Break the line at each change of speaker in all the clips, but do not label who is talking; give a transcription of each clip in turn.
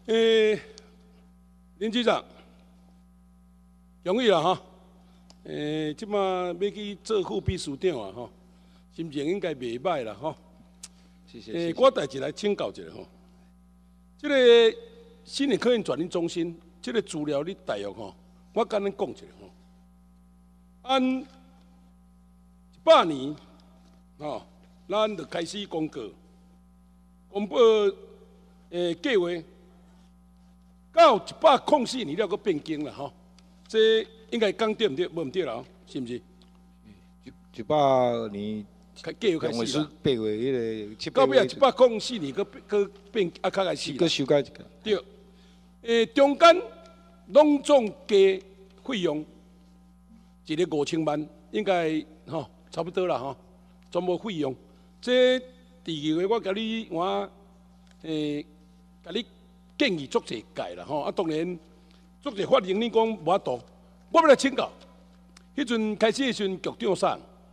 林局长，容易啦哈。即马要去做副秘书长啊吼，心情应该袂歹啦吼。
谢谢。
我代志来请教一下吼，这个新的科研转型中心，这个资料你大约吼，我简单讲一下吼。按100年吼，咱就开始公告，公布计划。 到104年了，搁变更了吼，这应该讲对唔对？无唔对啦，是唔是
？100年
计划开始啦。
8月迄个
到尾104年搁变较开始啦。
搁修改一个。
对，中间拢总加费用一个5000万，应该吼差不多啦吼，全部费用。这第二个我甲你我甲你。 建议足侪改啦吼，当然足侪法令你讲无法度，我要来请教。迄阵开始的时阵，局长啥？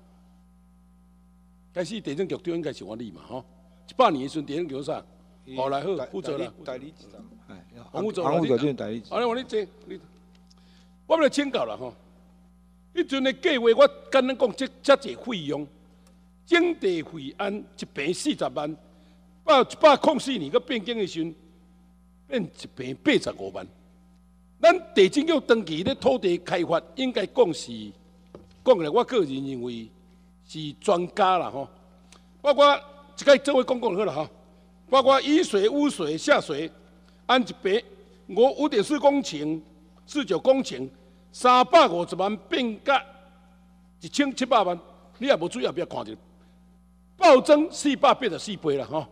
开始地震局长应该是我你嘛吼。100年的时阵，地震局长啥？后来好负责啦。
代理长，
黄副
黄副局长代理。
好，我你坐，我要来请教啦吼。迄阵的计划，我简单讲，遮侪费用，整地费按一平40万，到104年个变更的时阵。 变一平85万，咱地政局长期咧土地开发，应该讲是讲咧，我个人认为是专家啦吼。包括一个做位讲好啦吼，包括雨水、污水、下水，按一平5.4公顷、49公顷，350万变甲1700万，你也无注意后壁看着，暴增484倍啦吼。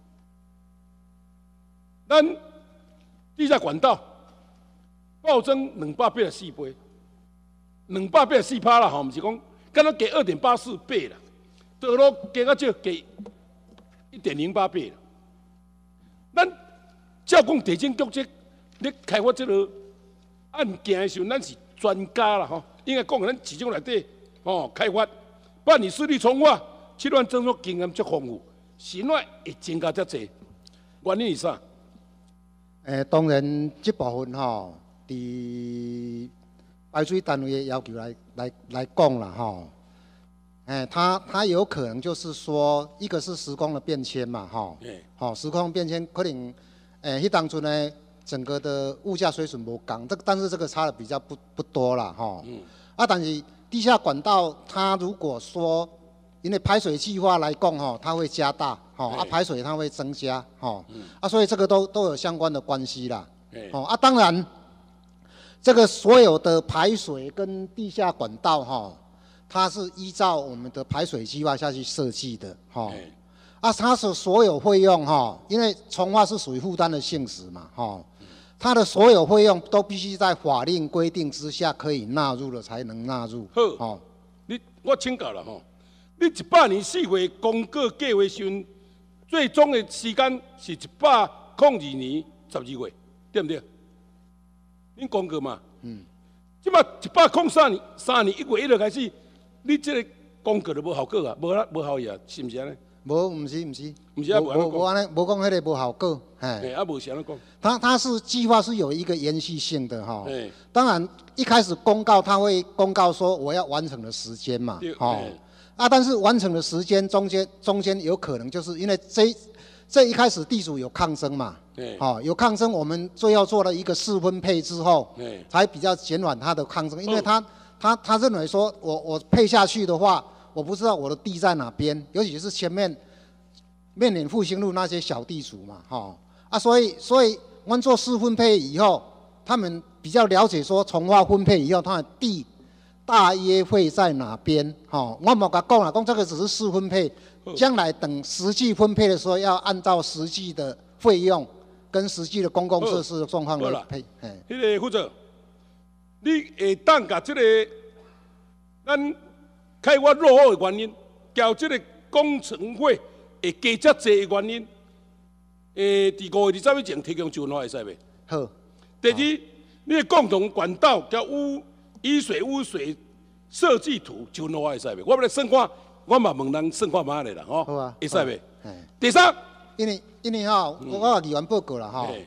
咱 地下管道暴增284倍，284%啦吼，毋是讲，敢若加2.84倍啦，道路加较少，加1.08倍啦。咱照讲地政局这咧开发这个案件的时候，咱是专家啦吼，应该讲咱市场内底吼开发，办理实力充化，这段征收经验足丰富，实在会增加遮济，原因是啥？
当然，这部分吼，伫排水单位的要求来讲啦吼，它有可能就是说，一个是时空的变迁嘛吼，好，时空变迁可能，迄当初呢，整个的物价水准无共，但是这个差的比较不多啦吼，但是地下管道它如果说，因为排水计划来讲吼，它会加大。 哦，排水它会增加，所以这个都有相关的关系啦。当然，这个所有的排水跟地下管道它是依照我们的排水计划下去设计的，它是所有费用因为重化是属于负担的性质嘛，它的所有费用都必须在法令规定之下可以纳入了才能纳入。
好，我请教了你100年4月公告计划时。 最终的时间是102年12月，对不对？恁讲过嘛？即马103年3月1月1日开始，你这个公告就无效果啊，无效益啊，是毋是安尼？
无是，无安尼，无讲迄个无效果，
无是安尼讲。
它是计划是有一个延续性的哈。当然一开始公告，它会公告说我要完成的时间嘛，但是完成的时间中间有可能就是因为这一开始地主有抗争嘛，有抗争，我们最后做了一个4分配之后，才比较减缓他的抗争，因为他认为说我配下去的话，我不知道我的地在哪边，尤其是前面面临复兴路那些小地主嘛，所以我们做4分配以后，他们比较了解说重划分配以后，他的地。 大约会在哪边？我冇甲讲啦，讲这个只是4分配，将来等实际分配的时候，要按照实际的费用跟实际的公共设施的状况来配。
迄个副总，你会当甲这个咱开发落后的原因，交这个工程费会加遮济的原因，伫5月20日前提供就会使袂？
好。
第二，你的共同管道交雨水污水设计图就弄会使袂？我要来算看，我嘛问人算看嘛咧啦，
好啊，
会使袂？第三，
因为我有议员报告啦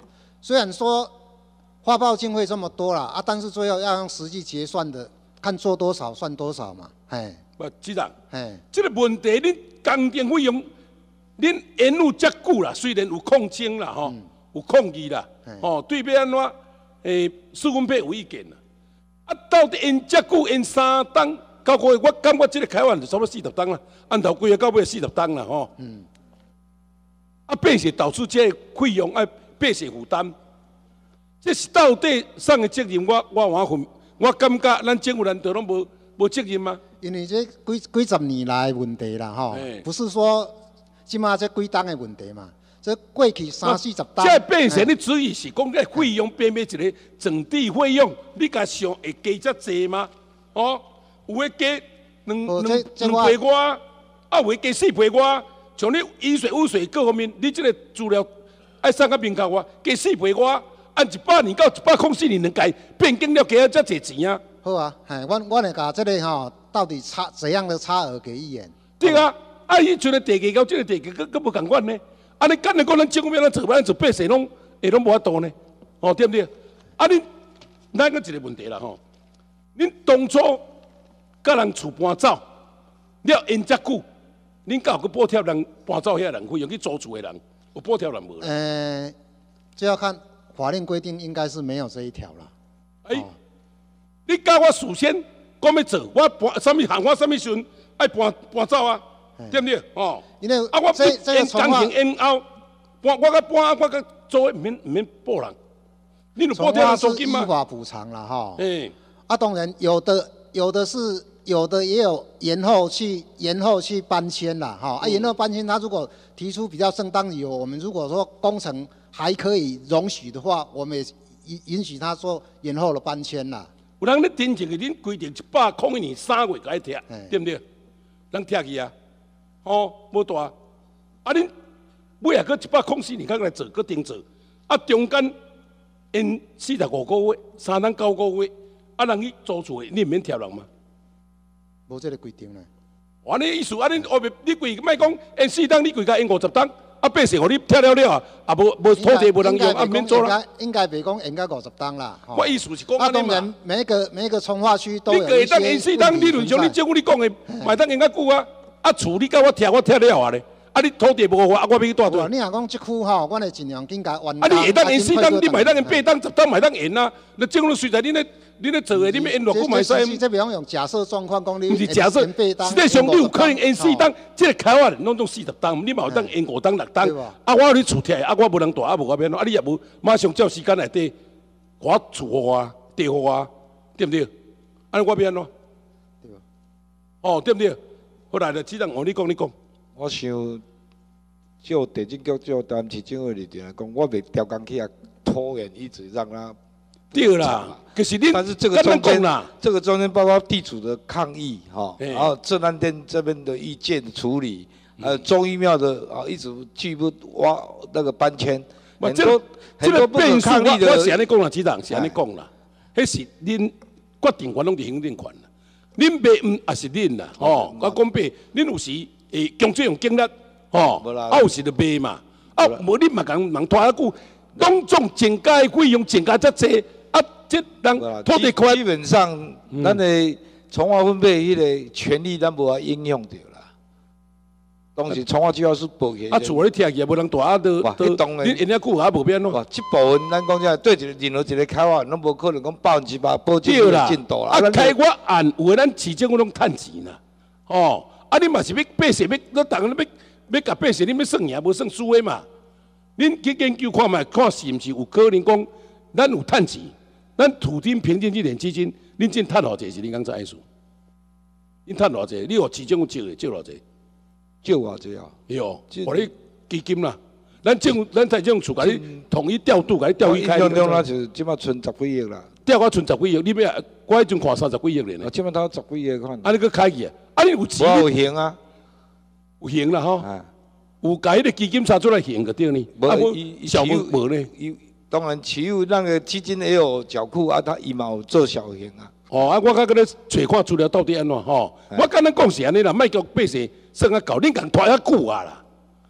虽然说发报经费这么多啦，但是最后要用实际结算的，看做多少算多少嘛，哎。
不，局长，
哎，
这个问题，恁工程费用，恁延误遮久啦，虽然有抗争啦，吼，有抗议啦，吼，对要安怎，施工费有意见啦。啊，到底延遮久，延3档9个月，我感觉这个开完就差不多40档啦，按头规个到尾40档啦，吼。啊，百姓导致这个费用爱百姓负担，这是到底谁的责任？我感觉咱政府难道拢无责任吗？
因为这几十年来的问题啦，吼，不是说即马这几档的问题嘛，这过去30-40档。
这变成你主意是讲这费用变一个整地费用，你甲想会加遮济吗？哦，有诶加两倍外，啊有诶加4倍外，像你饮水、污水各方面，你这个资料爱送到民间我加4倍外，按100年到104年两届变更了，加遮济钱啊！
好啊，哎，我来甲这个吼，到底怎样的差额给议员？
对啊，啊，以前的地价到这个地价，佫无共款呢。啊，你干了讲咱政府要咱做，咱做百姓拢无法度呢，哦，对不对？啊，咱个一个问题啦吼，恁当初甲人厝搬走，了延遮久，恁敢有去补贴人搬走遐人费用去租厝的人，有补贴人无？
这要看法令规定，应该是没有这一条啦。
你教我事先讲要做，我搬什么行，我什么时阵爱搬走啊？对不对？哦，
因为
啊，我工程延后，我甲租唔免补人，你有补贴人租金吗？
依法补偿啦，哈。
啊，
当然有的也有延后去搬迁啦，哈。啊，延后搬迁，他如果提出比较正当理由，我们如果说工程还可以容许的话，我们也允许他做延后的搬迁啦。
有人咧真正嘅，恁规定101年3月该拆，对不对？咱拆去啊，哦，无大。啊，恁尾下搁104年才来做，搁定做。啊，中间因45个月，3档9个月，啊，人去租厝的，你唔免拆人吗？
无这个规定咧。
我你意思，啊，恁后面你规莫讲因4档，你规甲因50档。啊，百姓互你拆了了啊，无土地无人用，啊，免做啦。
应该袂讲延到50档啦。
我意思是讲安尼嘛。
当然，每一个从化区都有一些。
你当延4档，理论上你政府你讲的，卖当延较久啊。啊，厝你甲我拆了啊咧。啊，你土地无我，啊，我要去带队。
你若讲即区吼，我会尽量紧甲完。
啊，你下当延4档，你卖当延8档、10档，卖当延啊。那政府随在你咧做的，你要延偌久卖使？
这边用假设状况讲，你
不是假设，实际上你有可能延4档，这个开发拢种40档，你嘛有当延5档、6档。啊，我有你厝拆，啊，我无人带，啊，无我变，啊，你也无马上照时间内底，我厝互我，地互我，对不对？安尼我变咯。哦，对不对？后来就只能我你讲。
我想，就地震局就当市政府立场来讲，我袂调工去啊拖延，一直让它。
对啦，可是你，
但是这个中间包括地主的抗议哈，然后正安店这边的意见处理，中医庙的啊一直拒不挖那个搬迁，很多不可抗力的。
我是安尼讲啦，局长是安尼讲啦，迄是恁决定权拢是行政权啦，恁袂也是恁啦，吼，我讲白，恁有时会强这种经历，吼，啊有时就袂嘛，啊无你嘛讲人拖遐久，拢种增加费用增加遮济。这人土地块
基本上，咱的从化分配迄个权利，咱无法应用着啦。当时从化主要是保险。
啊，厝咧拆去也无人带啊，都你人家久也无变咯。
这部分咱讲遮对任何一个开发，拢无可能讲100%保证这个进度啦。
啊，开发案有诶，咱市政府拢趁钱啦。哦，啊，你嘛是要百姓要当然要甲百姓，你要算赢无算输诶嘛？恁去研究看卖，看是毋是有可能讲咱有趁钱。咱土地平均这点基金，恁真趁偌济是恁讲这意思？恁趁偌济？你互市政府借偌济？
借偌济啊？
哟，互你基金啦。咱财政处甲你统一调度，甲你调去开。
用那就即马存10几亿啦。
调我存10几亿，你要我迄阵看30几亿咧。
即马头10几亿看。
啊，你搁开去啊？啊，你有钱？
有行啊，
有行啦吼。有甲迄个基金查出来行个对呢？啊，小无呢？
当然，持有那个基金也有缴库啊，他伊嘛有做小型啊。
哦，啊，我甲搁咧找看资料到底安怎吼？我敢咱讲是安尼啦，莫叫百姓算啊搞，恁共拖遐久啊啦。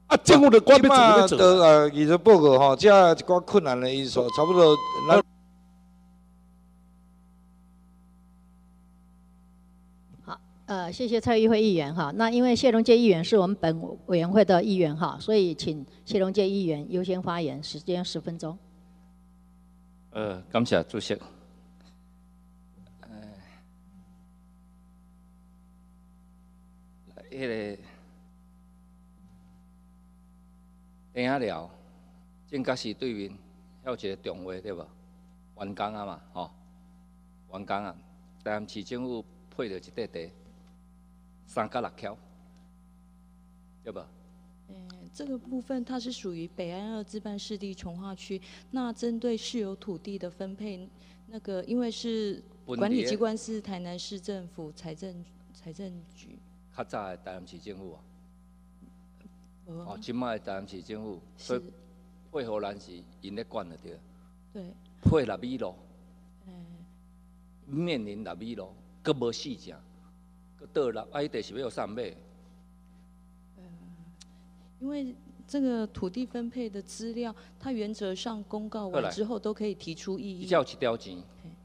啊，政府的官要怎么做？
艺术报告吼，这一寡困难的因素，差不多。
谢谢蔡玉慧议员哈。那因为谢龙介议员是我们本委员会的议员哈，所以请谢龙介议员优先发言，时间10分钟。
感谢主席。迄个顶下了，政甲市对面还有一个重话对无？完工啊嘛，吼，完工啊，台南市政府配着一块地，3甲6翘，对无？
这个部分它是属于北安2自办市地重划区。那针对市有土地的分配，那个因为是管理机关是台南市政府财政局。
较早的台南市政府啊，即摆的台南市政府，所以配合咱是因咧管的对。
对。
配6米路，面临6米路，阁无四正，阁倒落，啊，迄地是要上买。
因为这个土地分配的资料，它原则上公告完之后都可以提出异议。
叫一条钱。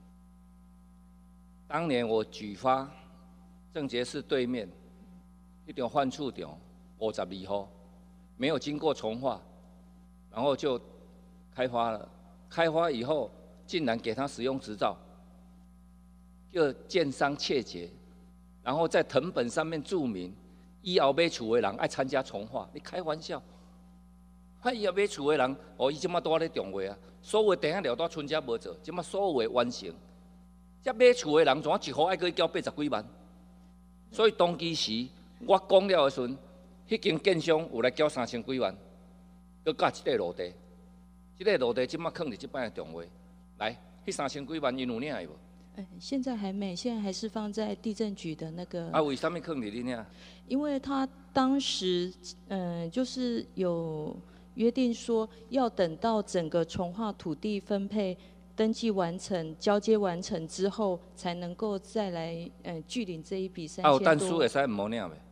当年我举发正杰市对面一条换厝场52户，没有经过重划，然后就开发了。开发以后，竟然给他使用执照，叫建商窃结，然后在誊本上面注明。以后买厝的人爱参加重划，你开玩笑？以后买厝的人，伊即马拄咧重话啊，所有地下了都村家无做，即马所有的完成。这买厝的人，怎一户爱去交80几万？所以当其时我讲了的时阵，迄间建商有来交3000几万，佮加一块路地，这个路地即马放伫即摆的重话，来，迄3000几万因有领的无？
现在还没，现在还是放在地政局的那个。
为什么放伫你领？
因为他当时，就是有约定说，要等到整个重划土地分配登记完成、交接完成之后，才能够再来拒领这一笔3000多。
有但书会使唔好领袂？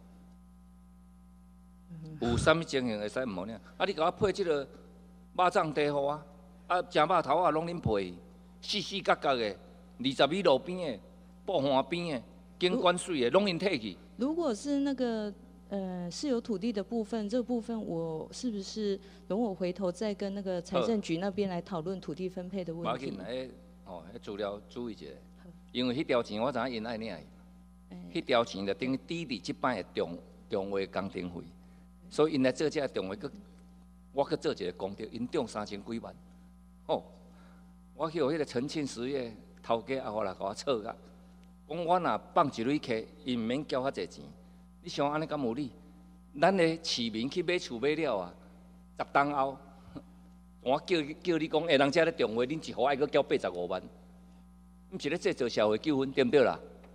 有啥物情形会使唔好领？你甲我配即个肉粽地互我，正肉头啊拢恁配，四四角角的。20米路边的、布岸边的、景观水的，拢因摕去。
如果是那个私有土地的部分，这个部分我是不是容我回头再跟那个财政局那边来讨论土地分配的问题？
迄资料注意一下，因为迄条钱我知影因爱领的，迄条钱就等于抵伫即摆的重划工程费，所以因来做这个重划，我去做一个功德，因中3000几万，我去互迄个澄庆实业。头家也来甲我吵甲，讲我若放一蕊客，伊毋免交遐济钱。你想安尼敢有理？咱的市民去买厝买了啊，10档后，我叫你讲，人家咧重划，恁一户爱阁交85万，毋是咧制造社会纠纷，对毋对啦？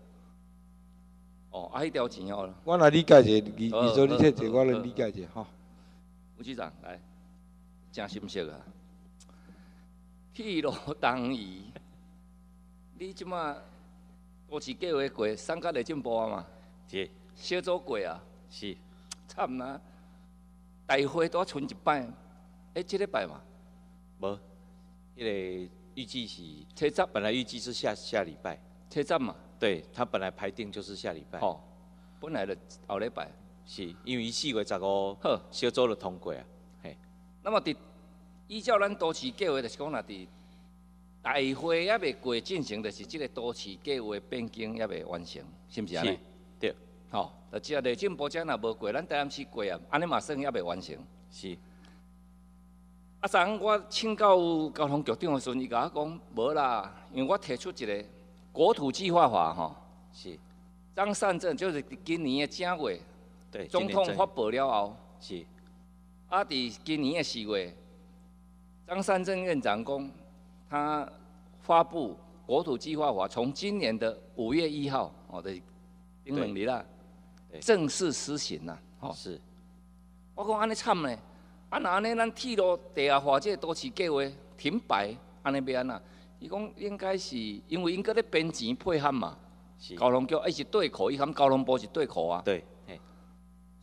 迄条钱哦。
我来理解一下，你说你这个，我来理解一下吼。
吴局长来，真心色啊！铁路东移。你即马都市计划过，三甲内政部啊嘛，
是
小组过啊，
是
惨啦！大会都剩一摆，这礼拜嘛，
无，迄个预计是
车站，
本来预计是下礼拜，
车站嘛，
对他本来排定就是下礼拜，
本来就后礼拜，
是因为4月15号小组就通过啊，嘿。
那么依照咱都市计划，就是讲若伫大会还未过进行，就是这个都市计划变更还未完成，是不是安尼？
对，
就只内政部这若无过，咱台南市过啊，安尼嘛算还未完成。
是。
昨昏我请教交通局长的时阵，伊甲我讲无啦，因为我提出一个国土计划法
是。
张善政就是今年的正月，
对，
总统发布了后，
是。
伫今年的4月，张善政院长讲。他发布国土计划法，从今年的5月1号，就是顶2日啦，正式施行啦。
是。
我讲安尼惨呢，若安尼咱铁路地下化这个都市计划停摆，安尼要安怎？伊讲应该是因为因搁咧编钱配合嘛，交通局是对口，伊含交通部是对口啊。
对。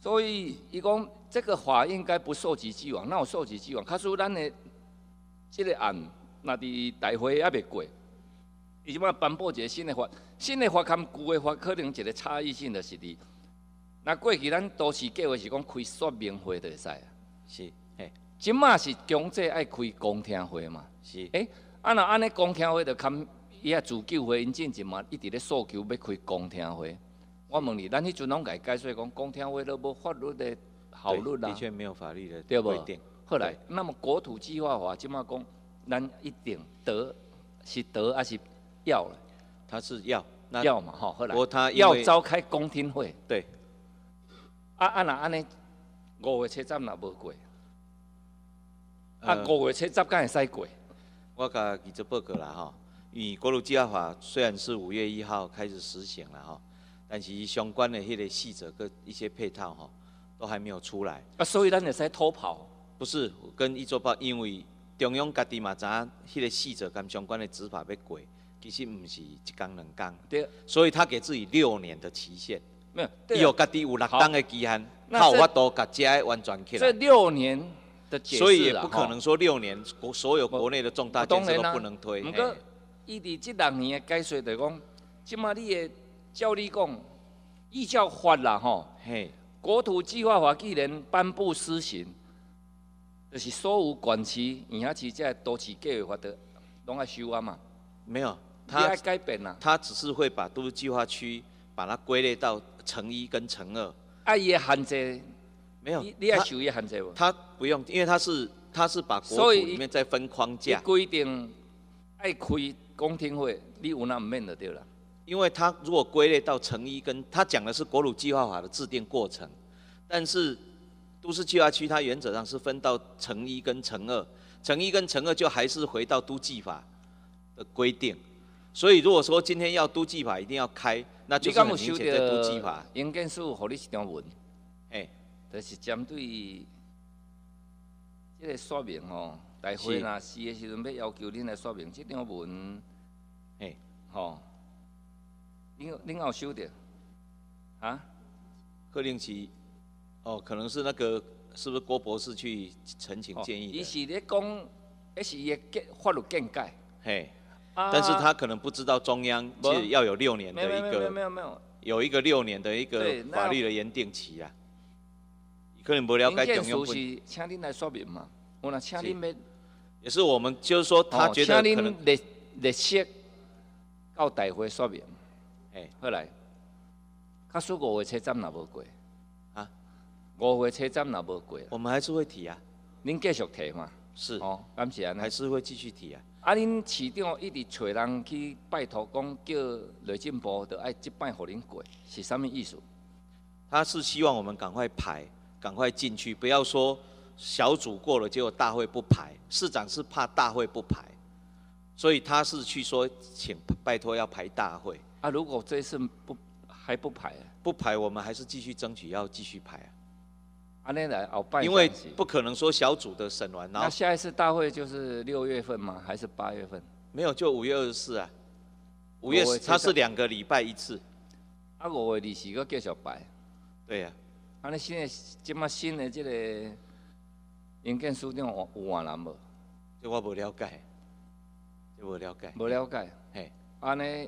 所以伊讲这个法应该不溯及既往，那有溯及既往。假使咱的这个案，那伫大会还未过，伊即摆颁布一个新的法，新的法跟旧的法可能一个差异性就是伫，那过去咱都市计划是讲开说明会就会使啊，
是，嘿，
即马是强制爱开公听会嘛，
是，
若安尼公听会就堪伊啊自救会因进前嘛一直咧诉求要开公听会。我问你，咱迄阵拢甲伊解说讲，公听会都无法律的效率啦，
的确没有法律的
对
规定。
后来，那么国土计划法即马讲，咱一定是得还是要了？
他是要，那
要嘛吼，后来
不过他因
要
为
召开公听会。
对，
若安尼5月七十若无过，5月七十敢会使过？
我甲记者报告啦吼，因为国土计划法虽然是5月1号开始实行了吼，但是相关的迄个细则跟一些配套吼，都还没有出来。
所以咱会使偷跑。
不是跟一周报，因为中央家己嘛知影迄个细则跟相关的执法要过，其实唔是一天两天。
对。
所以他给自己6年的期限。
没有。
伊有家己有6天的期限，他有法度甲遮完全起来。
这6年的解释，
所以也不可能说6年所有国内的重大建设都不能推。
不过，伊伫这6年的解说就讲，即马你的照你讲，依照法啦吼，国土计划法既然颁布施行，就是所有县市、县辖市这都市计划法的拢要修啊嘛。
没有，
他要改变啦。
他只是会把都市计划区把它归类到城1跟城2。
啊，伊的限制
没有，
你要受伊的限制无？
他不用，因为他是把国土里面再分框架。
规定爱开公听会，你有那唔免就对了。
因为他如果归类到城1跟他讲的是国土计划法的制定过程，但是都市计划区它原则上是分到城1跟城2，城1跟城2就还是回到都计法的规定。所以如果说今天要都计法一定要开，那就是很明显在都计法。
营建署互你一张文，就是针对这个说明吼，大会若是的时阵要要求恁来说明这张文，吼，恁有收到？啊？
柯令奇，可能是那个是不是郭博士去陈情建议的？
伊是咧讲，那是伊的法律见解。
但是他可能不知道中央其实要有6年的一个，
没有，
有一个6年的一个法律的研定期啊。可能不了解中央。
是请恁来说明嘛，我若请恁要。
也是我们就是说，他觉得可能。
请恁列席到大会说明。后来，假使5月7日若无过，啊，5月7日若无过，
我们还是会提啊。
恁继续提嘛？
是。
敢是安尼？
还是会继续提啊。
恁市长一直找人去拜托，讲叫内政部就爱即摆互恁过，是啥物意思？
他是希望我们赶快排，赶快进去，不要说小组过了，结果大会不排。市长是怕大会不排，所以他是去说，请拜托要排大会。
啊，如果这一次还不排？
不排，我们还是继续争取要继续排啊。
安尼来后摆，
因为不可能说小组的审完，然后
那下一次大会就是6月份吗？还是8月份？
没有，就5月24啊。5月它是2个礼拜一次。
啊，5月24个继续排。
对呀。
安尼即马新的这个营建署长有换人无？
这我无了解，这无了解。
无了解。安尼，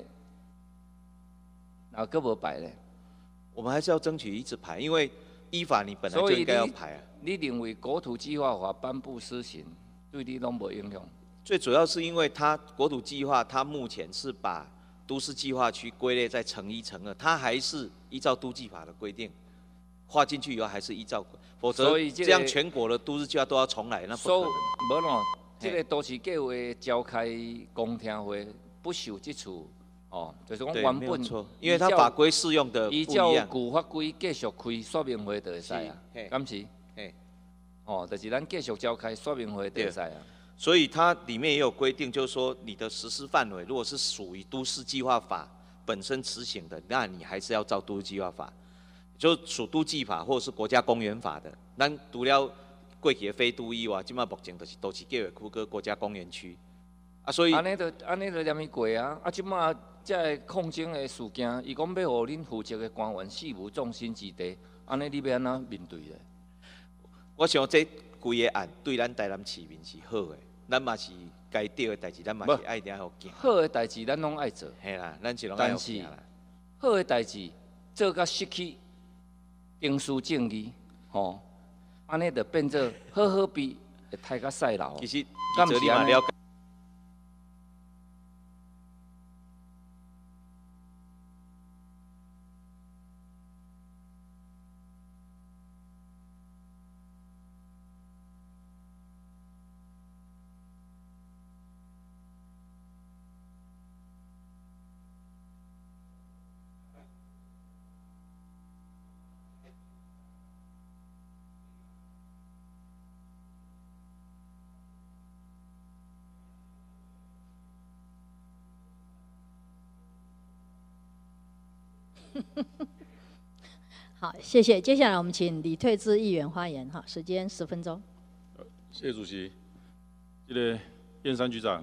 哪个无排咧？
我们还是要争取一直排，因为依法你本来就应该要排啊。
你认为国土计划法颁布施行，对你拢无影响？
最主要是因为它国土计划，它目前是把都市计划区归类在城1、城2，它还是依照都计法的规定划进去以后，还是依照，否则这样全国的都市计划都要重来，那不可能。
无咯，这个都市计划召开公听会，不受这次。就是讲原本，
因为它法规适用的不一样。
依照旧法规继续开说明会就会使啊，敢是？就是咱继续召开说明会就会使啊。
所以它里面也有规定，就是说你的实施范围如果是属于都市计划法本身执行的，那你还是要照都市计划法，就属都计法或者是国家公园法的。咱除了过去的非都以外，今麦目前就是都市计划区跟国家公园区。所以
安尼就念伊过啊！即马这抗争的事件，伊讲要互恁负责的官员事务重心之地， 安尼你要安怎面对咧？
我想这规个案对咱台南市民是好的，咱嘛是该对的代志，咱嘛是爱听好行。
好的代志咱拢爱做，
嘿啦，咱是拢爱行啦。
好的代志做甲失去公私正义，吼，安尼就变做好好比会太甲赛老。
其实，
敢是安尼？
了解。
好，谢谢。接下来我们请李退志议员发言，哈，时间10分钟。
谢谢主席。这个燕山局长，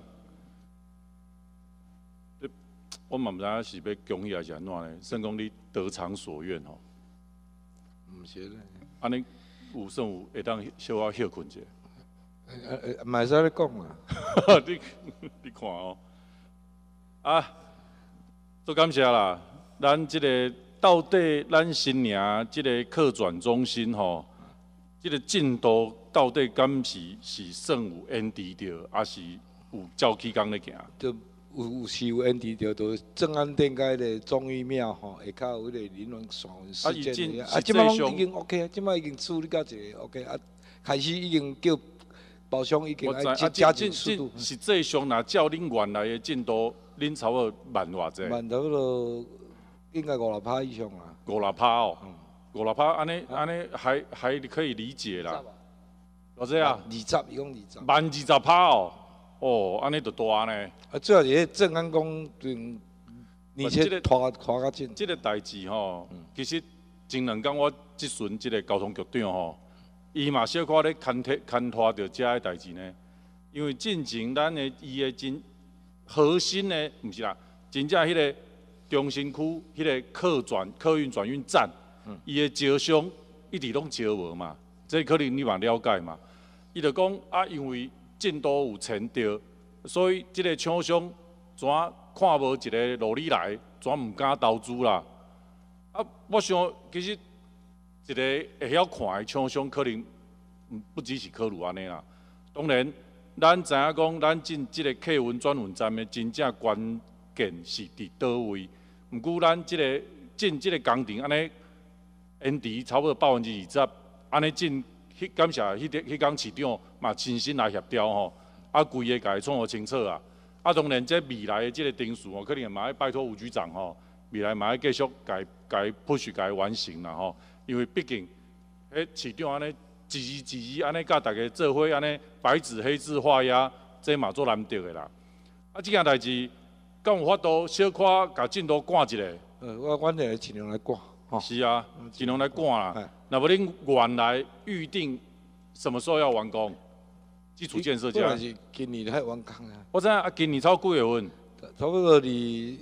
我嘛不知影是要恭喜还是安怎呢？算讲你得偿所愿吼。
唔是咧。
安尼有算有会当小可休困者。
嘛使咧讲啊。
你看哦。啊，多感谢啦。咱这个到底咱新营这个客转中心吼，这个进度到底敢是算有延迟着，还是有照起工咧行？
就有延迟着，就正安店街的忠义庙吼，下骹有迄个林伦传事件啊，即摆拢已经 OK 啊，即摆已经处理到一个 OK 啊，开始已经叫包厢已经爱加紧速度。
实际上，若照恁原来的进度，恁差不多慢偌济？
慢差不多。应该5-6%以上啊
，5-6%哦，5-6%，安尼还可以理解啦。多少啊
？20，伊讲20。
慢20%哦，哦，安尼就大呢。
啊，主要是正安讲，而且拖较紧。
这个代志吼，其实前2天我即阵这个交通局长吼，伊嘛小可咧牵拖着遮个代志呢。因为进前咱的伊的真核心呢，毋是啦，真正迄个。中心区迄个客运转运站，伊的招商一直拢招无嘛，这可能你嘛了解嘛。伊就讲啊，因为进度有前着，所以即个厂商怎看无一个路理来，怎毋敢投资啦。啊，我想其实一个会晓看的厂商，可能不只是考虑安尼啦。当然，咱知影讲，咱进即个客运转运站的真正关键是伫倒位。毋过，咱进即个工程安尼延迟差不多20%，安尼进感谢迄工市长嘛亲身来协调吼，啊规个家创好清楚啊。啊当然，这未来的即个定数哦，可能嘛要拜托吴局长吼，未来嘛要继续改 push 改完成啦吼。因为毕竟，迄市长安尼一字安尼甲大家做伙安尼白纸黑字画押，这嘛做难得的啦。啊，即件代志。敢有法度小可甲进度赶一下？
阮会尽量来赶。
是啊，尽量来赶啦。那么恁原来预定什么时候要完工？基础建设家。
是今年才完工啊。
我知影啊，今年超几月份？
差不多离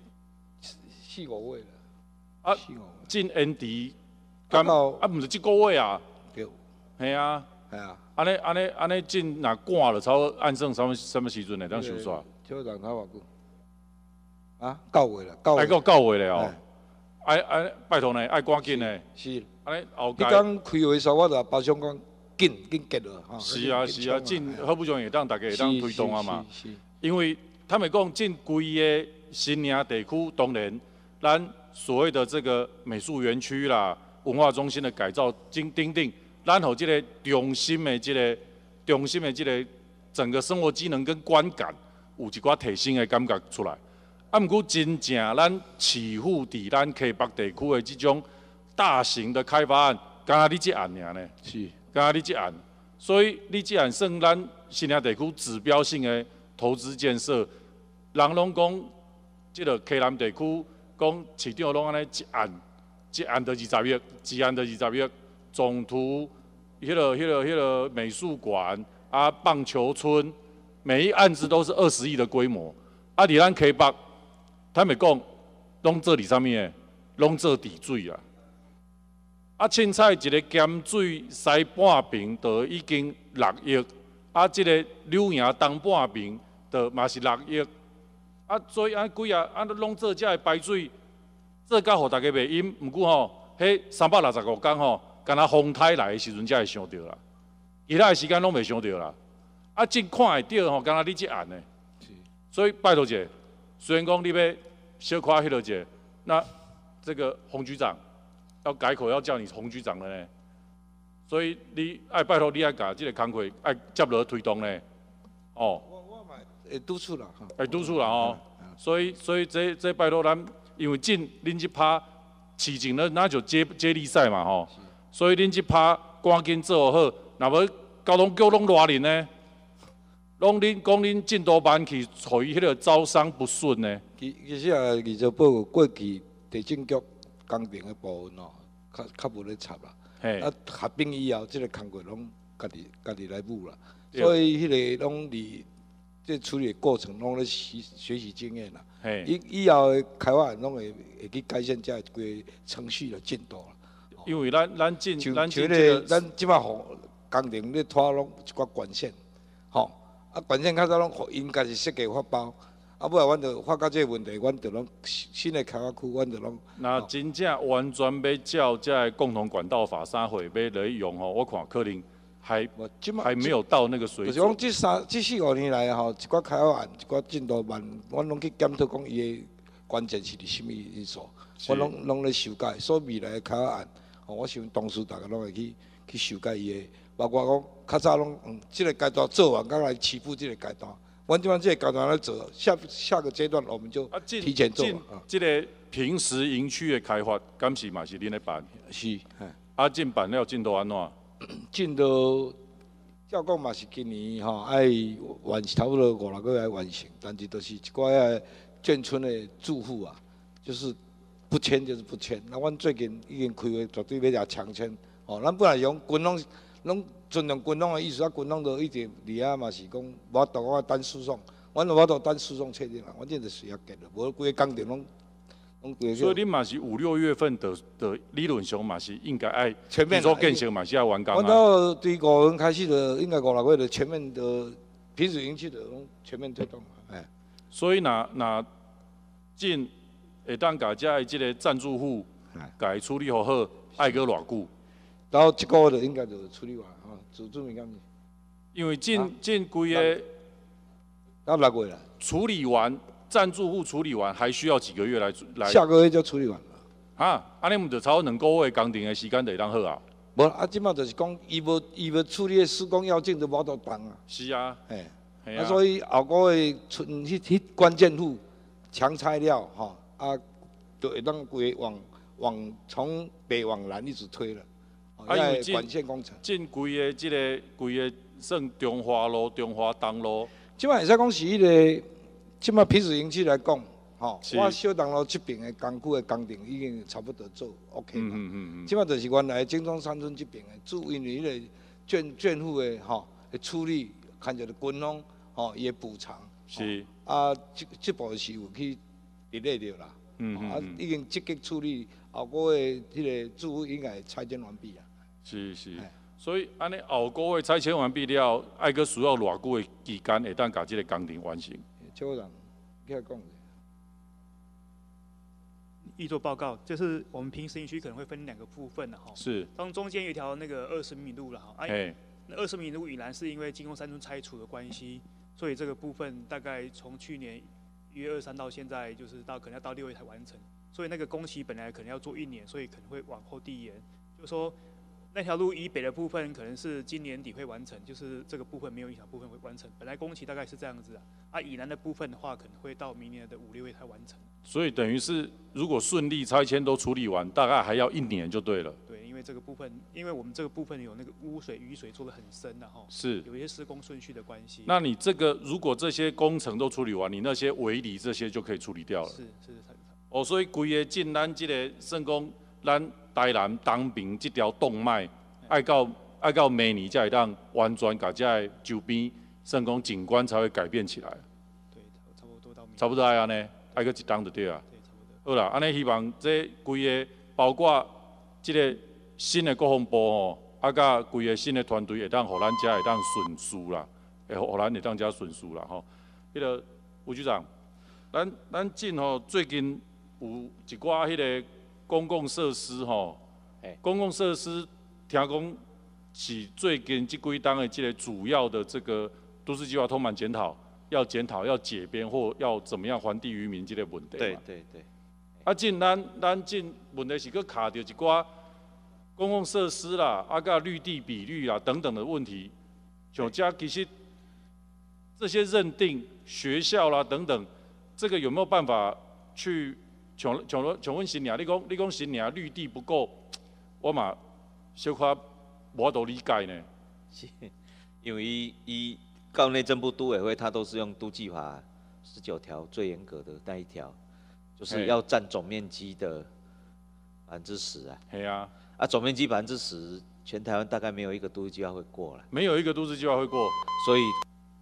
4-5月了。
啊，进延迟，敢啊？毋是即个月啊？
对。
系啊。
系啊。
安尼进若赶了，差不多按算什么时阵会当收煞？
超人他偌久？啊，9月了，9月。
爱到9月了哦。爱拜托呢，爱赶紧呢。
是。
安尼后
你讲开会时，我就包厢讲紧结了哈。
是啊是啊，进好不容易当大家会当推动啊嘛。
是。
因为他们讲进规个新营地区，当然咱所谓的这个美术园区啦、文化中心的改造，等等，咱互这个中心的这个整个生活机能跟观感有一寡提升的感觉出来。啊，毋过真正咱市府伫咱溪北地区的这种大型的开发案，敢若你这案尔呢？
是，
敢若你这案，所以你这案算咱新营地区指标性的投资建设。人拢讲，即个溪南地区讲市长拢安尼一案就20亿，一案就20亿，总图迄个美术馆啊，棒球村，每一案子都是20亿的规模。啊，伫咱溪北。他们讲，拢做伫啥物诶？拢做治水啦。
凊彩一个咸水塞半瓶，就已经6亿，即个柳营东半瓶，就嘛是6亿，所以几拢做遮个排水，做到互大家袂淹。毋过吼，迄365天吼，敢若风台来的时阵才会想到啦，其他的时间拢袂想到啦。真看会到吼，敢若你即案呢。所以拜托者，虽然讲你要小夸迄落者，那这个洪局长要改口，要叫你洪局长了呢。所以你爱拜托你爱甲即个工作爱接落推动呢。哦。
我嘛会督促啦，
会督促啦哦。所以这拜托咱，因为恁即拍市情咧，那就接力赛嘛吼。所以恁即拍赶紧做好，若无交通局拢偌人呢？拢恁讲恁进度慢去，互伊迄个招商不顺呢？
其实啊，28过去地政局工程的部分哦，较无咧插啦。合并以后，即个工作拢家己来舞啦。所以迄个拢伫这处理的过程拢咧学习经验啦。以后的开发案拢会去改善遮个程序的进度啦。
因为咱
像咱即摆互工程咧拖拢一寡管线，吼。管线较早拢因家己设计发包，尾来阮就发觉这个问题，阮就拢新的开发区，阮就拢。
那真正完全要照这个共同管道法3会要来用吼，我看可能还没有到那个水准。
就是讲这4、5年来吼，一寡开发案，一寡进度慢，阮拢去检讨讲伊的关键是伫什么因素，我拢咧修改，所以未来的开发案，我想同事大家拢会去修改伊的。包括讲，较早拢这个阶段做完，刚来起步这个阶段，阮即摆这个阶段来做，下个阶段我们就提前做。
这个平时营区的开发，敢是嘛是恁咧办？
是。
进办了进度安怎？
进度照讲嘛是今年吼爱差不多5、6个月完成，但是都是一寡眷村的住户啊，就是不签就是不签。那阮最近已经开会，绝对要来强签。咱本来用军拢尽量军拢的意思，军拢就一直伫遐嘛是讲，无法度我单诉讼，阮就无法度单诉讼确定啦，阮这就随要结了，无规个工程拢规个。
所以你嘛是5、6月份的理论上嘛是应该爱
全面
做建设嘛是要完工啊。
阮到对5月开始的，应该5、6月的全面的平时营区的拢全面推动。
所以若进会当甲遮即个赞助户，甲伊处理好，爱搁偌久？
然后1个月就应该就处理完吼，准备干咩？
因为进规个
到6月了。
处理完赞助户处理完，还需要几个月来？
下个月就处理完了。
安尼毋就超2个月工程的时间就会当好啊？
无即摆就是讲，伊无处理的施工要件就无得动啊。
是啊。
所以后个月剩迄关键户强拆了吼，就会当规往从北往南一直推了。
因为
管线工程，
进规个算中华路、中华东路。
即摆会使讲是迄个，即摆平时营区来讲，吼，我小东路这边的工区的工程已经差不多做 OK 嘛。即摆就是原来金钟山村这边的，主因为迄个眷户的吼的处理，看着军方吼伊的补偿。
是。
这部是有去 delay 掉啦。已经积极处理，后个月迄个住户应该拆迁完毕啊。
是，所以安尼后个月拆迁完毕了，爱阁需要偌久的期间会当把这个工程完成？
邱长，你来讲。
预做报告，就是我们平时营区可能会分2个部分的哈。
是。
中间有一条那个20米路了哈。那20米路以南是因为金宫山村拆除的关系，所以这个部分大概从去年1月23到现在，就是可能要到6月才完成。所以那个工期本来可能要做1年，所以可能会往后递延。就是说，那条路以北的部分可能是今年底会完成，就是这个部分没有影响部分会完成。本来工期大概是这样子啊。以南的部分的话，可能会到明年的5、6月才完成。
所以等于是，如果顺利拆迁都处理完，大概还要1年就对了。
对，因为这个部分，因为我们这个部分有那个污水、雨水做得很深的哈。
是。
有一些施工顺序的关系。
那你这个如果这些工程都处理完，你那些围篱这些就可以处理掉了。
是。
所以规个进咱这个算讲，咱台南东边这条动脉，爱到明年才会当完全把这个周边算讲景观才会改变起来。
对，差不多到明年。
差不多爱安尼，爱个1档就对啊。对，差不多。好啦，安尼希望这规个包括这个新的国防部吼，甲规个新的团队会当，互咱遮会当顺遂啦，互咱会当遮顺遂啦吼。迄个吴局长，咱进吼最近有一寡迄个公共设施吼，公共设施听讲是最近这几档的这个主要的这个都市计划通盘检讨，要解编或要怎么样还地于民这个问题嘛。
对。
咱进问题是佮卡着一寡公共设施啦，甲绿地比率啦等等的问题，像这其实这些认定学校啦等等，这个有没有办法去像阮新娘，你讲新娘绿地不够，我嘛小可无法度理解呢。
是，因为伊到内政部都委会，它都是用都计法19条最严格的那一条，就是要占总面积的10%啊。
系啊。
总面积10%，全台湾大概没有一个都市计划会过了。
没有一个都市计划会过，
所以。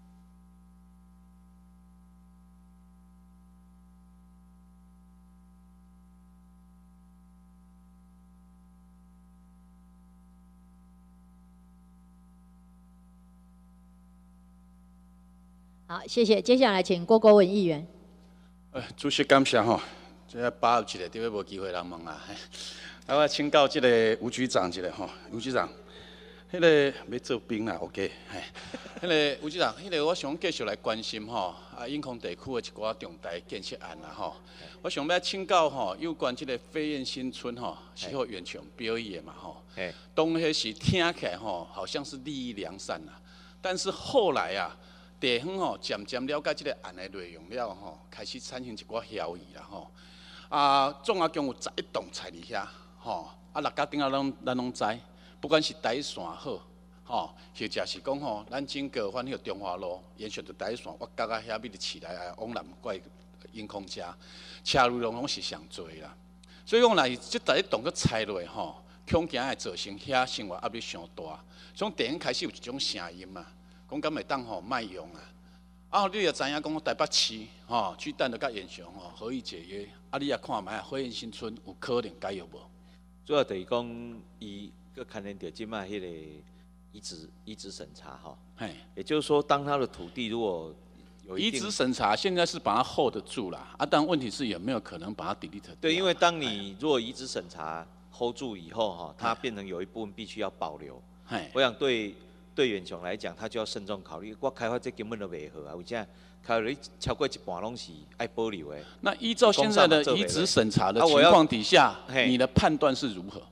好，谢谢。接下来请郭国文议员。
主席感谢吼，这把握一个，对位无机会人问啊。我请教这个吴局长一下吼，吴局长，迄个要做兵啦 ，OK， 迄个吴局长，迄个我想继续来关心吼，永康地区的一寡重大建设案啦吼。我想要请教吼，有关这个飞燕新村吼，是互原厂表演的嘛吼。当迄是听起来吼，好像是利益良善啦，但是后来啊。地方吼渐渐了解这个案的内容了吼，开始产生一寡嫌疑啦吼。总共有11栋菜伫遐吼，6甲顶仔咱拢知，不管是台线好吼，或者是讲吼，咱整个反迄个中华路延续到台线，我角遐要伫市内往南过永康遮，车路拢是上多啦。所以讲，来这11栋个拆落吼，恐惊会造成遐生活压力上大，所以地方开始有一种声音嘛。讲敢会当吼卖用啊！你也知影讲台北市吼，巨蛋就甲延长吼，何以解约？你也看卖飞燕新村有可能改用无？
主要就是讲伊个牵连到即卖迄个遗址审查吼。也就是说，当他的土地如果有
遗址审查，现在是把它 hold 得住啦。但问题是有没有可能把它 delete 掉？
对，因为当你如果遗址审查 hold 住以后哈，它变成有一部分必须要保留。我想对远雄来讲，他就要慎重考虑。我开发这根本都袂好啊，为啥？开发超过一半拢是爱保留的。
那依照现在的遗址审查的情况底下，你的判断是如何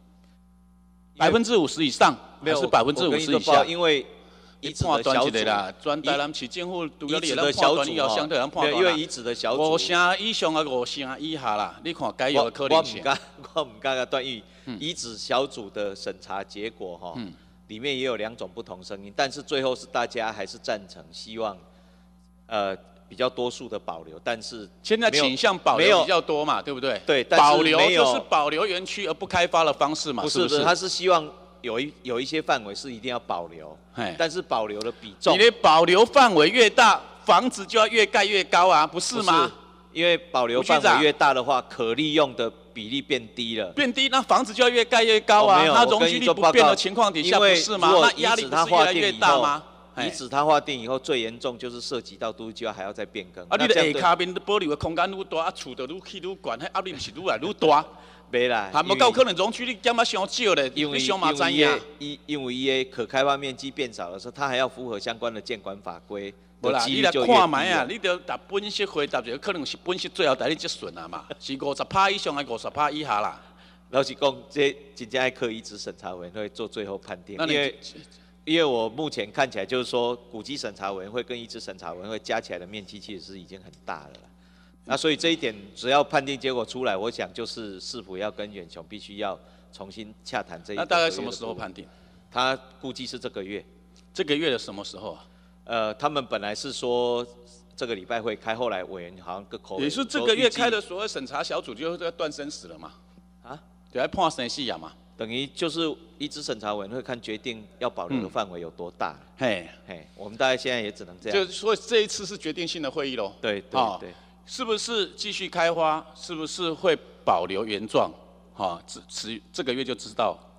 ？50%以上还是50%以下？
因为遗址的小组啦，
全台南市政府
遗址的小组
因
为遗址的小组
5成以上啊，5成以下啦，你看改有的可能性。
我唔敢断议遗址小组的审查结果哈。里面也有2种不同声音，但是最后是大家还是赞成，希望比较多数的保留，但是
现在倾向保留比较多嘛，对不对？
对，
保留就是保留园区而不开发的方式嘛，
不是？他是希望有一些范围是一定要保留，但是保留的比重，
你的保留范围越大，房子就要越盖越高啊，不是吗？
因为保留范围越大的话，可利用的比例变低了，
变低，那房子就要越盖越高啊。它容积率不变的情况底下，不是吗？那压力不是越来越大吗？
遗址它划定以后，最严重就是涉及到都市计划还要再变更。
你的下骹面保留的空间愈大，厝就愈起愈悬，迄压力不是愈来愈大。
袂啦，
还无够可能容积率减啊伤少咧，你想嘛知影？
因为伊的可开发面积变少的时候，它还要符合相关的建管法规。
无啦，你来看卖啊！你着答本息回答就可能是本息最后带你结算啊嘛，是50%以上还是50%以下啦？
老实讲，这真正要靠遗址审查委员会做最后判定，因为我目前看起来就是说，古迹审查委员会跟遗址审查委员会加起来的面积其实是已经很大了啦。那所以这一点，只要判定结果出来，我想就是市府要跟远雄必须要重新洽谈这一。
那大概什么时候判定？
他估计是这个月。
这个月的什么时候啊？
他们本来是说这个礼拜会开，后来委员好像各口
也是这个月开的所谓审查小组就要断生死了嘛？啊，对，要判生死呀嘛？
等于就是遗址审查委员会看决定要保留的范围有多大。嘿，我们大概现在也只能这样。
就所以这一次是决定性的会议喽。
对对对。
是不是继续开花？是不是会保留原状？哈，这个月就知道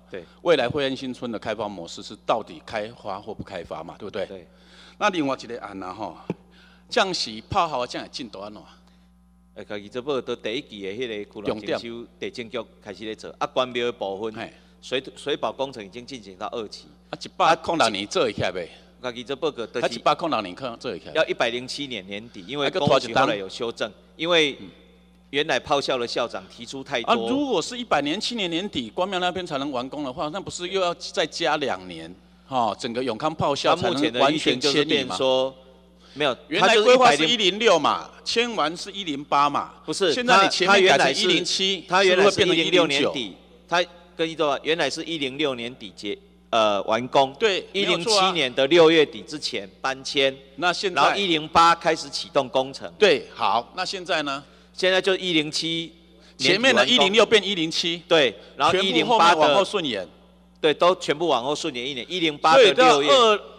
对。
未来惠安新村的开发模式是到底开发或不开发嘛，对不对？
对。
那另外一个案啊吼，将是炮号将会进度安怎？
家己这部到第一期的迄个区域征收地政局开始咧做，啊，关庙的部分，水保工程已经进行到2期。
啊，106年做会起袂？
家己这报告都是
106年可能做会起。
要107年年底，因为工务局后来有修正，因为原来炮校的校长提出太多。
啊，如果是107年年底关庙那边才能完工的话，那不是又要再加2年？哈，整个永康炮校才能完全迁移嘛？
没有，
原来规划是106嘛，迁完是108嘛，
不是。
现在你前面改成107，
它原来是
变成
106年底，它跟原来是106年底完工，
对
，107年的6月底之前搬迁，
那现在，
然后108开始启动工程，
对，好，那现在呢？
现在就107，
前面的106变107，
对，然后108
往后顺延，
对，都全部往后顺延1年，108的6月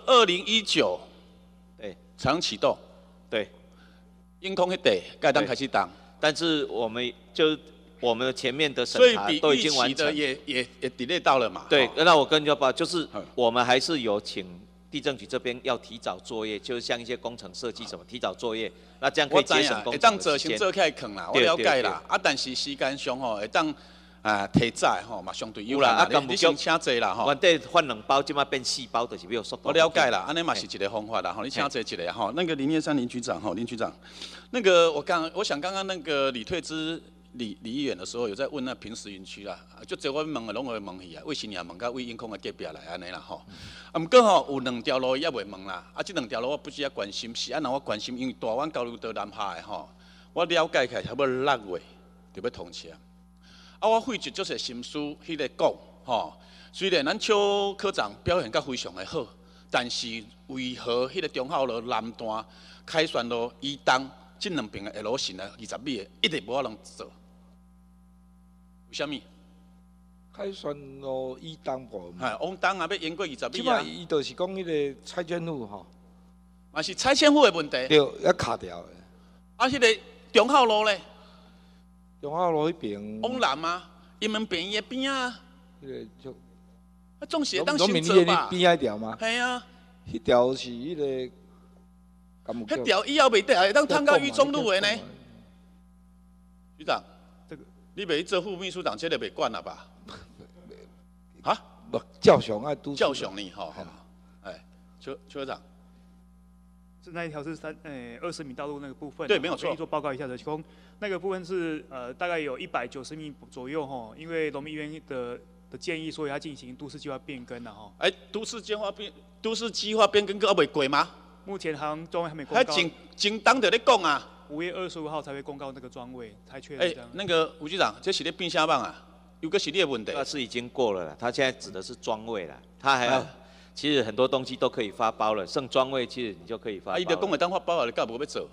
，2019。才能启动，
对，
因空迄地该当开始动，
但是我们前面的审查都已经完成，
也 delay 到了嘛。
对，那我跟你报，就是我们还是有请地政局这边要提早作业，就是像一些工程设计什么提早作业，那这样可以节省工程的时间。
会当做先做起来坑啦，我了解啦。啊，但是时间上吼会当。提早吼嘛相对有啦，你先请坐啦吼。
原底换2包，即马变4包，就是没有速度。
我了解啦，安尼嘛是一个方法啦吼，你请坐一个吼。那个林业山林局长吼，林局长，那个我想刚刚那个李退之李议员的时候有在问那平时园区啦，就这我问的拢会问去啊，为新业问到为永康的隔壁来安尼啦吼。啊，毋过吼有2条路也未问啦，啊，这2条路我不是要关心，是安那我关心，因为大湾交流道南下的吼，我了解起来差不多6月就要通车。啊，我费尽足些心思迄个讲，吼，虽然咱邱科长表现甲非常的好，但是为何迄个中孝路南段、凯旋路以东这2边的路线啊，20米的一直无法能做？为什么？
凯旋路以东部，
往东啊要延过20米啊。
即摆伊就是讲迄个蔡建富吼，
嘛是蔡建富的问题。
对，要卡掉的。
啊，迄个中孝路咧？
中孝路迄边
往南啊，因门边的边啊，
迄个就
啊，总是会当先做吧？
边迄条吗？
系啊，
迄条是迄个，
迄条以后袂得，会当通到裕中路的呢。局长，
这个
你袂去做副秘书长，这个袂管了吧？啊？
不，照常爱督。
照常呢，吼，哎，邱科长。
是那一条是20米道路那个部分，
对，没有错。
做报告一下的，提供那个部分是大概有190米左右哈，因为农民医院的建议，所以它进行都市计划变更了哈。
哎，都市计划变更还未过吗？
目前好像专位还没公告。
还正当着咧讲啊。
5月25号才会公告那个专位，才确认。
那个吴局长，这是咧变啥棒啊？有个是你的问题。
那是已经过了啦，他现在指的是专位啦，他还要。其实很多东西都可以发包了，剩专位其实你就可以发包了。
伊就讲会当发包了，你干无要做？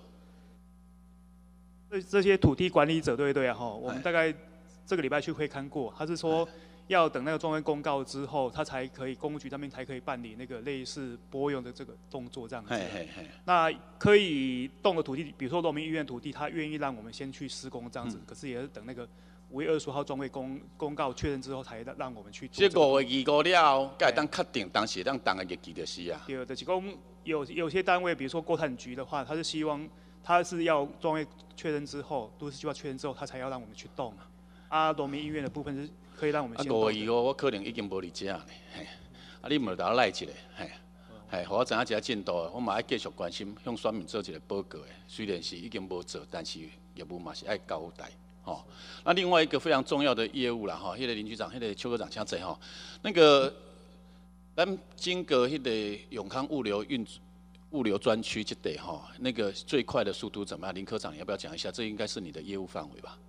这些土地管理者，对不对啊？哈，我们大概这个礼拜去会勘过，他是说要等那个专位公告之后，他才可以公务局那边才可以办理那个类似拨用的这个动作这样子。那可以动的土地，比如说农民医院土地，他愿意让我们先去施工这样子，可是也是等那个5月25号专位公告确认之后，才让我们去做。
这5月25了，才会当确定当时当的日期就是啊。
对，就是讲有些单位，比如说国产局的话，他是希望他是要专位确认之后，都市计划确认之后，他才要让我们去动啊。啊，农民医院的部分是可以让我们先动。
5月25我可能已经无伫遮呢，嘿，啊，你无甲我赖一下，嘿，互我知影一下进度，我嘛要继续关心，向选民做一个报告的。虽然是已经无做，但是业务嘛是爱交代。哦，那另外一个非常重要的业务啦，哈，迄个林局长，迄个邱科长，请坐哈。那个，咱经过迄个永康物流专区这地哈，那个最快的速度怎么样？林科长，你要不要讲一下？这应该是你的业务范围吧？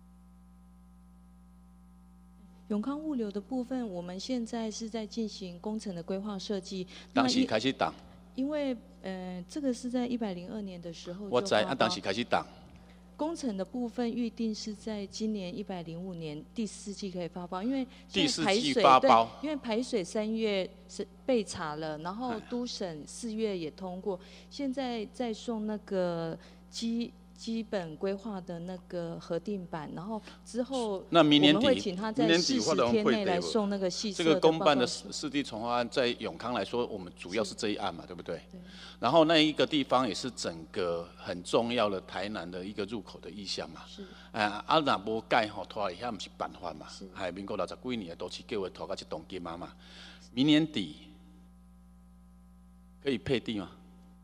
永康物流的部分，我们现在是在进行工程的规划设计。
当时开始动。
因为这个是在102年的时候。
我知，当时开始动。
工程的部分预定是在今年105年第4季可以发包，因为
第4季发包，
因为排水3月是备查了，然后都审4月也通过，现在在送那个基基本规划的那个核定版，然后之后
那明年底
我们会请他在40天内来送那个细
这
册
个公办的
报告书
市地重划案，在永康来说，我们主要是这一案嘛，对不对？对。然后那一个地方也是整个很重要的台南的一个入口的意向嘛。是。若无改吼，拖来遐不是办法嘛。是。还民国60几年的都市计划拖到这栋金嘛。明年底可以配地吗？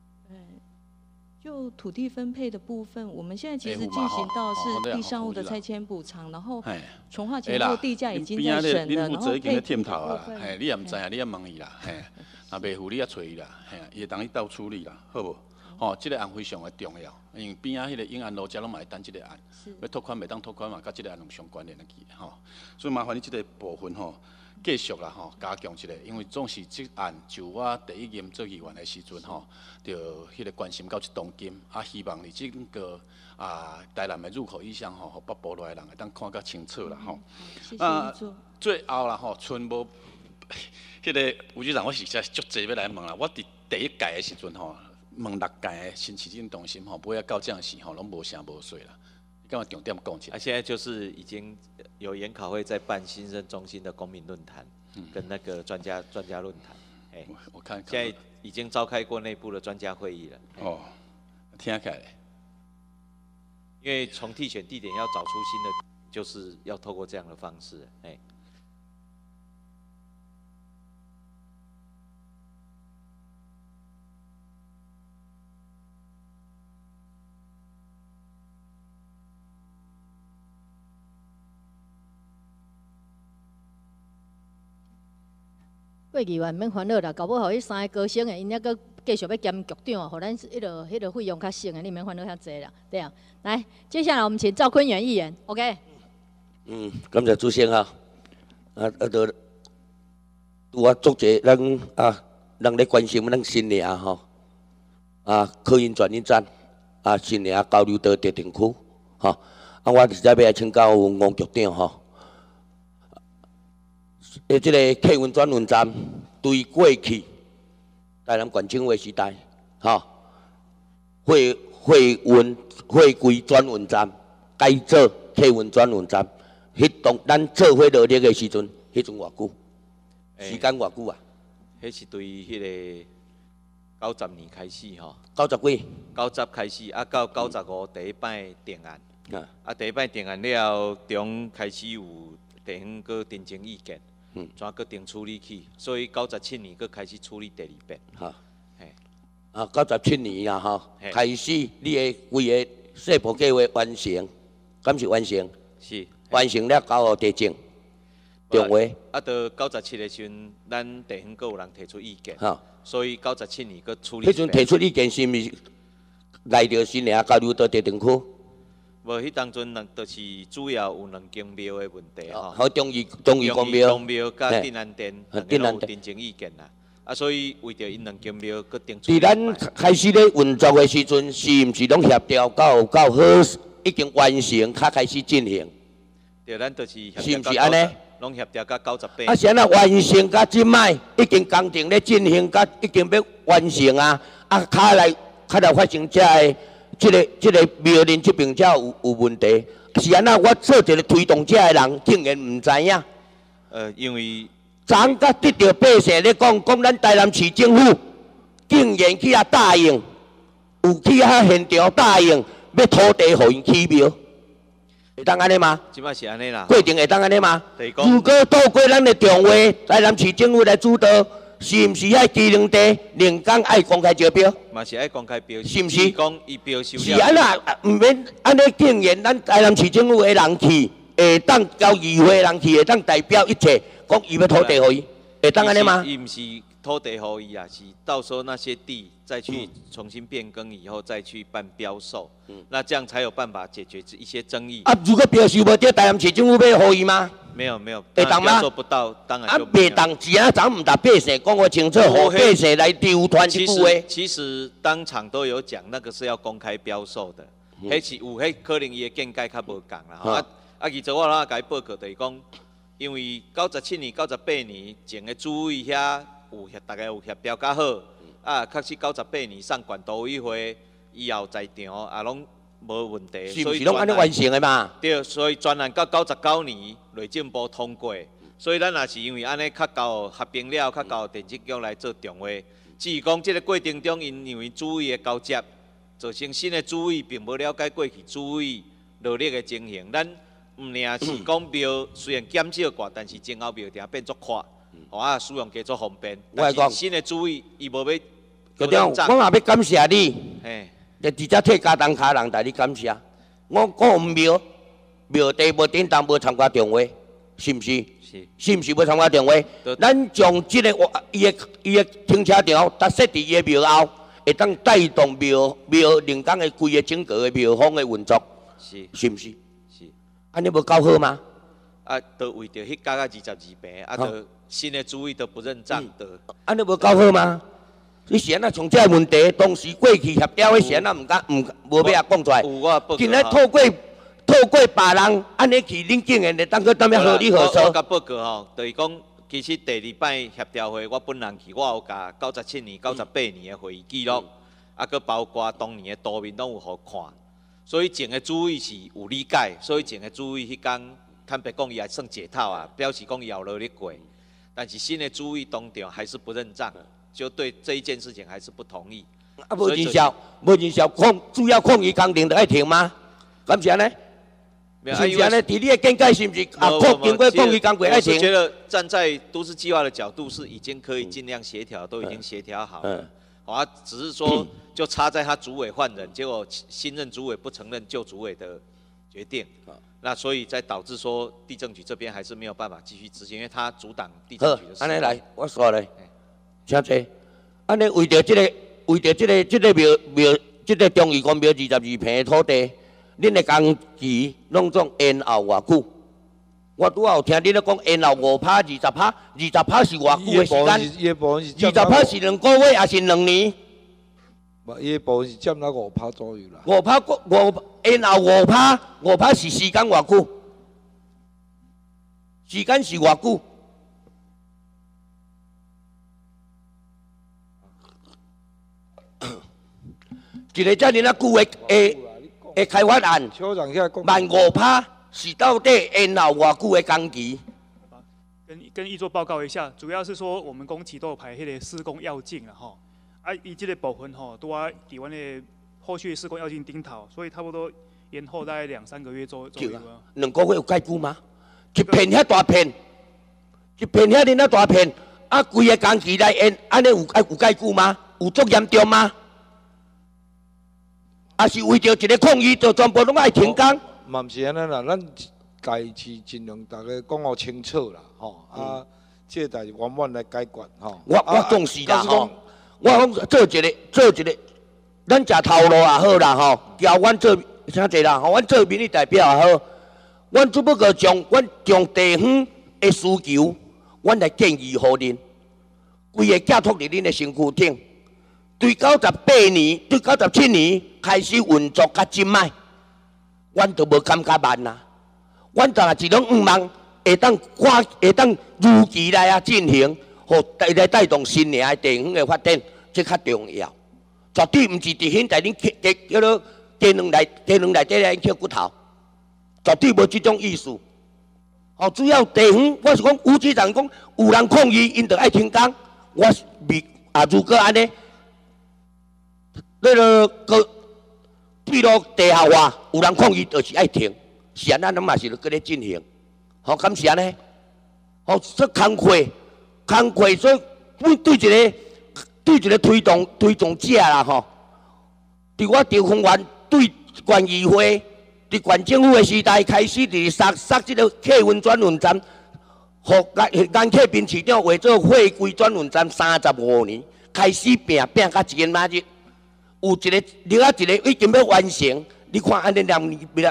就土地分配的部分，我们现在其实进行到是地上物的拆迁补偿，然后重划前后地价已经在审了，然后配地的部分，
你也唔知啊，你也问伊啦，若袂付你也找伊啦，伊会当去倒处理啦，好无？吼，这个案非常的重要，因为边仔迄个永安路遮拢嘛会等这个案，要拓宽袂当拓宽嘛，甲这个案有相关联的去吼，所以麻烦你这个部分吼。继续啦吼，加强一下，因为总是这案就我第一任做议员的时阵吼，就迄个关心到这东金，希望你整个台南的入口意向吼，互北部来的人会当看较清楚啦吼。
谢谢你做。
最后啦吼，剩无迄个吴局长，我实在足济要来问啦。我伫第一届的时阵吼，问6届的新市镇中心吼，尾仔到这样时吼，拢无声无水啦。你干嘛重点讲一下？
现在就是已经有研考会在办新生中心的公民论坛，跟那个专家论坛。
我看
现在已经召开过内部的专家会议了。
哦，听起来。
因为从替选地点要找出新的，就是要透过这样的方式。
过议员免烦恼啦，搞不好迄3个高升的，因还阁继续要兼局长，互咱迄个费用较省的，你免烦恼遐济啦，对啊。来，接下来我们请赵坤元议员 ，OK。
感谢主席哈。我足济咱咧关心咱新营吼，客运转运站，新营交流道特定区，吼，我实在要来请教吴局长吼。这个客运转运站对过去台南县政府时代，货柜转运站改做客运转运站，咱做伙落力的时阵，迄阵偌久？时间偌久啊？
迄是对迄个90年开始吼。
90几
？90开始，到95第一摆定案。第一摆定案了后，中开始有地方搁申请意见。怎搁定处理去？所以97年搁开始处理第2遍。
97年啊，吼，开始你的规个细部计划完成，敢是完成？
是。
完成了交互地政中华。
到97的时阵，咱地方搁有人提出意见。所以97年搁处理。
迄阵提出意见是毋是来着新营交流道特定区？
无，迄当阵就是主要有2间庙的问题吼。
好，中义公庙。
公庙甲定安殿，两个有申请意见啦。所以为着因2间庙，搁定出。
伫咱开始咧运作的时阵，是毋是拢协调到好，已经完成，才开始进行？
对，咱就是
是毋是安尼？
拢协调到98。
是安那完成到即摆，已经工程咧进行，甲已经要完成啊！较来发生遮个。这个庙林这边才有问题，是安那？我做一个推动者的人，竟然唔知影。
因为
昨甲得到百姓咧讲咱台南市政府竟然去遐答应，有去遐现场答应要土地互因起庙，会当安尼吗？
即摆是安尼啦。
过程会当安尼吗？如果透过咱的中华台南市政府来主导。是毋是遐机能地人工爱公开招标？
嘛是爱公开标，
是毋是？
讲伊标收了。
是安那，毋免安尼竟然咱台南市政府的人去，会当交议会的人去，会当代表一切，讲伊要土地互伊，会当安尼吗？
伊毋是土地互伊啊，是到时候那些地再去重新变更以后再去办标售，那这样才有办法解决一些争议。
如果标售无对，台南市政府要互伊吗？
没有，
会当吗？
做不到，当然就
袂当。是啊，咱唔答百姓讲话清楚，互百姓来流传一句话。
其实当场都有讲，那个是要公开标售的，迄是有，迄可能伊的见解较无共啦。其实我哪甲伊报告就是讲，因为97年、98年前的主委遐有大家有协调较好，确实98年上县都委会以后在场拢无问题。
是毋是拢安尼完成的嘛？
对，所以专案到99年内政部通过，所以咱也是因为安尼较交合并了，较交电信局来做重划。至于讲这个过程中，因为主委的交接，造成新的主委并无了解过去主委努力的情形，咱毋领是讲庙虽然减少寡，但是前后庙埕变作宽，使用加做方便。但是新的主委伊无要。局长，
我嘛要感谢你，就直接替家当卡人代你感谢。我庙地无典当，无参加中会，是毋是？是毋是要参加中会？咱将即个伊的停车场搭设伫伊的庙后，会当带动庙临港的规个整个的庙方的运作，是毋是？
是。
安尼无够好吗？
啊，都为着迄加22平，啊，都新的主委都不认账的。
安尼无够好吗？你是安那从这问题，当时过去协调的是安那无要讲出来。今日透过别人安尼去恁竟然会当去当要合理合说。
我甲报告吼，就是讲，其实第2摆协调会，我本人去，我有甲97年、98年的会议记录，啊，佮包括当年的图面拢有互看。所以前个主委是有理解，所以前个主委迄天坦白讲，伊也算解套啊，表示讲伊有努力过。但是新的主委当场还是不认账。就对这一件事情还是不同意。
啊，无人效，主要抗议工程就爱停吗？敢是安尼？是安尼？伫你的见解是毋是？经过抗议工程爱停？
我觉得站在都市计划的角度是已经可以尽量协调，都已经协调好了。啊，只是说就差在他主委换人，结果新任主委不承认旧主委的决定。那所以才导致说地政局这边还是没有办法继续执行，因为他阻挡地政局的事。
安尼来，我说咧。请坐。安尼为着这个庙，这个中义公庙22平的土地，恁的工期拢总延后偌久？我拄仔有听恁咧讲延后5%、20%是偌久的时间？20%是2个月还是2年？
伊的部分是占了5%左右啦。
5%延后5%是时间偌久？时间是偌久？一个遮尔啊久的开发案，15%是到底延后偌久的工期？
跟议座报告一下，主要是说我们工期都有排迄个施工要件啦吼，啊，伊这个部分吼都要伫阮的后续施工要件顶头，所以差不多延后大概2-3个月左右啊。
2个月有介久吗？一片遐大片，遐大片，啊，规个工期来延，安尼有介久吗？有足严重吗？啊，是为着一个抗议，就全部拢爱停工？
嘛毋是安尼啦，咱家是尽量大家讲好清楚啦，吼啊，这代志慢慢来解决吼。
我重视啦吼，我讲做一个，咱食头路也好啦吼，交阮做啥济啦吼，阮做民意代表也好，阮只不过将地方的需求，阮来建议互恁，规个寄托伫恁的身躯顶。对98年、对97年开始运作，甲即摆，阮都无感觉慢啦。阮当然一种毋望会当如期来进行，互来带动新年的地方的发展，这较重要。绝对毋是伫现在恁叫做地两内底来捡骨头，绝对无即种意思。哦，主要地方，我是讲有局长讲有人抗议，因就爱停工。我未如果安尼。那个对路地下化，有人抗议就是爱停，是安咱嘛是搁咧进行，好，敢是安尼？好，这工课，所以对一个推动者啦吼，伫我地方员对县议会、伫县政府的时代开始，伫设这个客运转运站，互咱客滨市长为做货柜转运站35年，开始拼到今仔日。有一个另外一个已经要完成，你看安尼人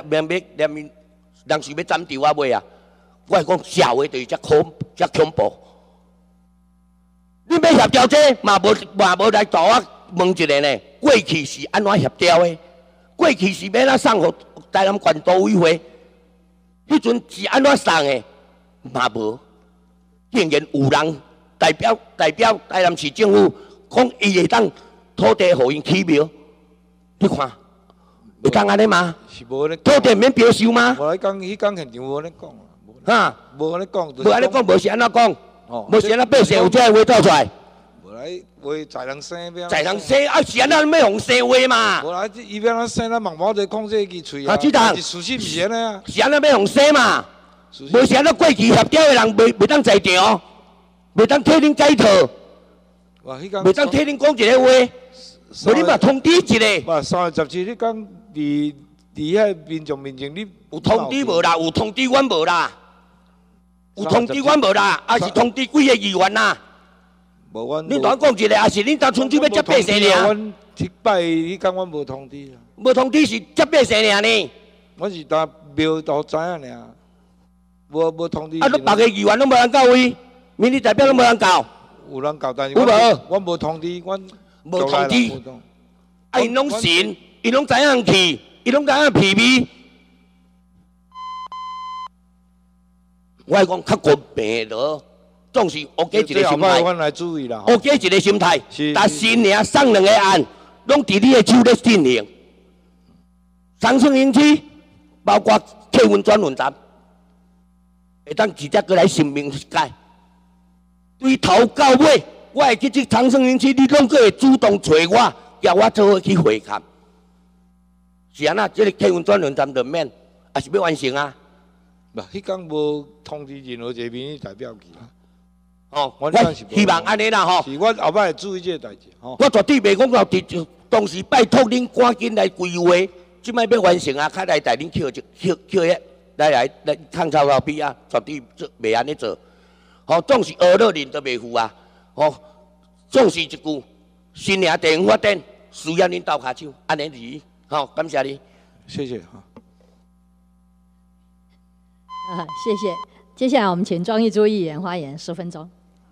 是要斩掉啊未啊？我是讲社会就是遮恐怖。你要协调这嘛无来找我问一个呢？过去是安怎协调的？过去是要怎送互台南县都委会？迄阵是安怎送的？嘛无，竟然有人代表台南市政府讲伊会当。土地互因起庙，你看， 会讲安尼吗？
是无咧。
土地免标收吗？
无迄讲现场无安尼讲啦。
哈，
无安尼讲。
无安尼讲，无是安怎讲？无是安怎百姓有这话倒出来？
无来话在人生要。
在人生啊，是安怎要用生话嘛？
无来，伊要安生，咱茫茫在控制伊喙啊。
啊，局长，
是事实毋是安尼啊？
是安怎要用生嘛？无是安怎过去协调的人袂当在场，袂当替恁解套，袂当替恁讲一个话，无你嘛通知一下。
哇，3月17日讲伫遐民众面前，你
有通知无啦？有通知阮无啦？有通知阮无啦？还是通知几个议员啦？
无阮。
恁同我讲一下，还是恁当村长要接百姓尔？
阮礼拜迄讲阮无通知啊。
无通知是接百姓尔呢？
我是当庙都知影尔，无通知。
啊，你别个议员拢无人到位，民意代表拢无人到。
有人到，但是
有无？
阮无通知，阮
无通知。啊，因拢信，因拢知影去，伊拢知影屁味。我讲较公平咯，总是乌鸡一个心态。
阮来注意啦。
乌鸡一个心态，但新年送2个案，拢伫你的手咧进行。长春营区包括客运转运站，会当直接过来申明解。对头到尾，我会去这长春营区，你拢个会主动找我，叫我做伙去会勘。是安那，这个客运转运站就免，还是要完成啊？
不，迄讲无通知任何一个民意代表去啦。
哦，我希望安尼啦吼。
是我后摆会注意这个代志吼。
我绝对袂讲到当时拜托恁赶紧来规划，即摆要完成啊，较来带恁去来抗操到比啊，绝对袂安尼做。吼，总是学了人都袂负啊。吼，总是一句新营地方发展需要恁斗骹手，安尼是。好，感谢你，
谢谢哈。
谢谢。接下来我们请庄义珠议员发言10分钟。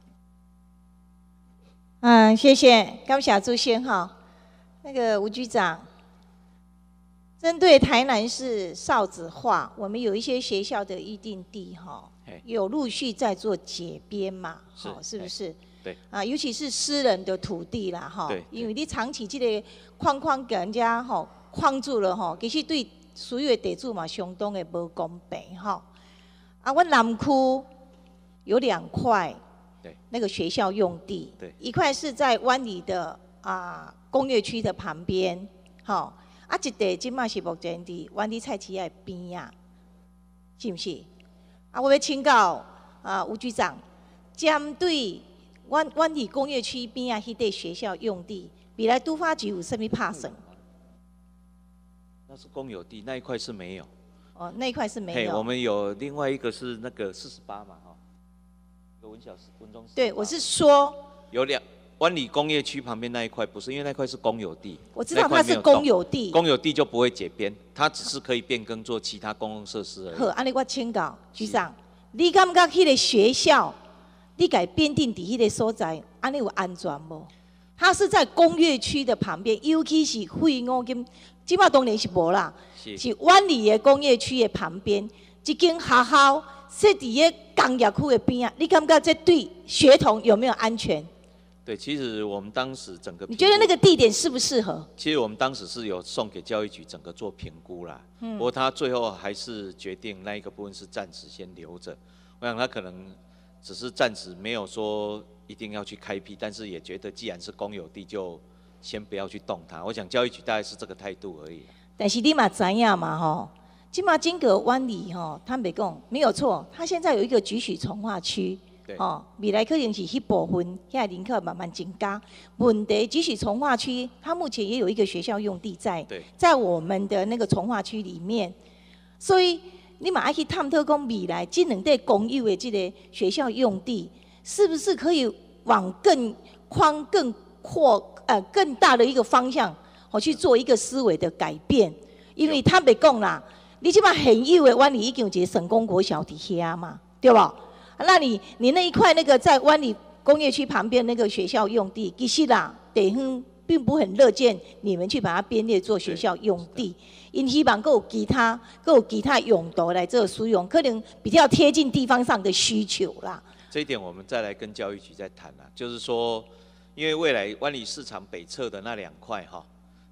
谢谢，感谢主席哈。那个吴局长，针对台南市少子化，我们有一些学校的预定地哈，有陆续在做解编嘛，是不是？
对。
尤其是私人的土地啦哈，因为你长期这个框给人家哈框住了哈，其实对所有的地主嘛相当的不公平哈。我南区有2块，那个学校用地，一块是在湾里的工业区的旁边，一地即马是目前伫湾里菜市仔边啊，是不是？我要请教吴局长，针对湾里工业区边啊迄块学校用地，未来都发局有甚物拍算？
那是公有地，那一块是没有。
哦，那一块是没有。
我们有另外一个是那个48嘛，有文中。
对，我是说
有湾里工业区旁边那一块不是，因为那块是公有地。
我知道它是公有地。
公有地就不会解编，它只是可以变更做其他公共设施而已。
好，安尼我请教局长，你感觉迄个学校，你改编定伫迄个所在，安尼有安全无？它是在工业区的旁边，尤其是废五金，即马当然是无啦。是湾里的工业区的旁边，一间学校设伫个工业区的边啊，你感觉这对学童有没有安全？
对，其实我们当时整个，
你觉得那个地点适不适合？
其实我们当时是有送给教育局整个做评估啦，不过他最后还是决定那一个部分是暂时先留着。我想他可能只是暂时没有说一定要去开辟，但是也觉得既然是公有地，就先不要去动它。我想教育局大概是这个态度而已。但是你嘛知影嘛吼，今嘛金阁湾里吼，坦白讲没有错，它现在有一个菊许从化区，未来可能是迄部分遐人口慢慢增加。问题菊许从化区，它目前也有一个学校用地在我们的那个从化区里面，所以你嘛爱去探讨讲未来这2块公有的这个学校用地，是不是可以往更宽、更阔、更大的一个方向？去做一个思维的改变，因为坦白讲啦，你即摆现有的湾里已经有一个成功国小伫遐嘛，对吧？那你那一块那个在湾里工业区旁边那个学校用地，其实啦，地方并不很乐见你们去把它编列做学校用地，因希望有其他用途来做使用，可能比较贴近地方上的需求啦。这一点我们再来跟教育局再谈啦，就是说，因为未来湾里市场北侧的那2块哈。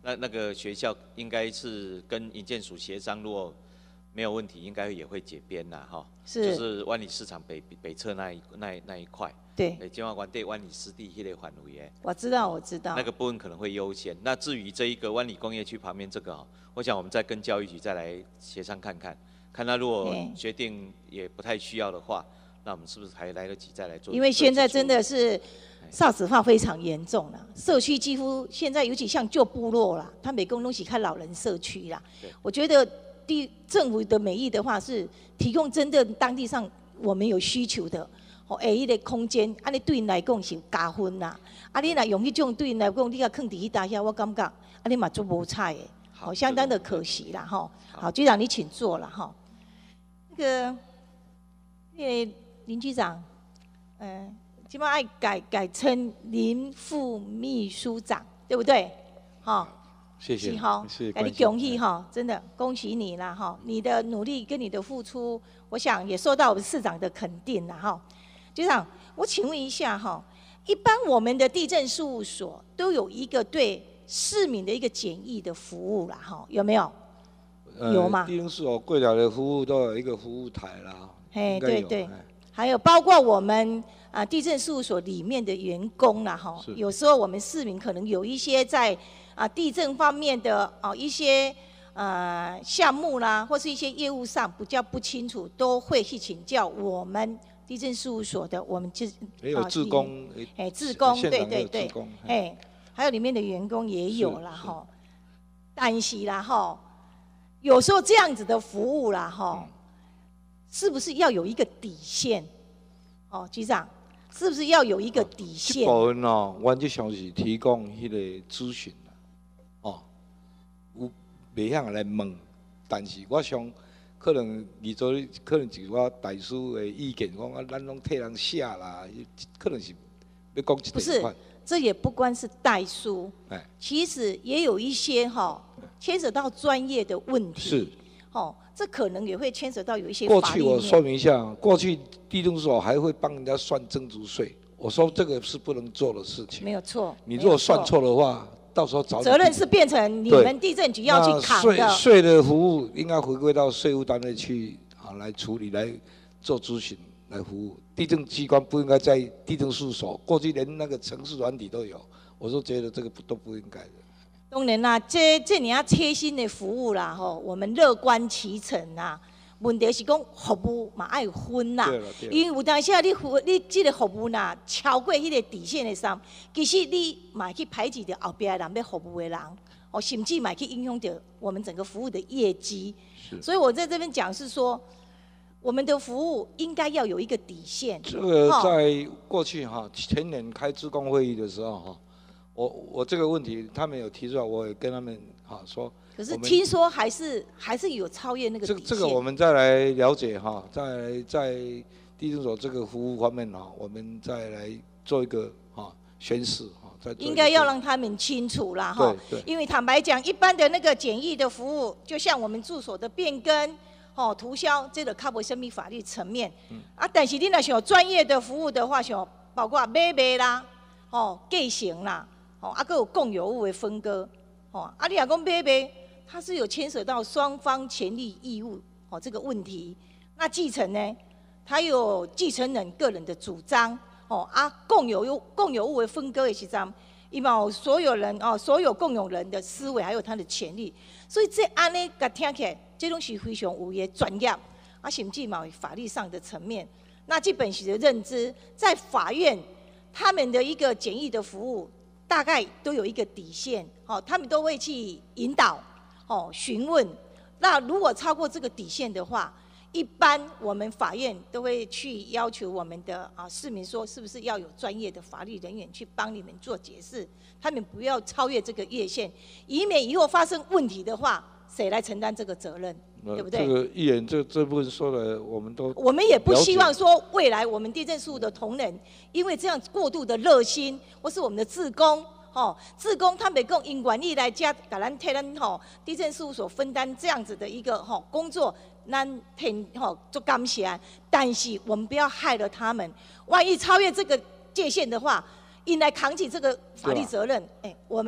那个学校应该是跟营建署协商，如果没有问题，应该也会解编啦，哈。
是。
就是湾里市场北侧那一块。对。金华湾对湾里湿地迄个范围诶。
我知道。那
个部分可能会优先。那至于这一个湾里工业区旁边这个我想我们再跟教育局再来协商看看，看他如果决定也不太需要的话，那我们是不是还来得及再来做？
因为现在真的是。少子化非常严重了，社区几乎现在尤其像旧部落啦，他每个东西看老人社区啦。我觉得政府的美意的话是提供真正当地上我们有需求的，一个空间，安尼对因来讲是加分啦。你若用迄种对因来讲，你甲放伫迄搭遐，我感觉安尼嘛做无彩的，相当的可惜啦好，局长你请坐了那个林局长，基本上改称林副秘书长，对不对？
谢谢。
给你恭喜真的恭喜你啦你的努力跟你的付出，我想也受到我们市长的肯定啦局长，我请问一下一般我们的地政事务所都有一个对市民的一个简易的服务啦有没有？有吗？
地政事务所柜台的服务都有一个服务台啦。
对。还有包括我们地政事务所里面的员工啦有时候我们市民可能有一些在地政方面的一些项目啦，或是一些业务上比较不清楚，都会去请教我们地政事务所的，我们就
也有志工，
志工对，还有里面的员工也有啦但是啦有时候这样子的服务啦是不是要有一个底线？局长，是不是要有一个底线？
这部分我就想是提供迄个咨询啦，有袂晓来问，但是我想可能可能是我大师的意见，讲咱拢替人写啦，可能是要讲这一块。
这也不光是代书，其实也有一些牵扯到专业的问题。
是。
这可能也会牵扯到有一些
过去我说明一下，过去地政所还会帮人家算增值税，我说这个是不能做的事情。
没有错。
你如果算错的话，到时候
责任是变成你们地政局要去扛的。
税的服务应该回归到税务单位去来处理，来做咨询，来服务。地政机关不应该在地政事务所，过去连那个程式软体都有，我说觉得这个都不应该的。
当然啦，这你要贴心的服务啦，我们乐观其成啦。问题是讲服务嘛爱分啦，因为有当时你这个服务啦超过迄个底线的时候，其实你嘛去排挤到后边的人要服务的人，甚至嘛去影响到我们整个服务的业绩。所以我在这边讲是说，我们的服务应该要有一个底线。
这个在过去前年开职工会议的时候我这个问题他们有提出来，我也跟他们说。
可是听说还是有超越那个底线。
这个我们再来了解在地政所这个服务方面我们再来做一个宣示
应该要让他们清楚啦
对。
因为坦白讲，一般的那个简易的服务，就像我们住所的变更、涂销，这个较无什么法律层面。但是你若想专业的服务的话，像包括买卖啦、继承啦。还有共有物的分割，你若讲买卖，它是有牵涉到双方权利义务这个问题。那继承呢，它有继承人个人的主张，共有物的分割的时阵，伊嘛有所有人所有共有人的思维，还有他的权利。所以这安尼甲听起来，这拢是非常有的专业，甚至嘛有法律上的层面。那基本是的认知，在法院他们的一个简易的服务。大概都有一个底线，他们都会去引导，询问。那如果超过这个底线的话，一般我们法院都会去要求我们的市民说，是不是要有专业的法律人员去帮你们做解释，他们不要超越这个界限，以免以后发生问题的话，谁来承担这个责任？对不对？
这个议员这部分说的，我们
也不希望说未来我们地政事务的同仁，因为这样过度的热心，或是我们的志工，志工他们讲因愿意来加，给咱替咱地政事务所分担这样子的一个工作，咱替做感谢。但是我们不要害了他们，万一超越这个界限的话，因来扛起这个法律责任，我们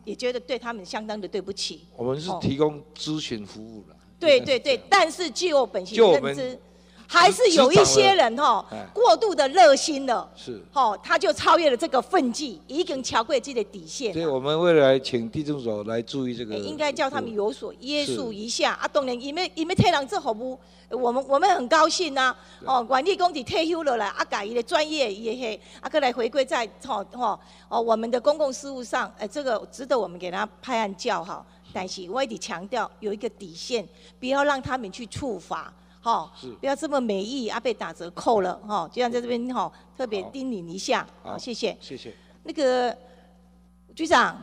也觉得对他们相当的对不起。
我们是提供咨询服务了。
对对对，但是据我本心认知。还是有一些人过度的热心了，
是
他就超越了这个分际，已经超过这个底线。
所以我们未来请地政所来注意这个，
应该叫他们有所约束一下啊。当然，因为替人做服务，我们很高兴呐。管理工地退休了啦，改伊的专业也嘿，过来回归在我们的公共事务上，这个值得我们给他拍案叫好。但是我一直强调有一个底线，不要让他们去触法。不要这么美意被打折扣了就像在这边特别叮咛一下，谢谢。
谢谢。
那个局长，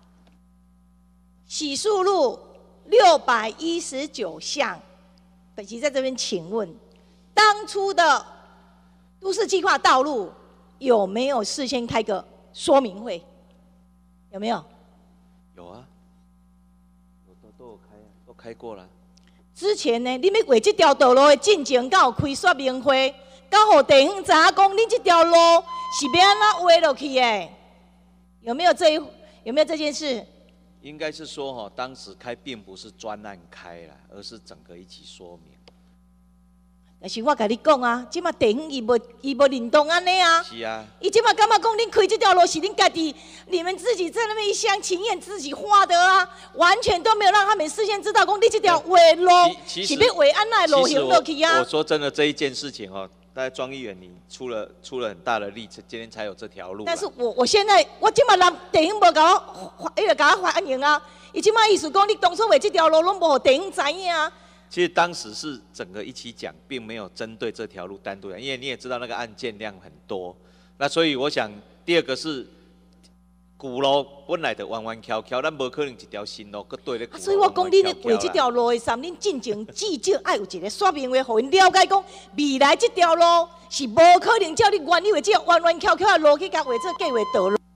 洗漱路619项，本席在这边请问，当初的都市计划道路有没有事先开个说明会？有没有？
有啊，都有开啊，都开过了。
之前呢，你要画这条道路的进前，敢有开说明会，敢互地方知影讲，你这条路是要安怎画落去的？有没有这件事？
应该是说当时开并不是专案开啦，而是整个一起说明。
但是我甲你讲啊，即马地方伊无认同安尼啊。
是啊。
伊即马感觉讲，恁开这条路是恁家己、你们自己在那边一厢情愿自己画的啊，完全都没有让他们事先知道讲，你这条画路是要画安那路行落去啊。
我说真的，这一件事情大概庄议员你出了很大的力，今天才有这条路。
但是我现在即马人地方无甲我，甲我反映啊，伊即马意思讲，你当初画这条路拢无互地方知影啊。
其实当时是整个一起讲，并没有针对这条路单独讲，因为你也知道那个案件量很多。那所以我想，第二个是古路本来就弯弯翘翘，咱无可能一条新路搁对咧。
所以我讲，你咧画这条路的时候，恁进前至少爱有一个说明会，互因了解讲，未来这条路是无可能照你原有的这弯弯翘翘的路去甲画这计划道路。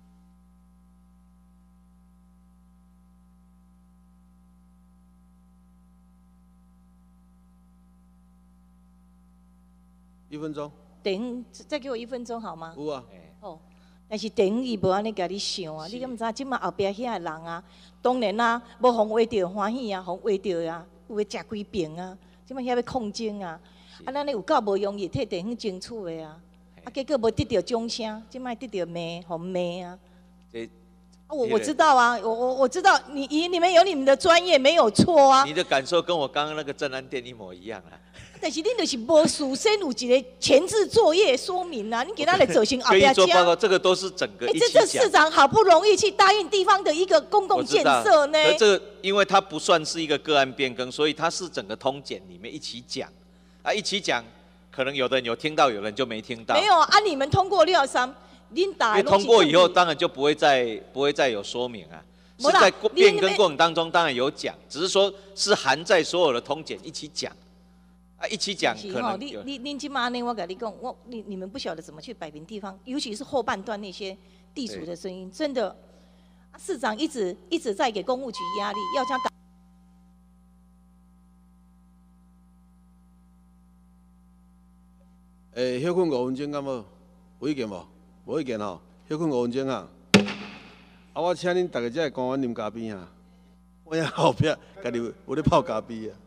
1分钟。
地方再给我1分钟好吗？
有啊。
但是地方伊无安尼甲你想啊，你敢毋知即马后壁遐个人啊，当然啊，无互画着欢喜啊，互画着啊，有诶食几遍啊，即马遐要控精啊，咱咧有够无容易替地方争取的啊，结果无得到掌声，即马得到骂，互骂啊。我知道啊，我知道，你们有你们的专业没有错啊。
你的感受跟我刚刚那个正安店一模一样啊。
但是恁就是无事先有一个前置作业说明啊，你给他来走行后边
可以做报告，这个都是整个一起讲。
这市长好不容易去答应地方的一个公共建设呢。
这个因为它不算是一个个案变更，所以它是整个通检里面一起讲啊，一起讲，可能有的人有听到，有人就没听到。
没有啊，你们通过613，恁打。
因为通过以后，当然就不会再有说明啊。是在变更过程当中，当然有讲，只是说是含在所有的通检一起讲。一起讲可能有。
恁今嘛呢？我跟你讲，你们不晓得怎么去摆平地方，尤其是后半段那些地主的声音，真的，市长一直在给公务局压力，要将。
休困5分钟敢无？有意见无？无意见吼，休困5分钟啊！我请恁大家这公园啉咖啡啊！我遐后壁家己有咧泡咖啡啊！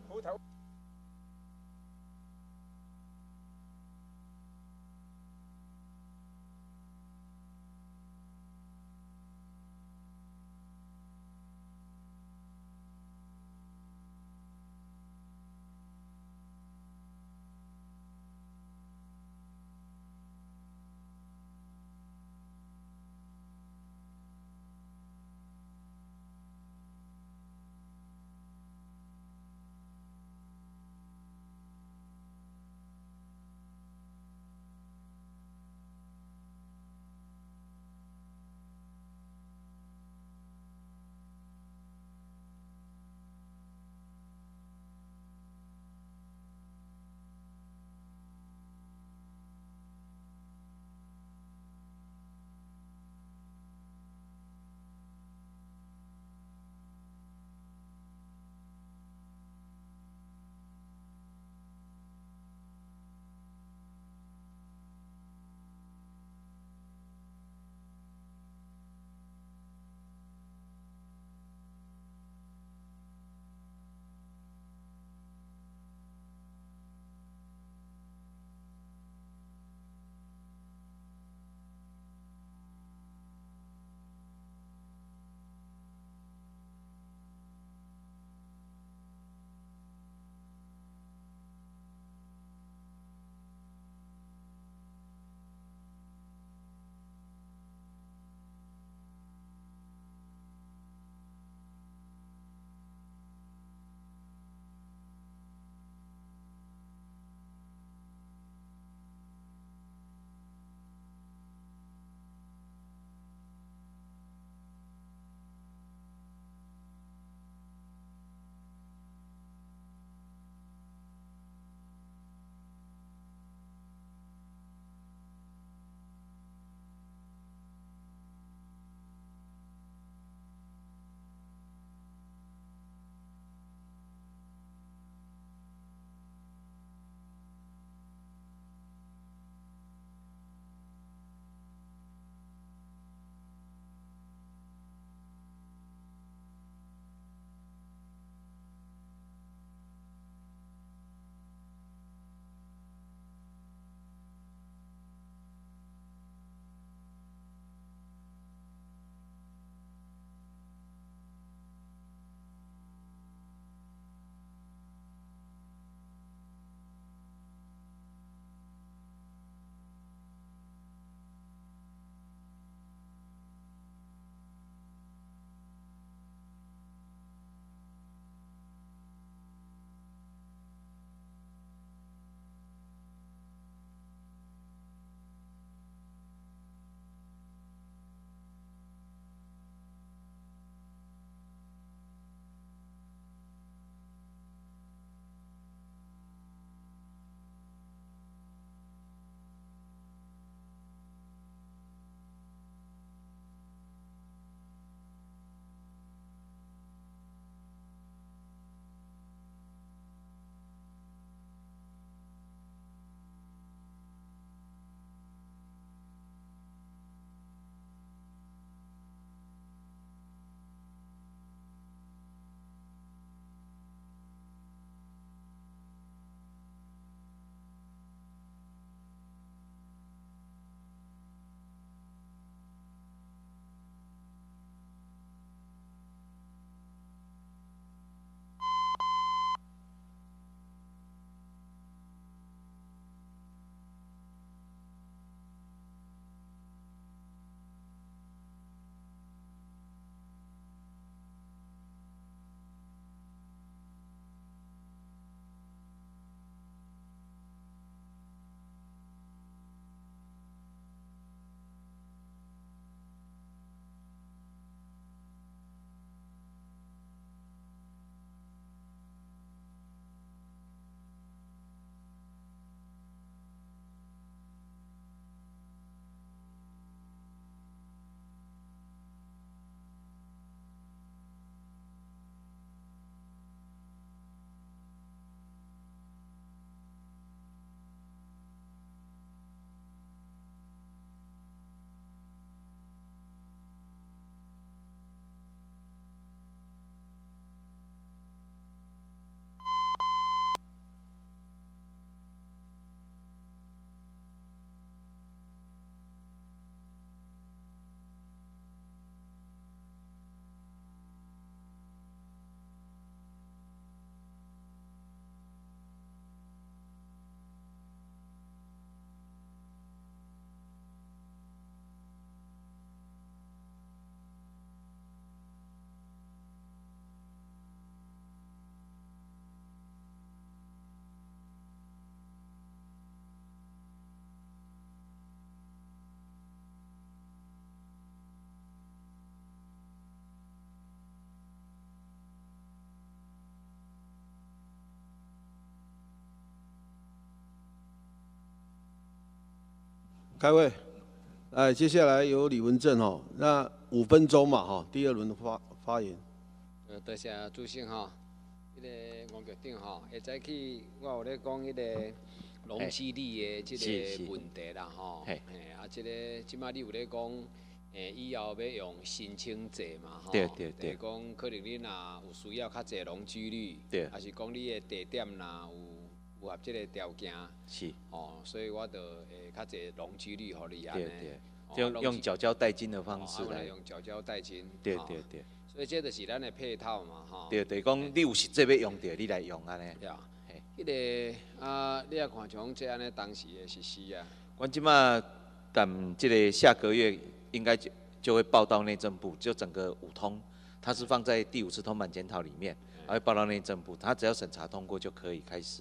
开会。接下来由李文正哈，那5分钟嘛哈，第2轮的发言。
多谢主席哈，迄个王局长哈，下早起我有咧讲迄个农机率的即个问题啦吼，即个即马你有咧讲，以后要用申请制嘛吼，
对，
讲可能你若有需要较侪农机率，
对，
还是讲你的地点若有符合即个条件，
是，
所以我就会较侪农机率互你安尼。
对，用缴交代金的方式来
用缴交代金。
对。
所以这就是咱的配套嘛，吼。
对，讲你有实际要用着，你来用安尼。
对啊。迄个你也看像这安尼当时的实施啊。
我即马等这个下个月应该就会报到内政部，就整个5通，它是放在第5次通盘检讨里面，还会报到内政部，它只要审查通过就可以开始。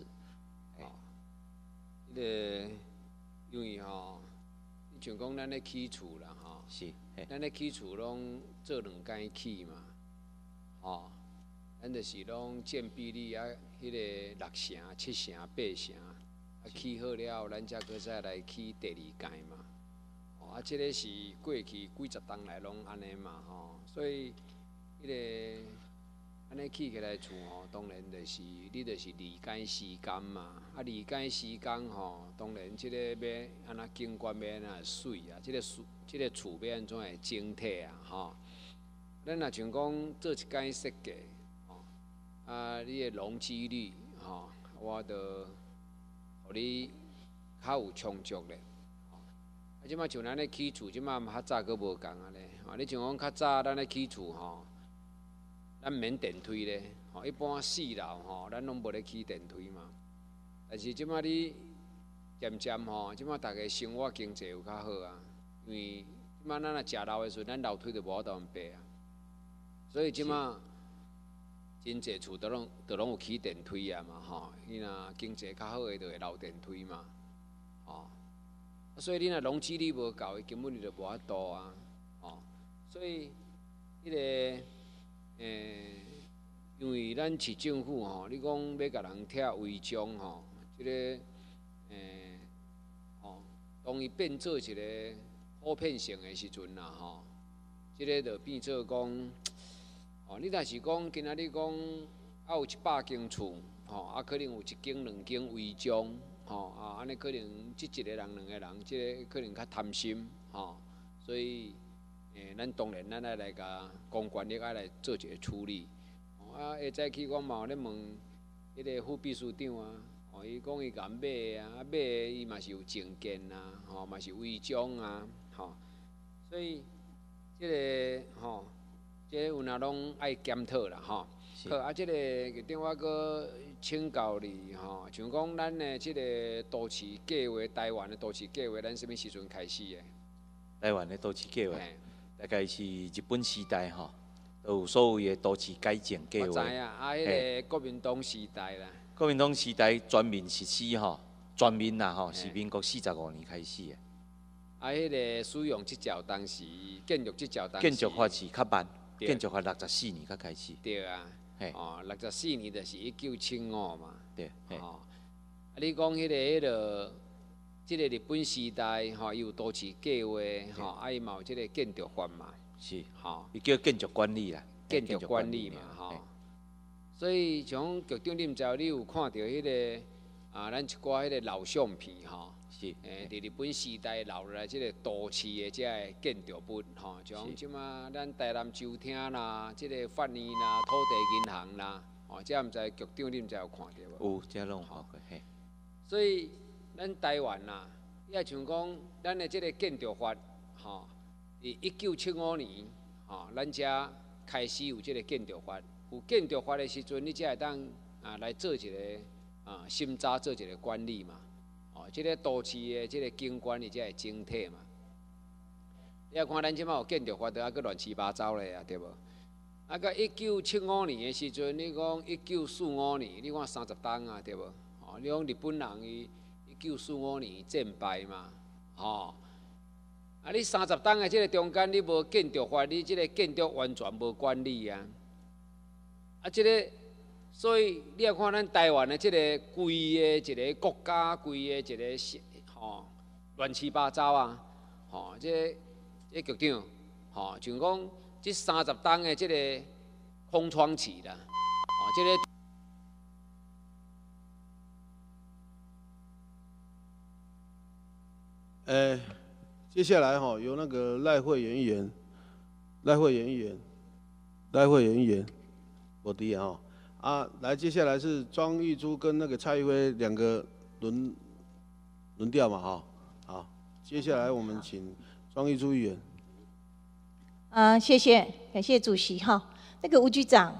迄个因为吼。像讲咱咧起厝啦，吼，
是，
咱咧起厝拢做2间起嘛，吼，咱就是拢建比例啊，迄个6成、7成、8成，啊起好了，咱才搁再来起第2间嘛，啊，即个是过去几十年来拢安尼嘛，吼，所以迄个安尼起起来厝吼，当然就是你就是2间时间嘛，啊2间时间吼，当然即个要安那景观要安那水啊，即个厝要安怎会整体啊，吼。咱若像讲做1间设计，吼，啊你的容积率，吼，我着互你较有充足咧。啊，即摆像咱咧起厝，即摆较早佫无共啊咧，吼，你像讲较早咱咧起厝吼。咱免电梯咧，吼，一般4楼吼，咱拢无咧起电梯嘛。但是即摆你渐渐吼，即摆大家生活经济有较好啊，因为即摆咱若食老的时阵，咱楼梯就无法度爬啊。所以即摆真济厝都拢有起电梯啊嘛，吼，伊若经济较好的就会留电梯嘛，吼。所以你若容积率无够，伊根本就无法度啊，吼。所以迄个。因为咱市政府吼，你讲要甲人拆违章吼，即个当伊变做一个普遍性的时阵啦吼，即个就变做讲，你若是讲今仔日讲有100间厝，可能有1间2间违章，安尼可能一个人2个人，即个可能较贪心，所以。咱当然，咱爱来甲公权力爱来做一个处理。下早起我嘛有咧问迄个副秘书长啊，伊讲伊甲买的啊，买的伊嘛是有证件啊，嘛是违章啊，所以即个即个有哪拢爱检讨啦，好，即个局长我阁请教你像讲咱的即个都市计划，台湾的都市计划，咱什么时阵开始的？
台湾的都市计划。大概是日本时代吼，都有所谓的都市改建计划。
我知影，迄个国民党时代啦。
国民党时代全面实施吼，全面啦吼，是民国45年开始的。
迄个使用执照当时，建筑执照当
时。建筑法是较慢，建筑法64年才开始。
对啊。64年就是1975嘛。
对。
你讲迄个。即个日本时代伊有都市计划伊嘛有即个建筑法嘛，
是伊叫建筑管理啦，
建筑管理嘛所以像局长，你毋知你有看到迄个咱一寡迄个老相片
是
伫日本时代留落来即个都市的即个建筑物像即马咱台南州厅啦，即个法院啦，土地银行啦，即毋知局长你毋知有看到无？
有，即拢有看过嘿。
所以。咱台湾啦，也像讲，咱的即个建筑法，伫1975年，咱才开始有即个建筑法。有建筑法的时阵，你才会当来做一个审查，做一个管理嘛。即个都市的即个景观，你才会整体嘛。你看咱即摆有建筑法，都还佫乱七八糟咧啊，对无？啊，到1975年的时阵，你讲1945年，你看30档啊，对无？你讲日本人伊。1945年战败嘛，你30档的即个中间，你无建筑法，你即个建筑完全无管理啊。即个，所以你也看咱台湾的即个规的一个国家，规的一个乱七八糟啊，吼，这局长，吼，像讲这30档的这个空窗期啦，哦，这个。
接下来哈由那个赖慧媛议员，我的哈啊，来接下来是庄玉珠跟那个蔡玉辉2个轮调嘛哈，好，接下来我们请庄玉珠议员。
谢谢，感谢主席哈。那个吴局长，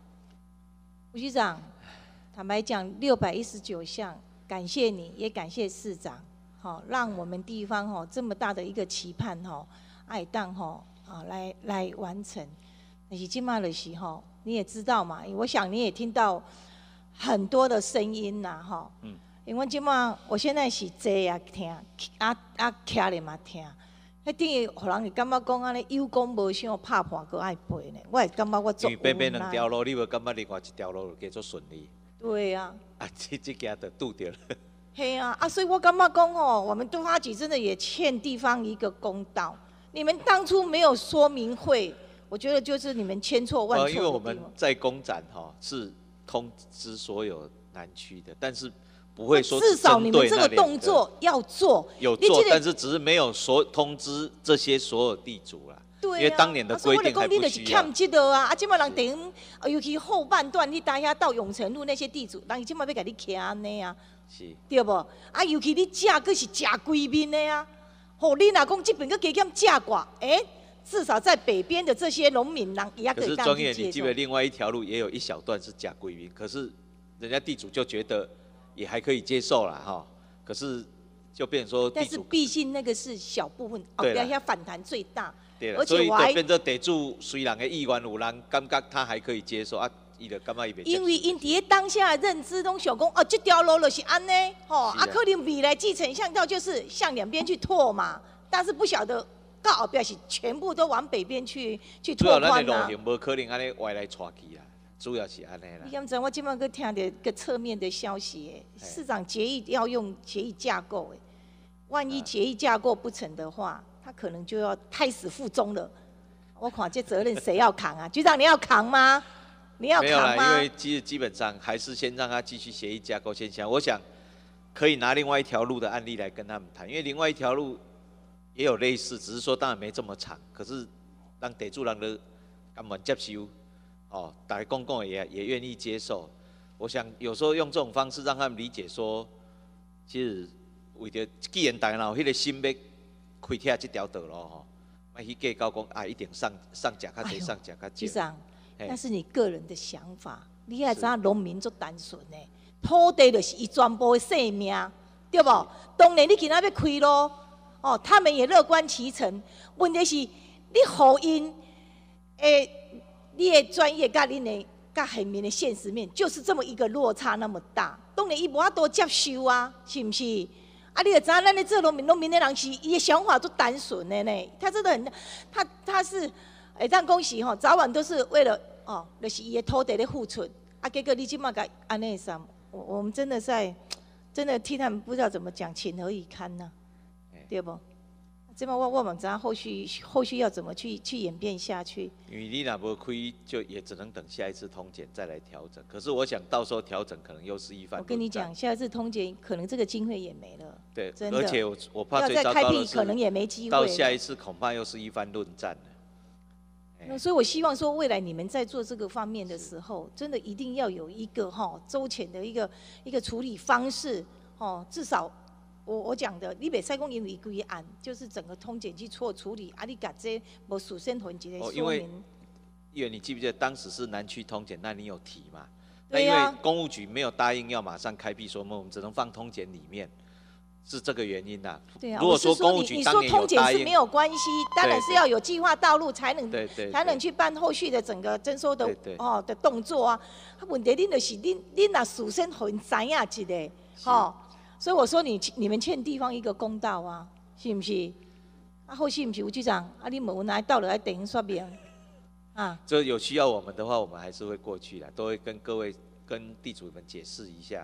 坦白讲619项，感谢你，也感谢市长。好，让我们地方哈这么大的一个期盼哈，爱当哈来完成。但是今嘛的时候，你也知道嘛，我想你也听到很多的声音呐哈。因为今嘛，我现在是坐啊听，徛咧嘛听。迄等于互人会感觉讲安尼有功无伤，拍破搁爱背呢。我会感觉我做无奈。
因为变2条路，你无感觉另外1条路就加做顺利？
对啊。
这件就拄着了。
嘿啊，所以我感觉讲哦，我们都发局真的也欠地方一个公道。你们当初没有说明会，我觉得就是你们千错万错。
因为我们在公展是通知所有南区的，但是不会说
至少你们这个动作要做。
有做，但是只是没有通知这些所有地主啦。
对啊，
因为当年的规定还不需要。
你就是欠这个啊！即摆人等，尤其后半段你大遐到永成路那些地主，人即摆要甲你徛安尼啊。
是，
对不？尤其你价佫是价规面的啊！吼，你若讲这边佫加减价挂，至少在北边的这些农民人也可以当去接受。
可是庄议员，你记得另外一条路也有一小段是价规面，可是人家地主就觉得也还可以接受啦哈。可是就变成说地主，
但是毕竟那个是小部分，不要遐反弹最大。
对了，所以就变成地主虽然的意愿有人感觉他还可以接受啊。
因为因伫当下的认知拢想讲，哦，这条路就是安尼，吼，可能未来继承巷道就是向两边去拓嘛，但是不晓得到后壁是全部都往北边去拓宽啦。
主要咱的路型无可能安尼歪来错去啦，主要是安尼啦。
你敢知我今麦佫听到个侧面的消息，市长决议要用决议架构，万一决议架构不成的话，他可能就要胎死腹中了。我看这责任谁要扛啊？局长你要扛吗？你要扛吗？
因为基本上还是先让他继续协议架构现象。我想可以拿另外一条路的案例来跟他们谈，因为另外一条路也有类似，只是说当然没这么长，可是让地主人的甘愿接受，哦，大家公共也愿意接受。我想有时候用这种方式让他们理解说，其实为着既然大家有迄个心要开拓这条道路吼，莫去计较讲啊一定上架较济，上架较少。
局长。那是你个人的想法，你也知影农民足单纯的，土地就是伊全部的性命，对不？当然你今仔要开路，哦，他们也乐观其成。问题是你互因，你的专业甲恁的甲现面的现实面，就是这么一个落差那么大。当然伊无法度接受啊，是不是？啊，你也知影咱咧做农民的人是伊的想法都单纯的呢，他真的很，他是。但恭喜吼，早晚都是为了哦，就是伊的土地咧付出，结果你即马甲安尼上，我们真的真的替他们不知道怎么讲，情何以堪呐，对不？即马我们知道后续要怎么去演变下去。
因为你若无开，就也只能等下一次通检再来调整。可是我想到时候调整可能又是一番。
我跟你讲，下一次通检可能这个经费也没了。
对，
真的。
而且我怕最糟糕的是，
可能也没机会。
到下一次恐怕又是一番论战了。
所以我希望说，未来你们在做这个方面的时候，真的一定要有一个周全的一个处理方式，至少我讲的，你袂使讲因为规案，就是整个通检去错处理，你甲这无事先混一个说明。
因为你记不记得当时是南区通检，那你有提嘛？
对呀。
那因为公务局没有答应要马上开辟，所以我们只能放通检里面。是这个原因呐。
对啊，
如果说公务局当年有答应，
你说通检是没有关系，当然是要有计划道路才能去办后续的整个征收的的动作啊。问题恁就是恁若事先互因知影一个，所以我说你们欠地方一个公道啊，是不是？后续不是吴局长，你无奈到了来等于说明啊。
这有需要我们的话，我们还是会过去的，都会跟各位跟地主们解释一下。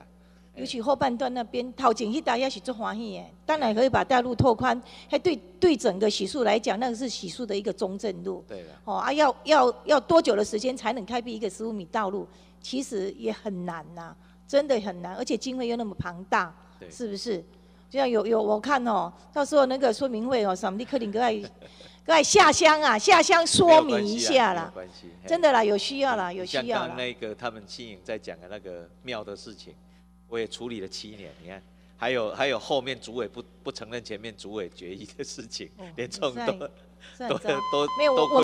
尤其后半段那边，头前迄台也是足欢喜的，当然可以把大路拓宽，对整个洗漱来讲，那个是洗漱的一个中正路。
对了。
哦啊，要多久的时间才能开辟一个15米道路？其实也很难呐，真的很难，而且经费又那么庞大，是不是？就像有我看哦，到时候那个说明会哦，什么你可能各爱下乡啊，下乡说明一下啦。
没有关系，
真的啦，有需要啦，有需要啦。
像刚刚那个他们新颖在讲的那个庙的事情，我也处理了7年。你看，还有后面主委不承认前面主委决议的事情，连这种都
没有我。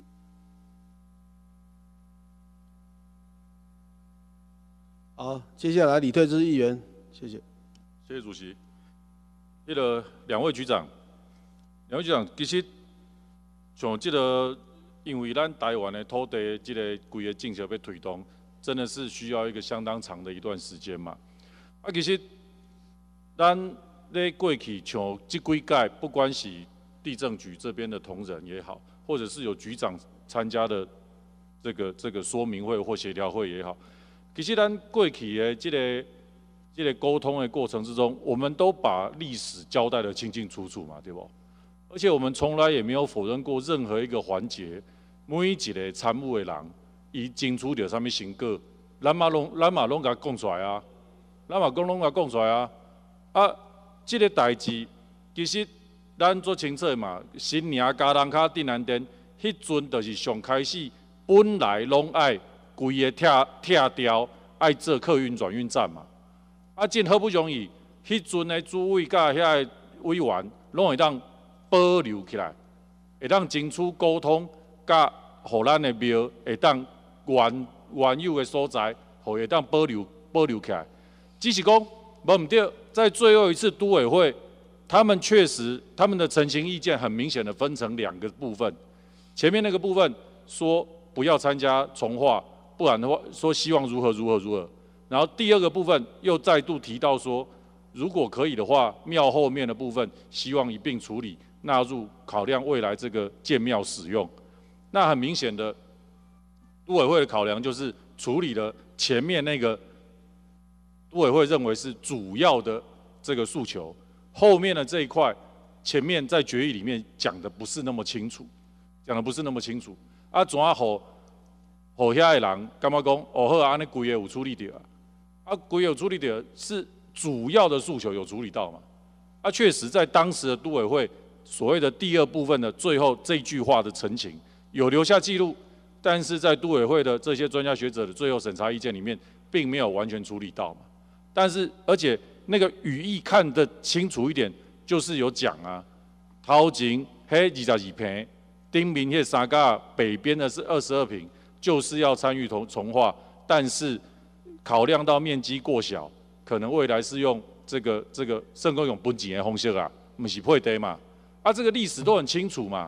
好，接下来李退之议员，谢谢。
谢谢主席。那个两位局长，其实像这个，因为咱台湾的土地这个规个政策要推动，真的是需要一个相当长的一段时间嘛。啊，其实咱咧过去像这几届，不管是地政局这边的同仁也好，或者是有局长参加的这个说明会或协调会也好，其实咱过去的这个沟通的过程之中，我们都把历史交代得清清楚楚嘛，对不？而且我们从来也没有否认过任何一个环节，每一个参与的人，伊争取到什么成果，咱嘛拢甲讲出来啊，拢甲讲出来啊。啊，这个代志其实咱做清楚嘛，新娘加人卡镇南店，迄阵就是上开始，本来拢爱规个拆掉，爱做客运转运站嘛。啊，真好不容易，迄阵的主委甲遐个委员，拢会当保留起来，会当争取沟通，甲互咱的庙会当原有的所在，互会当保留起来。只是讲，无毋对，在最后一次都委会，他们确实他们的陈情意见很明显的分成2个部分，前面那个部分说不要参加重划，不然的话说希望如何。然后第2个部分又再度提到说，如果可以的话，庙后面的部分希望一并处理，纳入考量未来这个建庙使用。那很明显的，都委会的考量就是处理了前面那个都委会认为是主要的这个诉求，后面的这一块，前面在决议里面讲的不是那么清楚，啊，怎啊好遐的人感觉讲，哦好，安尼规个有处理到啊。啊，规有处理的是主要的诉求有处理到嘛？啊，确实在当时的都委会所谓的第2部分的最后这句话的陈情有留下记录，但是在都委会的这些专家学者的最后审查意见里面，并没有完全处理到嘛。但是而且那个语义看得清楚一点，就是有讲啊，头前迄22坪，顶面迄3甲北边的是22坪，就是要参与重划，但是考量到面积过小，可能未来是用这个甚至用分钱的方式啊，不是配地嘛。啊，这个历史都很清楚嘛，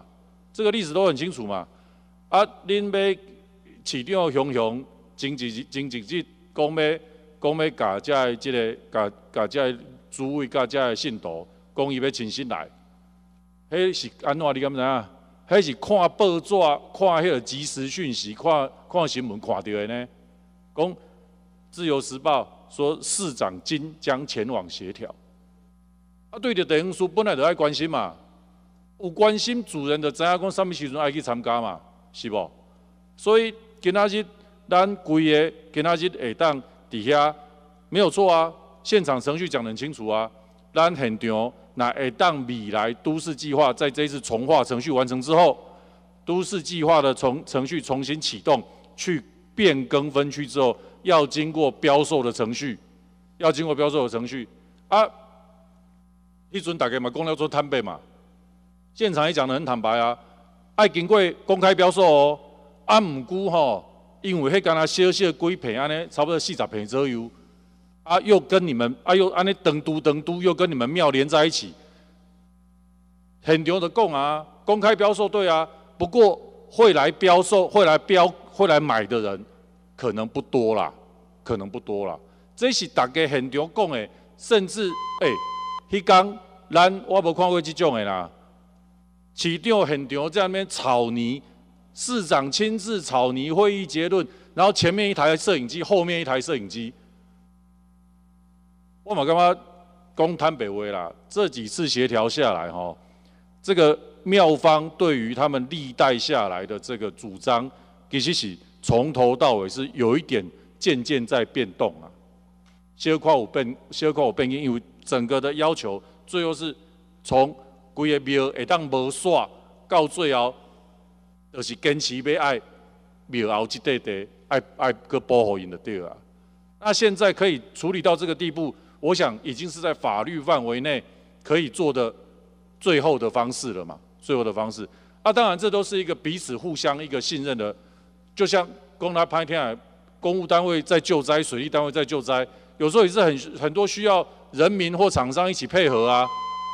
啊，恁要市长雄前几日讲要甲遮的这个甲遮的主委甲遮的信徒讲伊要亲身来，迄是安怎你敢知影？迄是看报纸、看迄个即时讯息、看新闻看到的呢，讲。自由时报说市长今将前往协调，啊，对着地方书本来就爱关心嘛，有关心主人就知影讲什么时阵爱去参加嘛，是不？所以今仔日咱规个今仔日会当伫遐没有错啊，现场程序讲得很清楚啊，咱现场那会当未来都市计划在这一次重划程序完成之后，都市计划的程序重新启动，去变更分区之后。要经过标售的程序，啊，迄阵大家嘛讲了做坦白嘛，现场也讲得很坦白啊，爱经过公开标售哦，啊，唔久吼，因为迄干那小几坪安尼，差不多40坪左右，啊，又跟你们啊又安尼登都又跟你们庙连在一起，很牛的讲啊，公开标售对啊，不过会来标售、会来买的人。可能不多啦，这是大家现场讲的，甚至迄天我无看过这种的啦。市长现场在那边草拟，市长亲自草拟会议结论，然后前面一台摄影机，后面一台摄影机。 我嘛感觉讲坦白话啦，这几次协调下来这个庙方对于他们历代下来的这个主张，其实是从头到尾是有一点渐渐在变动啊。小可有变因为整个的要求，最后是从规个庙会当无煞，到最后就是坚持要爱庙后这块地，爱个保护因就对啊。那现在可以处理到这个地步，我想已经是在法律范围内可以做的最后的方式了嘛。最后的方式啊，当然这都是一个彼此互相一个信任的，就像公来拍天海，公务单位在救灾，水利单位在救灾，有时候也是很多需要人民或厂商一起配合啊。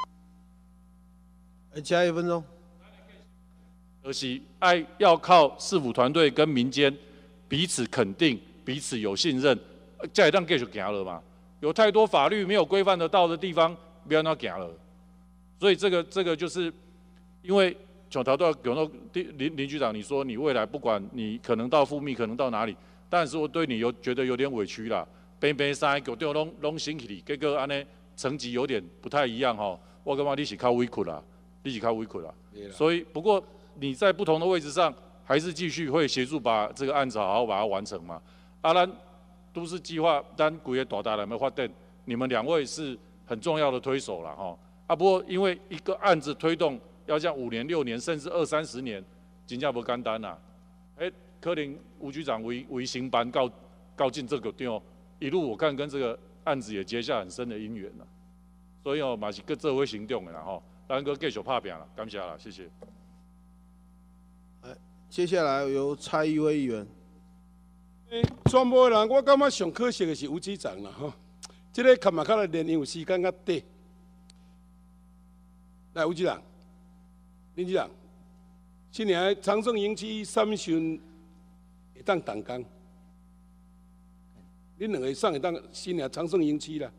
加1分钟。
可惜要靠市府团队跟民间彼此肯定、彼此有信任，才会当继续行了嘛。有太多法律没有规范得到的地方，不要那行了。所以这个就是。因为像头到讲到林局长，你说你未来不管你可能到复密，可能到哪里，但是我对你觉得有点委屈啦。边三个局长拢升起，结果安尼层级有点不太一样我感觉你是较委屈啦，所以不过你在不同的位置上，还是继续会协助把这个案子好好把它完成嘛。咱都市计划，咱规个大来没发展，你们2位是很重要的推手啦不过因为一个案子推动。要这样5年、6年，甚至20、30年，真正不简单啦。可能吴局长为行班告进这个场，一路我看跟这个案子也结下很深的姻缘啦。所以嘛是跟这位行动的啦咱个继续拍拼啦，感谢啦，谢谢。
接下来由蔡议会议员。
全部人，我感觉上可惜的是吴局长啦这个看嘛看来连因为时间较短。来，吴局长。林局长，今年长盛营区3巡会当动工，恁2个送会当新年长盛营区啦。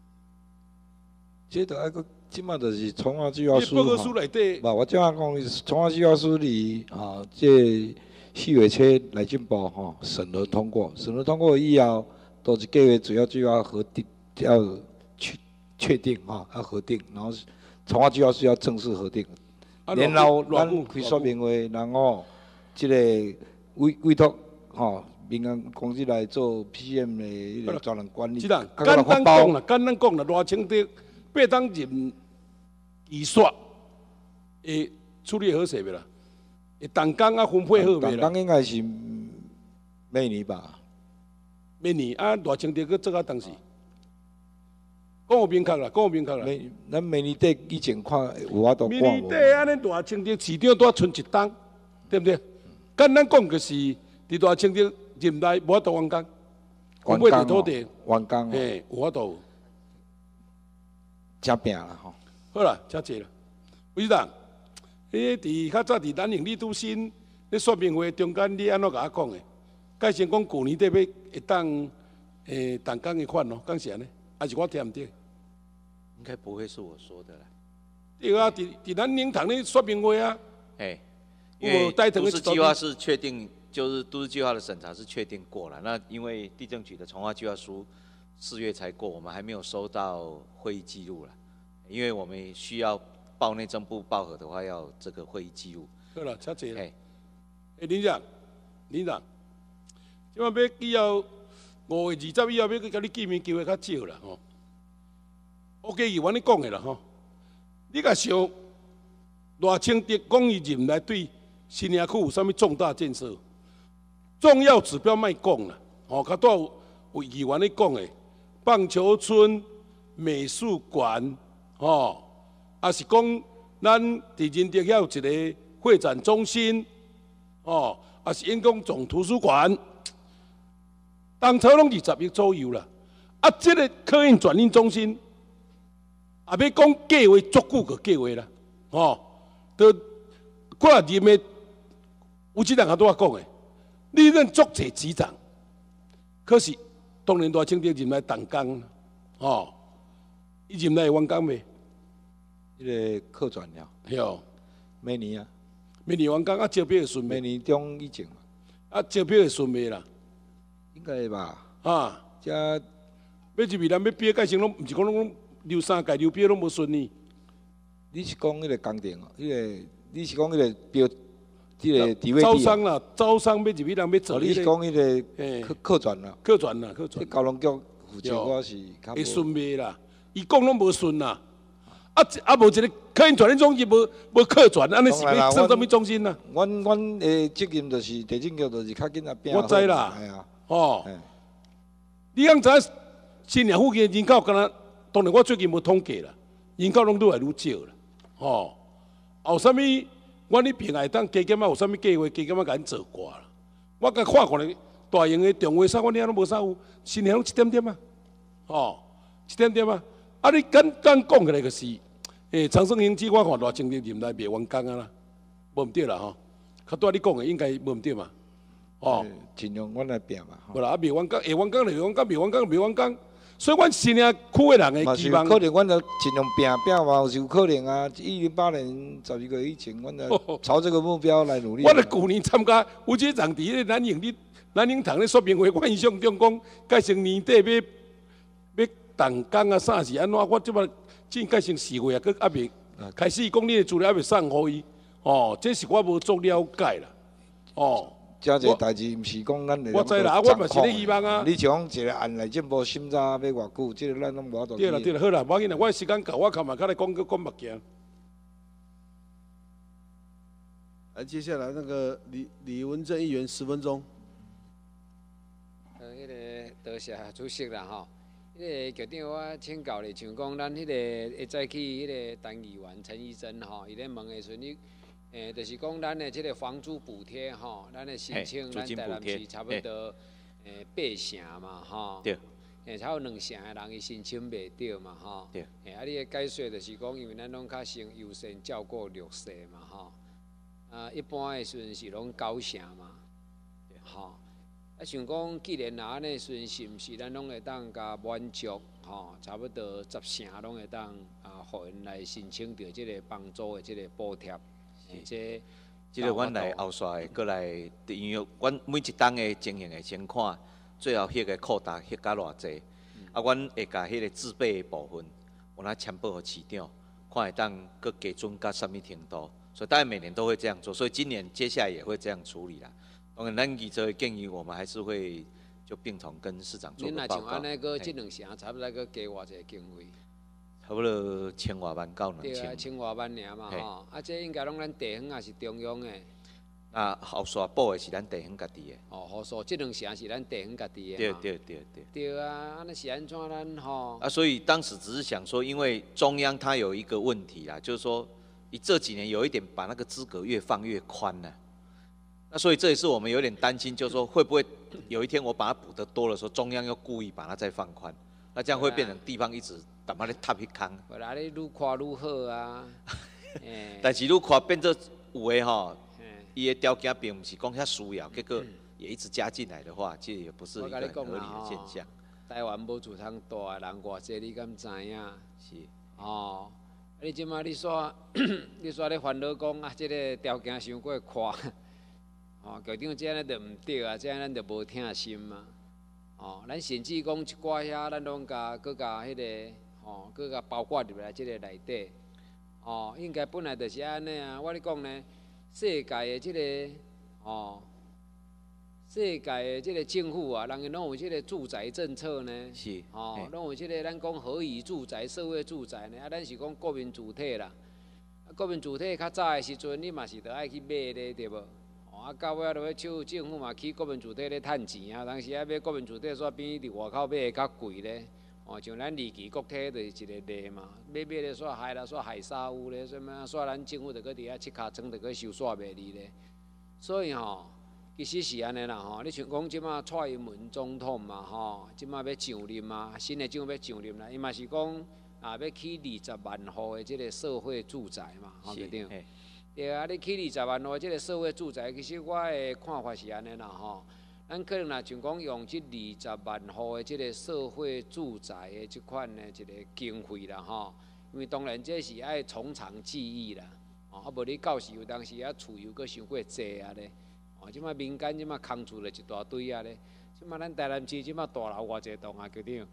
这个即马就是从化计划书
报告书内底。
我即马讲从化计划书里这4月初内政部审核通过，审核通过以后，都是计划主要计划核定，要确定要核定，然后从化计划书要正式核定。然后咱开说明会，然后这个委托民安公司来做 PM 的迄个专人管理。
简单讲啦，偌清的8当任预算会处理好势未啦？会动工分配好未啦？
动工应该是明年吧？
明年偌清的去做到当时？讲有明确啦，
咱明年底以前看有法度看无？
明年底安尼大清的市场多剩1档，对不对？简单讲就是，伫大清的任内无法度完工，分配土地
完工，
有法度。
真拼啦
好啦，真济啦。委员长，伫较早伫咱营理都新咧说明会中间，你安怎甲我讲的？介先讲旧年底要会当动工的款咯，敢是安尼？还是我听唔对？
应该不会是我说的啦。
对啊，伫咱灵堂咧说明会啊。
因为都市计划是确定，就是都市计划的审查是确定过了。那因为地政局的从化计划书4月才过，我们还没有收到会议记录了。因为我们需要报内政部报核的话，要这个会议记录。
好了，谢谢了。林长，即摆要以后5月20以后要甲你见面机会较少啦OK， 议员你讲的啦你甲想赖清德讲伊任内对新营区有啥物重大建设？重要指标莫讲啦较多有议员咧讲的棒球村、美术馆也是讲咱伫仁德遐有一个会展中心也是因讲总图书馆。当初拢20亿左右啦，这个客运转运中心，也要讲计划足久个计划啦，都过来任的有几人也拄我讲的，历任足侪局长，可是当年大清德任来动工，伊任来完工未？
迄个客转了，
哟，
明年啊，
明年完工招标会顺未？
明年中以前
招标会顺未啦？
应该吧？
遮要入去咱要标改成拢，毋是讲拢溜3届溜标拢无顺利。
你是讲迄个工程哦，你是讲迄个标，迄个地位
招商啦，招商要入去人要做。
你是讲迄个客船啦？
客船啦，客船。
交通局负责我是较
会顺袂啦，伊讲拢无顺啦。无一个客运转运中心无客船，安尼是要上什么中心呐？
阮的责任就是地政局，就是较紧啊拼。
我知啦，
系啊，
哦，你敢知新娘附近的人口，敢若当然我最近无统计啦，人口拢愈来愈少啦，哦，有啥物？阮咧平海当加减啊，有啥物计划？加减啊，甲咱做挂啦。我甲看看咧，大型的中华山，阮遐拢无啥有，新娘拢1点啊，哦，1点啊。啊，你简单讲起来就是，长生行之我看偌精力任来卖完工啊啦，无毋对啦吼。较拄仔你讲的应该无毋对嘛，哦，
尽量阮来拼嘛。
无啦，啊卖完工，下完工就下完工，卖完工就卖完工。所以，阮新营区的人的期望，
可能阮就尽量拼嘛，有可能啊。108年12个月以前，阮就朝这个目标来努力。
我咧旧年参加，有一个人伫咧南宁堂咧说明会，我印象中讲，改成年底要动工啊，啥是安怎？我即摆正改成4月啊，佮还未开始讲你的资料还未送互伊。哦，这是我无做了解啦。哦。
遮一个代志，毋是讲咱
我知啦，我嘛是咧希望啊。
你像讲一个案内政部审查要偌久，即个咱拢无法度。
对啦对啦，好啦，无要紧啦，我时间到，我看嘛，较来讲目镜。
来，接下来那个李文正议员10分钟。
迄个多谢主席啦吼。迄个局长，我请教咧，像讲咱迄个会早起迄个单议员陈医生吼，伊咧问的时阵，你。就是讲咱的这个房租补贴吼，咱的申请，咱台南市差不多8成嘛吼，
对，
差不多2成的人伊申请袂到嘛吼，
对，
啊，你的解说就是讲，因为咱拢较先优先照顾弱势嘛吼，一般的时阵是拢9成嘛，吼，啊，想讲既然安尼时阵是毋是咱拢会当甲满足吼，差不多10成拢会当互因来申请到即个房租的即个补贴。
即个阮来后续的，过来，因为阮每一档的情形会先看，最后迄个扩大迄甲偌济，啊，阮会甲迄个自备的部分，有哪签报互市长，看会当佮加准到什么程度，所以大概每年都会这样做，所以今年接下来也会这样处理啦。当然，咱议这建议，我们还是会就并同跟市长做个报告。
恁若像安尼个即2成，差不多佮加偌济经费？
差不多1000多万到2000。
对啊，1000多万尔嘛吼，啊，这应该拢咱地方也是中央的。
那后续补的是咱地方家己的。
哦，后续这2成是咱地方家己的。
对。
对啊，安尼是安怎咱吼？
啊，所以当时只是想说，因为中央它有一个问题啦，就是说，你这几年有一点把那个资格越放越宽了。那所以这也是我们有点担心，就是说会不会有一天我把它补得多的时候，中央又故意把它再放宽，那这样会变成地方一直。淡薄咧塌迄空，
后来你愈看愈好啊。
但是愈看变做有诶吼，伊诶条件并不是讲遐需要，结果也一直加进来的话，这也不是一个很合理的现象。
台湾无厝通住诶人偌济，你敢知影？
是。
哦，你即摆你煞咧烦恼讲啊，即个条件伤过宽，哦，局长这样就毋对啊，这样咱就无疼心嘛。哦，咱甚至讲一寡遐，咱拢甲迄个。哦，佮甲包括入来即个内底，哦，应该本来就是安尼啊。我咧讲呢，世界的即个，哦，世界的即个政府啊，人伊拢有即个住宅政策呢，
是，
哦，拢有即个咱讲合宜住宅、社会住宅呢。啊，咱是讲国民主体啦，啊，国民主体较早的时阵，你嘛是着爱去买咧，对无？哦，啊，到尾啊，落去政府嘛去国民主体咧趁钱啊，当时啊买国民主体煞比伫外口买的较贵咧。哦，像咱离奇国体就是一个例嘛，买咧煞海啦，煞海沙屋咧，什么煞咱政府着搁伫遐七卡庄着搁收煞卖哩咧。所以吼，其实是安尼啦吼，你像讲即马蔡英文总统嘛吼，即马要上任嘛，新的政府要上任啦，伊嘛是讲要起20万户的即个社会住宅嘛，吼对对？对啊，你起20万户即个社会住宅，其实我的看法是安尼啦吼。咱可能若像讲用即20万户的即个社会住宅的即款的一个经费啦吼，因为当然这是爱从长计议啦，啊无你到时有当时啊厝又搁伤过济啊咧，哦即摆民间即摆空厝了一大堆啊咧，即摆咱台南市即摆大楼偌济栋啊，局长，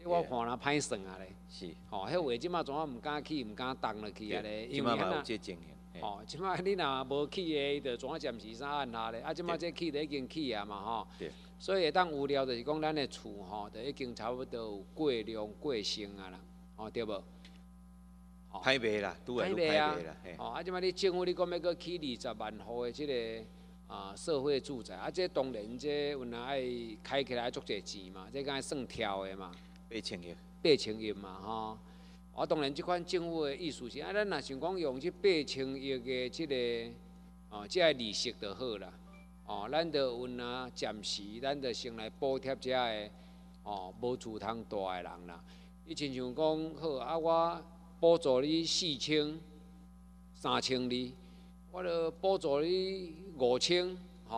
这我看人歹算啊咧。
是。
吼，迄话即马怎啊毋敢起，毋敢动落去啊咧？
即马嘛有这情形。
吼，即马你若无起的，伊就怎啊暂时啥按下咧？啊，即马这起就已经起啊嘛吼。
对。
所以会当有料，就是讲咱的厝吼，就已经差不多有过量过剩啊啦，吼对无？
歹卖啦，拄来愈歹卖啦。
吼，啊，即马你政府你讲要搁起20万户的即个社会住宅，啊，这当然这有哪爱开起来足侪钱嘛，这敢算跳的嘛
？8000亿。
8000亿嘛吼。啊，当然即款政府的意思是，啊，咱若想讲用这8000亿的即个这个利息就好啦。哦，咱就有啊，暂时咱就先来补贴遮个无厝通住的人啦。你亲像讲好啊，我补助你4000、3200，我就补助你5000，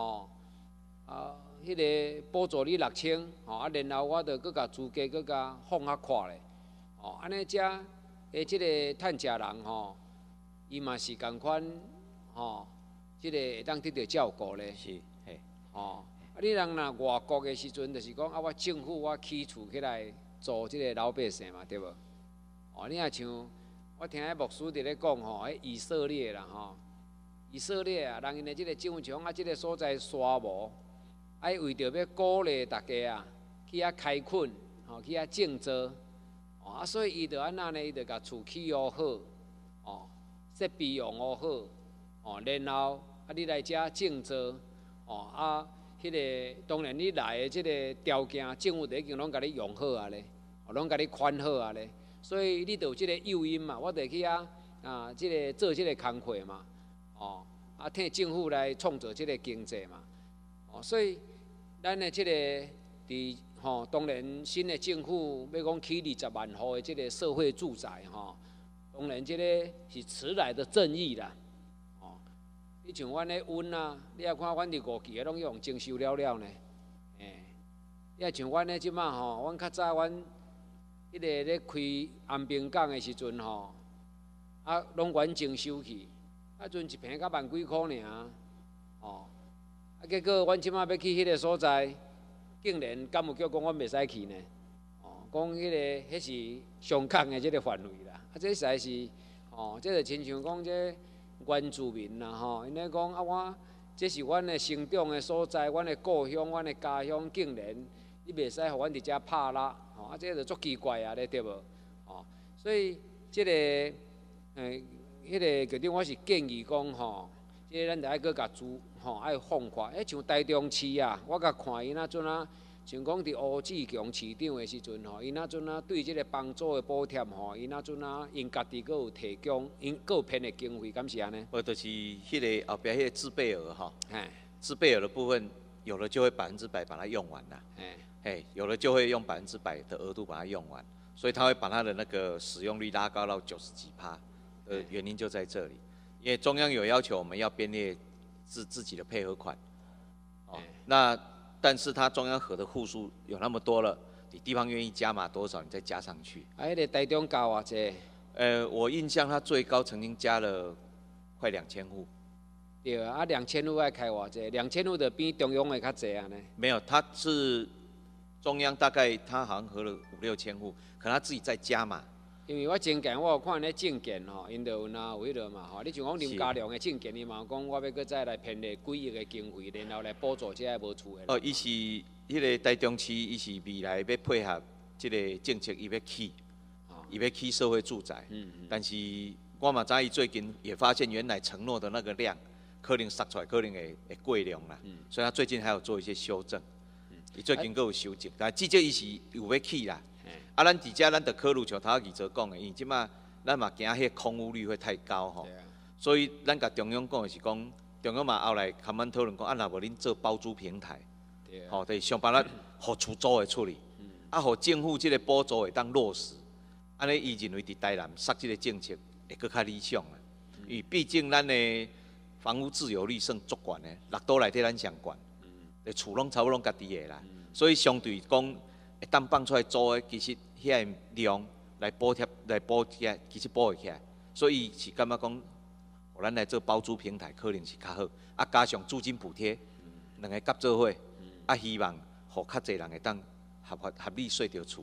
迄个补助你6000，啊，然后我就搁甲资价搁甲放较宽咧，安尼遮诶，即个趁食人伊嘛是共款，即个会当得到照顾咧。
是，嘿。
你人若外国的时阵，就是讲我政府我起厝起来租即个老百姓嘛，对无？你若像我听牧师伫咧讲以色列啦以色列啊，人因的即个政府像即个所在沙漠，为着要鼓励大家啊，去遐开垦，去遐种植，所以伊就安那呢，伊就甲厝起好好，设备用好，然后你来遮种植，迄个当然你来的即个条件，政府就已经拢甲你用好啊咧，拢甲你款好啊咧，所以你就有即个诱因嘛，我就去即个做即个工课嘛，替政府来创造即个经济嘛，所以咱的即个当然新的政府要讲起20万户的即个社会住宅当然即个是迟来的正义啦。你像阮咧温啊，你也看阮伫5期的拢用征收了呢。你也像阮咧即马阮较早阮迄个咧开安平港的时阵拢阮征收去，阵一坪才万几箍尔，结果阮即马要去迄个所在，竟然敢有叫讲阮袂使去呢？讲迄个迄是上港的即个范围啦，这实在是这就亲像讲这。原住民啦因咧讲我这是阮的生长的所在，阮的故乡，阮的家乡，竟然你袂使互阮伫遮拍拉，这就足奇怪啊咧，对无？所以这个迄个决定我是建议讲这咱就爱搁甲爱放宽，像台中市啊，我甲看伊那阵啊。像讲伫吴志强市长的时阵伊那阵对即个房租的补贴伊那阵因家己阁有提供，因阁有编的经费，敢是安尼？
就是迄个后壁迄个自备额自备额的部分，有的就会100%把它用完啦，有的就会用100%的额度把它用完，所以他会把他的那个使用率拉高到90几%，原因就在这里，因为中央有要求我们要编列自己的配合款，那。但是它中央核的户数有那么多了，你地方愿意加码多少，你再加上去。
迄个台中加偌济？
我印象它最高曾经加了快2000户。
对啊，2000户爱开偌济？2000户就比中央的较济啊呢？
没有，它是中央大概它好像核了5、6千户，可能它自己再加码。
因为我证件我有看那证件因就有有迄落嘛你像讲林佳良的证件，伊嘛讲我要搁再来编列几亿的经费，然后来补助这些无厝的。
伊是迄个台中市，伊是未来要配合这个政策，伊要起社会住宅。但是我嘛知伊最近也发现，原来承诺的那个量，可能杀出来可能会过量啦。所以他最近还有做一些修正。伊最近阁有修正，但至少伊是有要起啦。咱伫遮咱着考虑像头二则讲的，因为即马咱嘛惊迄个空屋率会太高所以咱甲中央讲的是讲，中央嘛后来他们讨论讲，若无恁做包租平台，就是想办法互出租的处理，互政府即个补助会当落实，安尼伊认为伫台南杀即个政策会搁较理想啦。因为毕竟咱的房屋自有率算足悬的，6都内底咱上悬，厝拢差不多拢家己的啦，所以相对讲。会当放出来租的，其实遐个量来补贴，其实补会起来，所以是感觉讲，互咱来做包租平台可能是较好，加上租金补贴，两个合做伙，希望互较侪人会当合理睡着厝啦。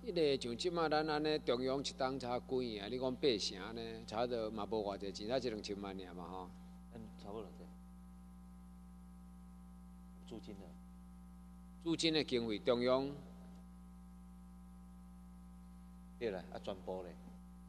迄个像即马咱安尼中央一档差几啊？你讲8成呢，差着嘛无偌济钱，才1-2千万尔嘛吼。
差不多这。驻金的。
驻金的经费，中央。
对啦，啊全部咧，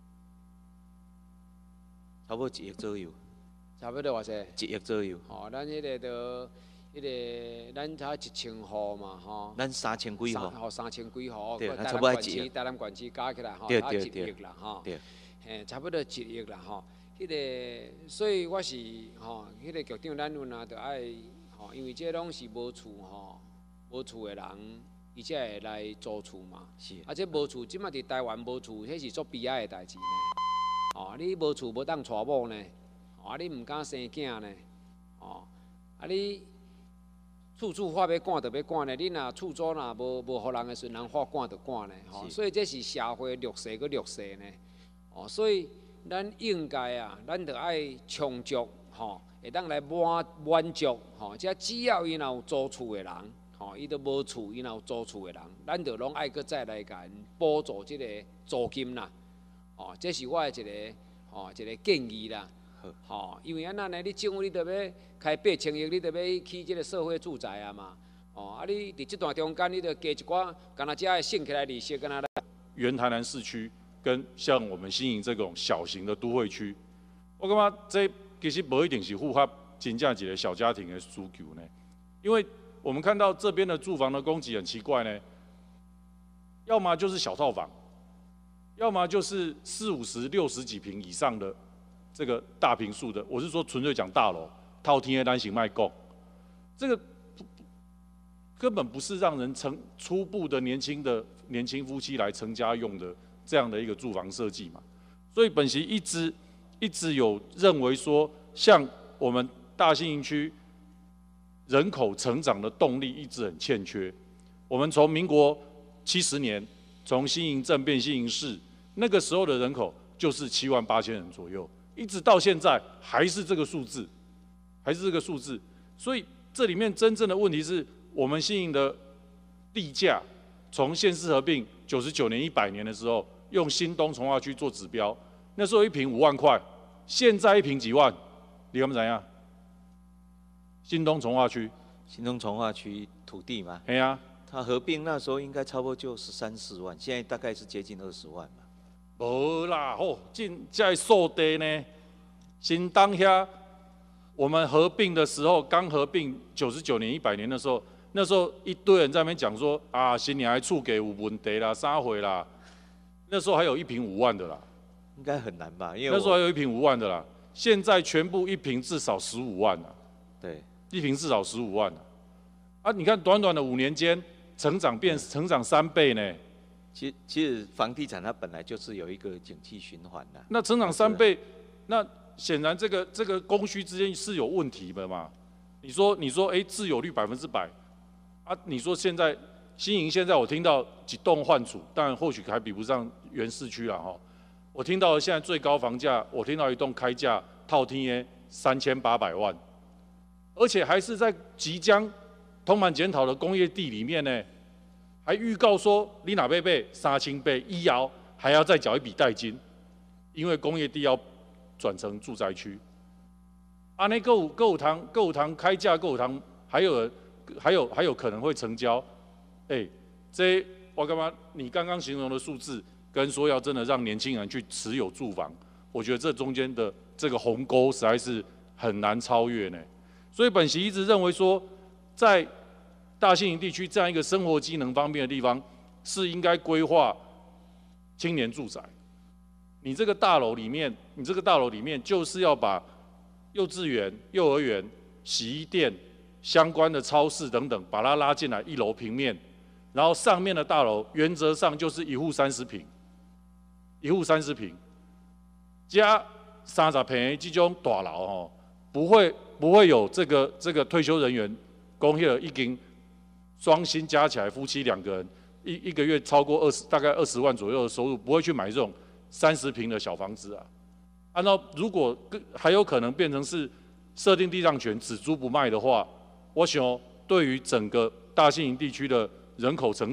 差不多1亿左右。
差不多偌济
？1亿左右。
吼，咱迄个都。迄个咱差1000户嘛，吼，
咱3000几户，
吼3000几户，
对，差不多1亿。
台南县市加起来吼，
差
1亿啦，吼，
对，
嘿，差不多1亿啦，吼。迄个，所以我是吼，迄个局长，咱有哪着爱吼，因为这拢是无厝吼，无厝的人，伊才会来租厝嘛。
是。
啊，这无厝，即马伫台湾无厝，迄是足悲哀的代志呢。哦，你无厝无当娶某呢，啊，你毋敢生囝呢，哦，啊你。厝法要赶就要赶呢，你若厝主若无互人的时阵，人法赶就赶呢，吼，所以这是社会劣势搁劣势呢，哦，所以咱应该啊，咱着爱充足，吼，会当来满足，吼，只要伊若有租厝的人，吼，伊都无厝，伊若有租厝的人，咱着拢爱搁再来甲因补助即个租金啦，哦，这是我的一个一个建议啦。吼，因为安那呢，你政府你着要开8,000亿，你着要起即个社会住宅啊嘛。哦，啊你伫这段中间，你着加一寡，敢若只会省起来利息，敢若来。
原台南市区跟像我们新营这种小型的都会区，我感觉这其实无一定是符合真正一个小家庭的需求呢。因为我们看到这边的住房的供给很奇怪呢，要么就是小套房，要么就是40、50、60几坪以上的。这个大坪数的，我是说纯粹讲大楼，套天的单行卖供，这个根本不是让人初步的年轻夫妻来成家用的这样的一个住房设计嘛。所以本席一直有认为说，像我们大新营区人口成长的动力一直很欠缺。我们从民国70年从新营镇变新营市，那个时候的人口就是78000人左右。一直到现在还是这个数字，所以这里面真正的问题是我们新营的地价，从县市合并99年、100年的时候，用新东从化区做指标，那时候1坪5万块，现在1坪几万？你看怎样？新东从化区
土地嘛，
哎呀，
它合并那时候应该差不多就13、14万，现在大概是接近20万嘛。
无啦，吼，这数地呢，新当下我们合并的时候，刚合并99年、100年的时候，那时候一堆人在那边讲说啊，新年还厝给有问题啦，啥回啦，那时候还有1坪5万的啦，
应该很难吧？因为
那时候还有1坪5万的啦，现在全部1坪至少15万了。
对
，1坪至少15万了。啊，你看短短的5年间，成长3倍呢。
其实房地产它本来就是有一个景气循环的。
那成长3倍，那显然这个供需之间是有问题的嘛？你说，自有率100%，啊，你说现在新营现在我听到几栋换处，当然或许还比不上原市区啦哈。我听到现在最高房价，我听到一栋开价套天3800万，而且还是在即将通盘检讨的工业地里面呢。还预告说，你哪被3000倍医疗还要再缴一笔代金，因为工业地要转成住宅区。啊，那购物堂开价购物堂还有可能会成交，这我干嘛？你刚刚形容的数字，跟说要真的让年轻人去持有住房，我觉得这中间的这个鸿沟实在是很难超越呢。所以本席一直认为说，在大新营地区这样一个生活机能方面的地方，是应该规划青年住宅。你这个大楼里面就是要把幼稚园、幼儿园、洗衣店相关的超市等等，把它拉进来1楼平面，然后上面的大楼原则上就是1户30坪，1户30坪，加30坪的这种大楼哦，不会有这个退休人员供迄已经。双薪加起来，夫妻2个人一个月超过大概20万左右的收入，不会去买这种30坪的小房子啊。按照如果还有可能变成是设定地上权只租不卖的话，我想对于整个大新营地区的人口成长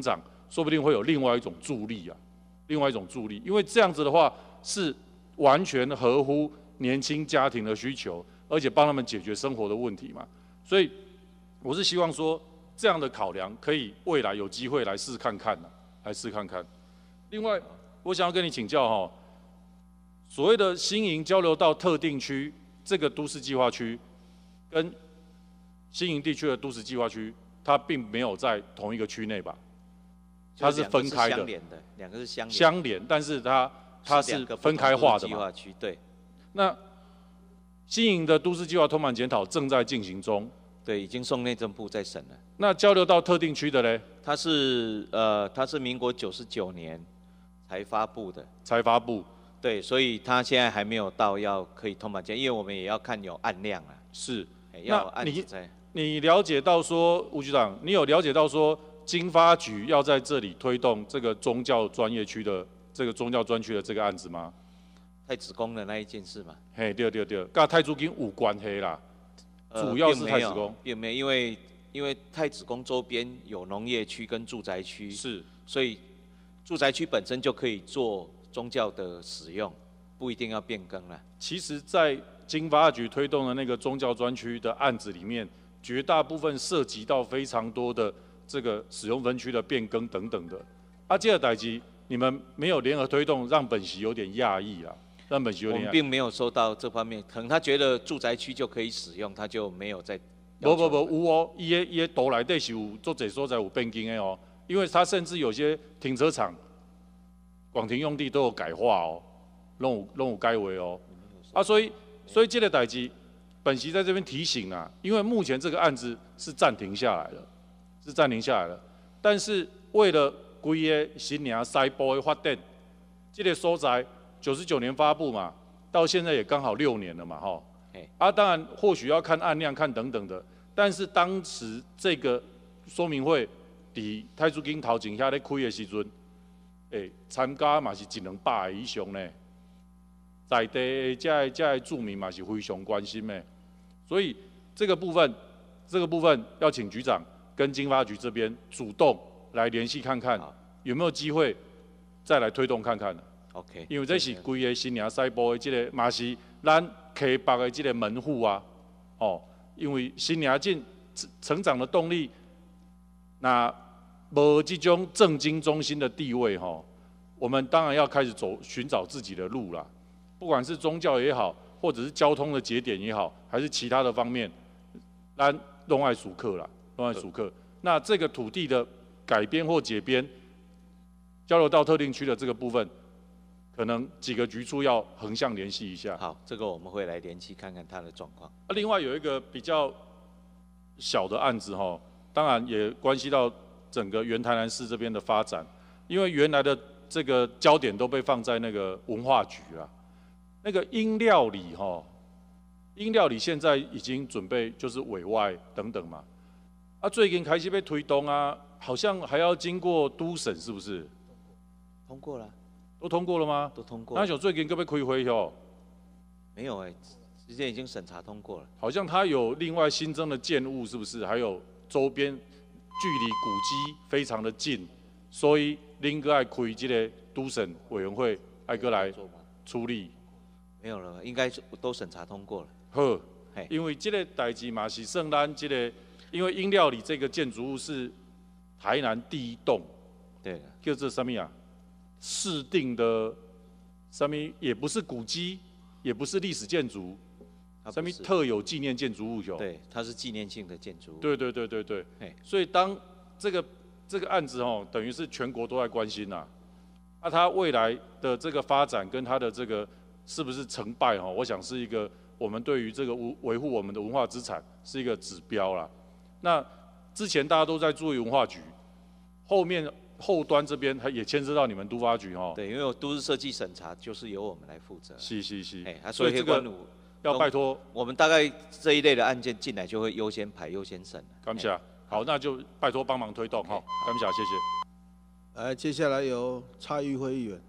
说不定会有另外一种助力啊，另外一种助力，因为这样子的话是完全合乎年轻家庭的需求，而且帮他们解决生活的问题嘛。所以我是希望说这样的考量可以未来有机会来试看看来试看看。另外，我想要跟你请教哈，所谓的新营交流道特定区这个都市计划区，跟新营地区的都市计划区，它并没有在同一个区内吧？它是分开的，
两个是相连。
相连，但是它是分开化的嘛？
计划区对。
那新营的都市计划通盘检讨正在进行中。
对，已经送内政部在审了。
那交流到特定区的嘞？
它是民国99年才发布的。
才发布。
对，所以它现在还没有到要可以通盘检，因为我们也要看有案量啊。
是。
要案子在。
你了解到说，吴局长，你有了解到说，经发局要在这里推动这个宗教专业区的这个宗教专区的这个案子吗？
太子宫的那一件事嘛。
嘿，对，跟太子宫有关系啦。主要是太子宫，
并没有，因为太子宫周边有农业区跟住宅区，
是，
所以住宅区本身就可以做宗教的使用，不一定要变更了。
其实，在经发局推动的那个宗教专区的案子里面，绝大部分涉及到非常多的这个使用分区的变更等等的。这个代志你们没有联合推动，让本席有点讶异啦。我
们并没有收到这方面，可能他觉得住宅区就可以使用，他就没有在。
不，有哦，伊的图内底是有做侪所在有变更的哦，因为他甚至有些停车场、广停用地都有改划哦，拢有改为哦。所以这个代志，本席在这边提醒啊，因为目前这个案子是暂停下来了，但是为了规个新营西部的发展，这个所在。99年发布嘛，到现在也刚好6年了嘛，吼。当然或许要看案量、看等等的，但是当时这个说明会，伫太子宫头前遐咧开的时阵，参加嘛是100-200个以上呢，在地的这住民嘛是非常关心的，所以这个部分要请局长跟经发局这边主动来联系看看，有没有机会再来推动看看。
OK，
因为这是规个新营西部的这个，嘛是咱溪北的这个门户啊，因为新营镇成长的动力，那无这种政经中心的地位我们当然要开始寻找自己的路啦。不管是宗教也好，或者是交通的节点也好，还是其他的方面，咱拢爱属客啦，拢爱属客。那这个土地的改编或解编，交流到特定区的这个部分。可能几个局处要横向联系一下。
好，这个我们会来联系看看他的状况。
另外有一个比较小的案子当然也关系到整个原台南市这边的发展，因为原来的这个焦点都被放在那个文化局啦，那个英料理英料理现在已经准备就是委外等等嘛，最近开始被推动啊，好像还要经过都审，是不是？
通过了。
都通过了吗？
都通过了。
那想最近可不可以开会
没有之前已经审查通过了。
好像它有另外新增的建物，是不是？还有周边距离古迹非常的近，所以恁个爱开这个都审委员会，爱过来处理。
没有了，应该都审查通过了。
好，因为这个代志嘛是算咱这个，因为英料理这个建筑物是台南第一栋，
对，
叫做什么啊？市定的什么也不是古迹，也不是历史建筑，什么特有纪念建筑物有？
对，它是纪念性的建筑物。
对。所以当这个案子等于是全国都在关心呐。它未来的这个发展跟它的这个是不是成败我想是一个我们对于这个维护我们的文化资产是一个指标啦。那之前大家都在注意文化局，后端这边也牵涉到你们都发局
对，因为都市设计审查就是由我们来负责。
是。
所以这个
要拜托
我们大概这一类的案件进来就会优先排、优先审。
感谢。好，那就拜托帮忙推动感谢，谢谢。
来，接下来由蔡玉辉议员。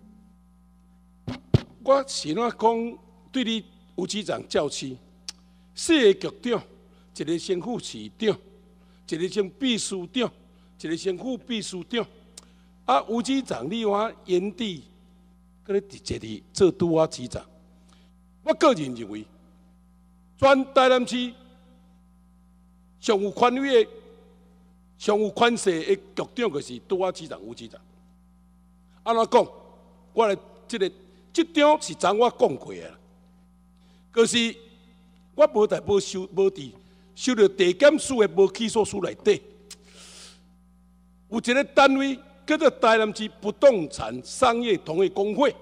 我是怎讲对你吴局长教示，4个局长，一个先副市长，一个先秘书长，一个先副秘书长。 啊，吴市长，你话原地，搁咧坐伫做拄啊市长，我个人认为，全台南市上有权威的、上有权势的局长，就是拄啊市长吴市长。安怎讲？我来这张是昨我讲过的啦，就是我无代无收伫收到地检署的无起诉书内底，有一个单位叫做台南市不动产商业同业公会，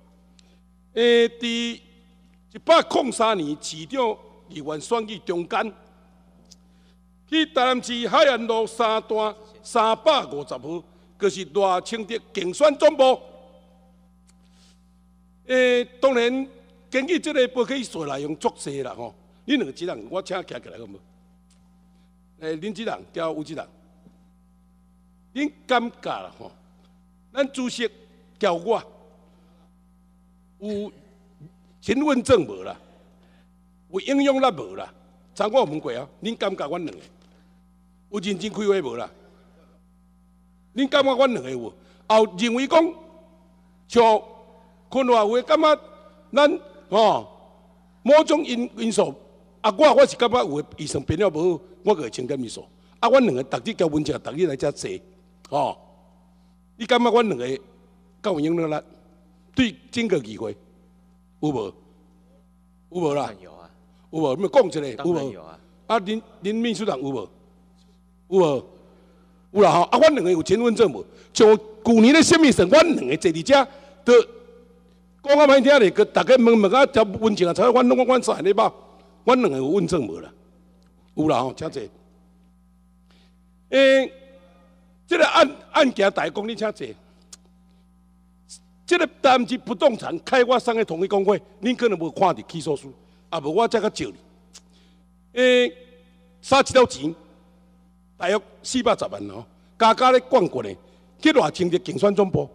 伫103年市长议员选举中间，去台南市海岸路3段350户，就是赖清德竞选总部。当然，根据这个报起诉内容作势啦吼，恁两个职人，我请徛起来好无？恁职人交吴职人，恁感觉啦吼？咱主席交我有身份证无啦？有影响力无啦？昨我有问过啊，恁感觉阮两个有认真开会无啦？恁感觉阮两个有？后认为讲像昆话话，感觉咱某种因素，我是感觉有预算编了无好，我个清点因素。阮两个逐日交文件，逐日来遮坐，你感觉阮两个够有影响力？对整个议会有无？有无啦？有啊。有无？你讲一个有无？啊，恁秘书长有无？有无？有啦吼。阮两个有身份证无？像去年咧什么时，阮两个坐伫遮，都讲较歹听咧，个大家问啊，条文件啊，才阮三个咧包，阮两个有问证无啦？有啦吼，请坐。这个案件大讲，你请坐。这个台南市不动产开发商的同业公会，恁可能无看到起诉书，啊无我才较招你。撒一条钱，大约410万哦，加咧灌过咧，去赖清德竞选总部。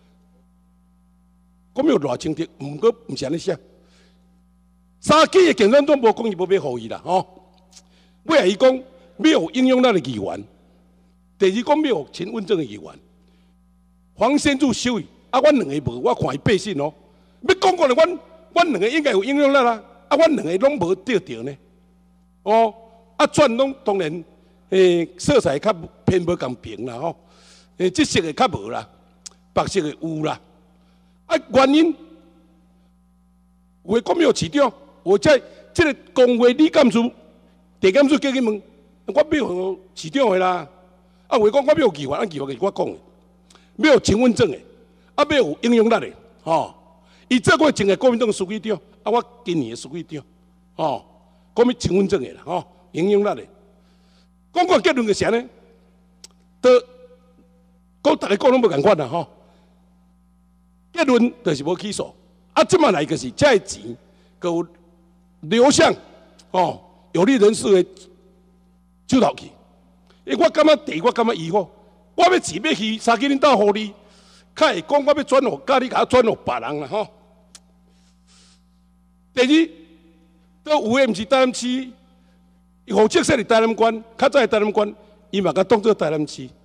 讲有赖清德，毋过毋是安尼写。3期的竞选总部讲伊无要互伊啦，尾下伊讲要有影响力的议员，第二讲要有身份证的议员，黄先柱收伊。阮两个无，我看伊背信哦。要讲过来，阮两个应该有影响力啦。阮两个拢无得着呢。转拢当然，色彩较偏无共平啦吼。这色的较无啦，白色的有啦。原因，有诶讲有市长，我在这个工会理监事、地监事叫去问，我要互市长的啦。有诶讲我要议员，议员是我讲的，要有身份证的。要有影响力的，伊做过前个国民党书记长，我今年的书记长，讲要身份证的啦，影响力的。讲过结论就是安尼，讲大家讲拢无共款啦，结论就是无起诉，即摆来就是这钱，有流向有利人士的手头去。我感觉第一，我感觉疑惑，我要钱要去3个恁兜互你。较会讲，我要转互家，你甲我转互别人啦吼。第二，都有诶，毋是台南市，户籍设伫台南县，较早台南县，伊嘛甲当做台南市。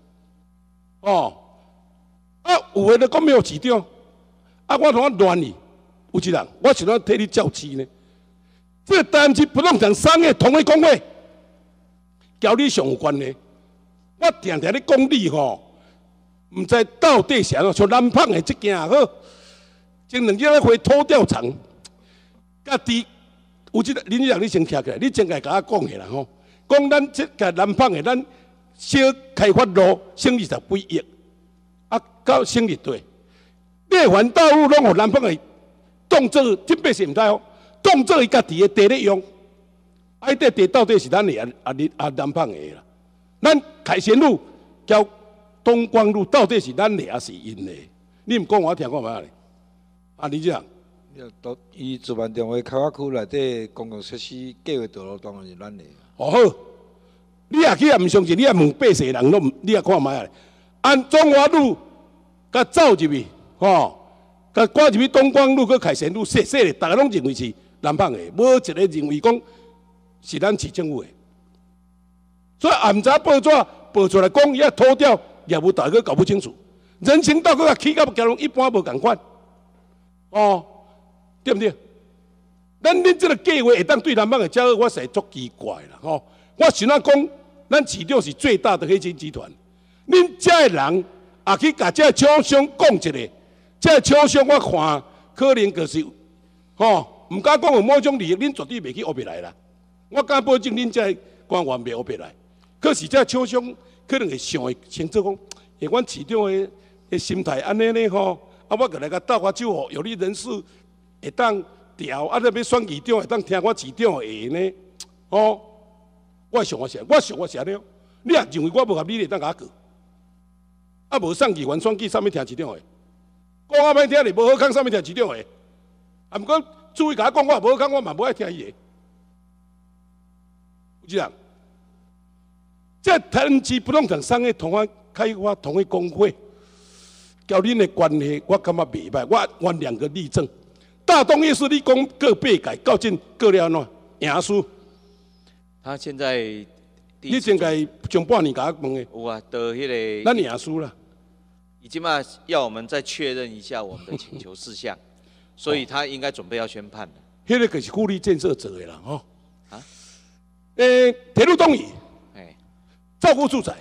有诶咧讲没有市长，我同我乱去，有一人，我想要替你叫市呢。这个台南市不动产商业同业公会，交你上有关系。我定定咧讲你吼。唔知到底是安怎，像南胖的这件也好，前2日咧回土调厂，家己有即个，恁让你先徛起来，你先甲我讲下啦吼，讲咱这个南胖的，咱小开发路省20几亿，到省立地，内环道路拢互南胖的当做这辈是唔知哦，当做伊家己的地咧用，这地到底是咱的南胖的啦，咱凯旋路交。东光路到底是咱的还是因的？你唔讲我听看卖咧？你这样？
伊自办电话开发区内底公共设施计划道路当然是咱的。
好，你也去也唔相信，你也问百姓人拢，你也看卖咧。按中华路甲走入去，甲赶入去东光路、甲凯旋路，细细的，大家拢认为是南方的，无一个认为讲是咱市政府的。所以暗早报纸报出来讲，伊土调。业务大家搞不清楚， 人行道搁起到交通一般无共款，哦，对不对？咱恁这个计划会当对南方的交恶，我实在足奇怪啦，吼！我想要讲，咱市场是最大的黑金集团，恁这的人也去甲这厂商讲一下，这厂商我看可能就是，吼，唔敢讲有某种利益，恁绝对袂去学别来啦。我敢保证恁这官员袂学别来，可是这厂商可能会想会先做讲，阮市场的心态安尼呢吼，啊，我过来甲斗下手，有利人士会当调，啊，你要选市长会当听我市长的话呢，哦。我想是安尼，你也认为我无合理，你会当甲我过？啊，无送议员选举，啥物听市长话？讲啊歹听哩，无好康，啥物听市长话？啊，毋过注意甲我讲，我无好康，我嘛无爱听伊个。有这样，这台南市不动产商的开发同业工会，交恁的关系，我感觉袂歹。我两个例证，大东夜市你讲各八改，到今各了安怎赢输？
他现在，
你应该上半年甲我问的。
有啊，到迄个。
咱赢输了。
已经嘛要我们再确认一下我们的请求事项，所以他应该准备要宣判了。
迄个可是富力建设做的啦，吼。啊？铁路东移，照顾住宅，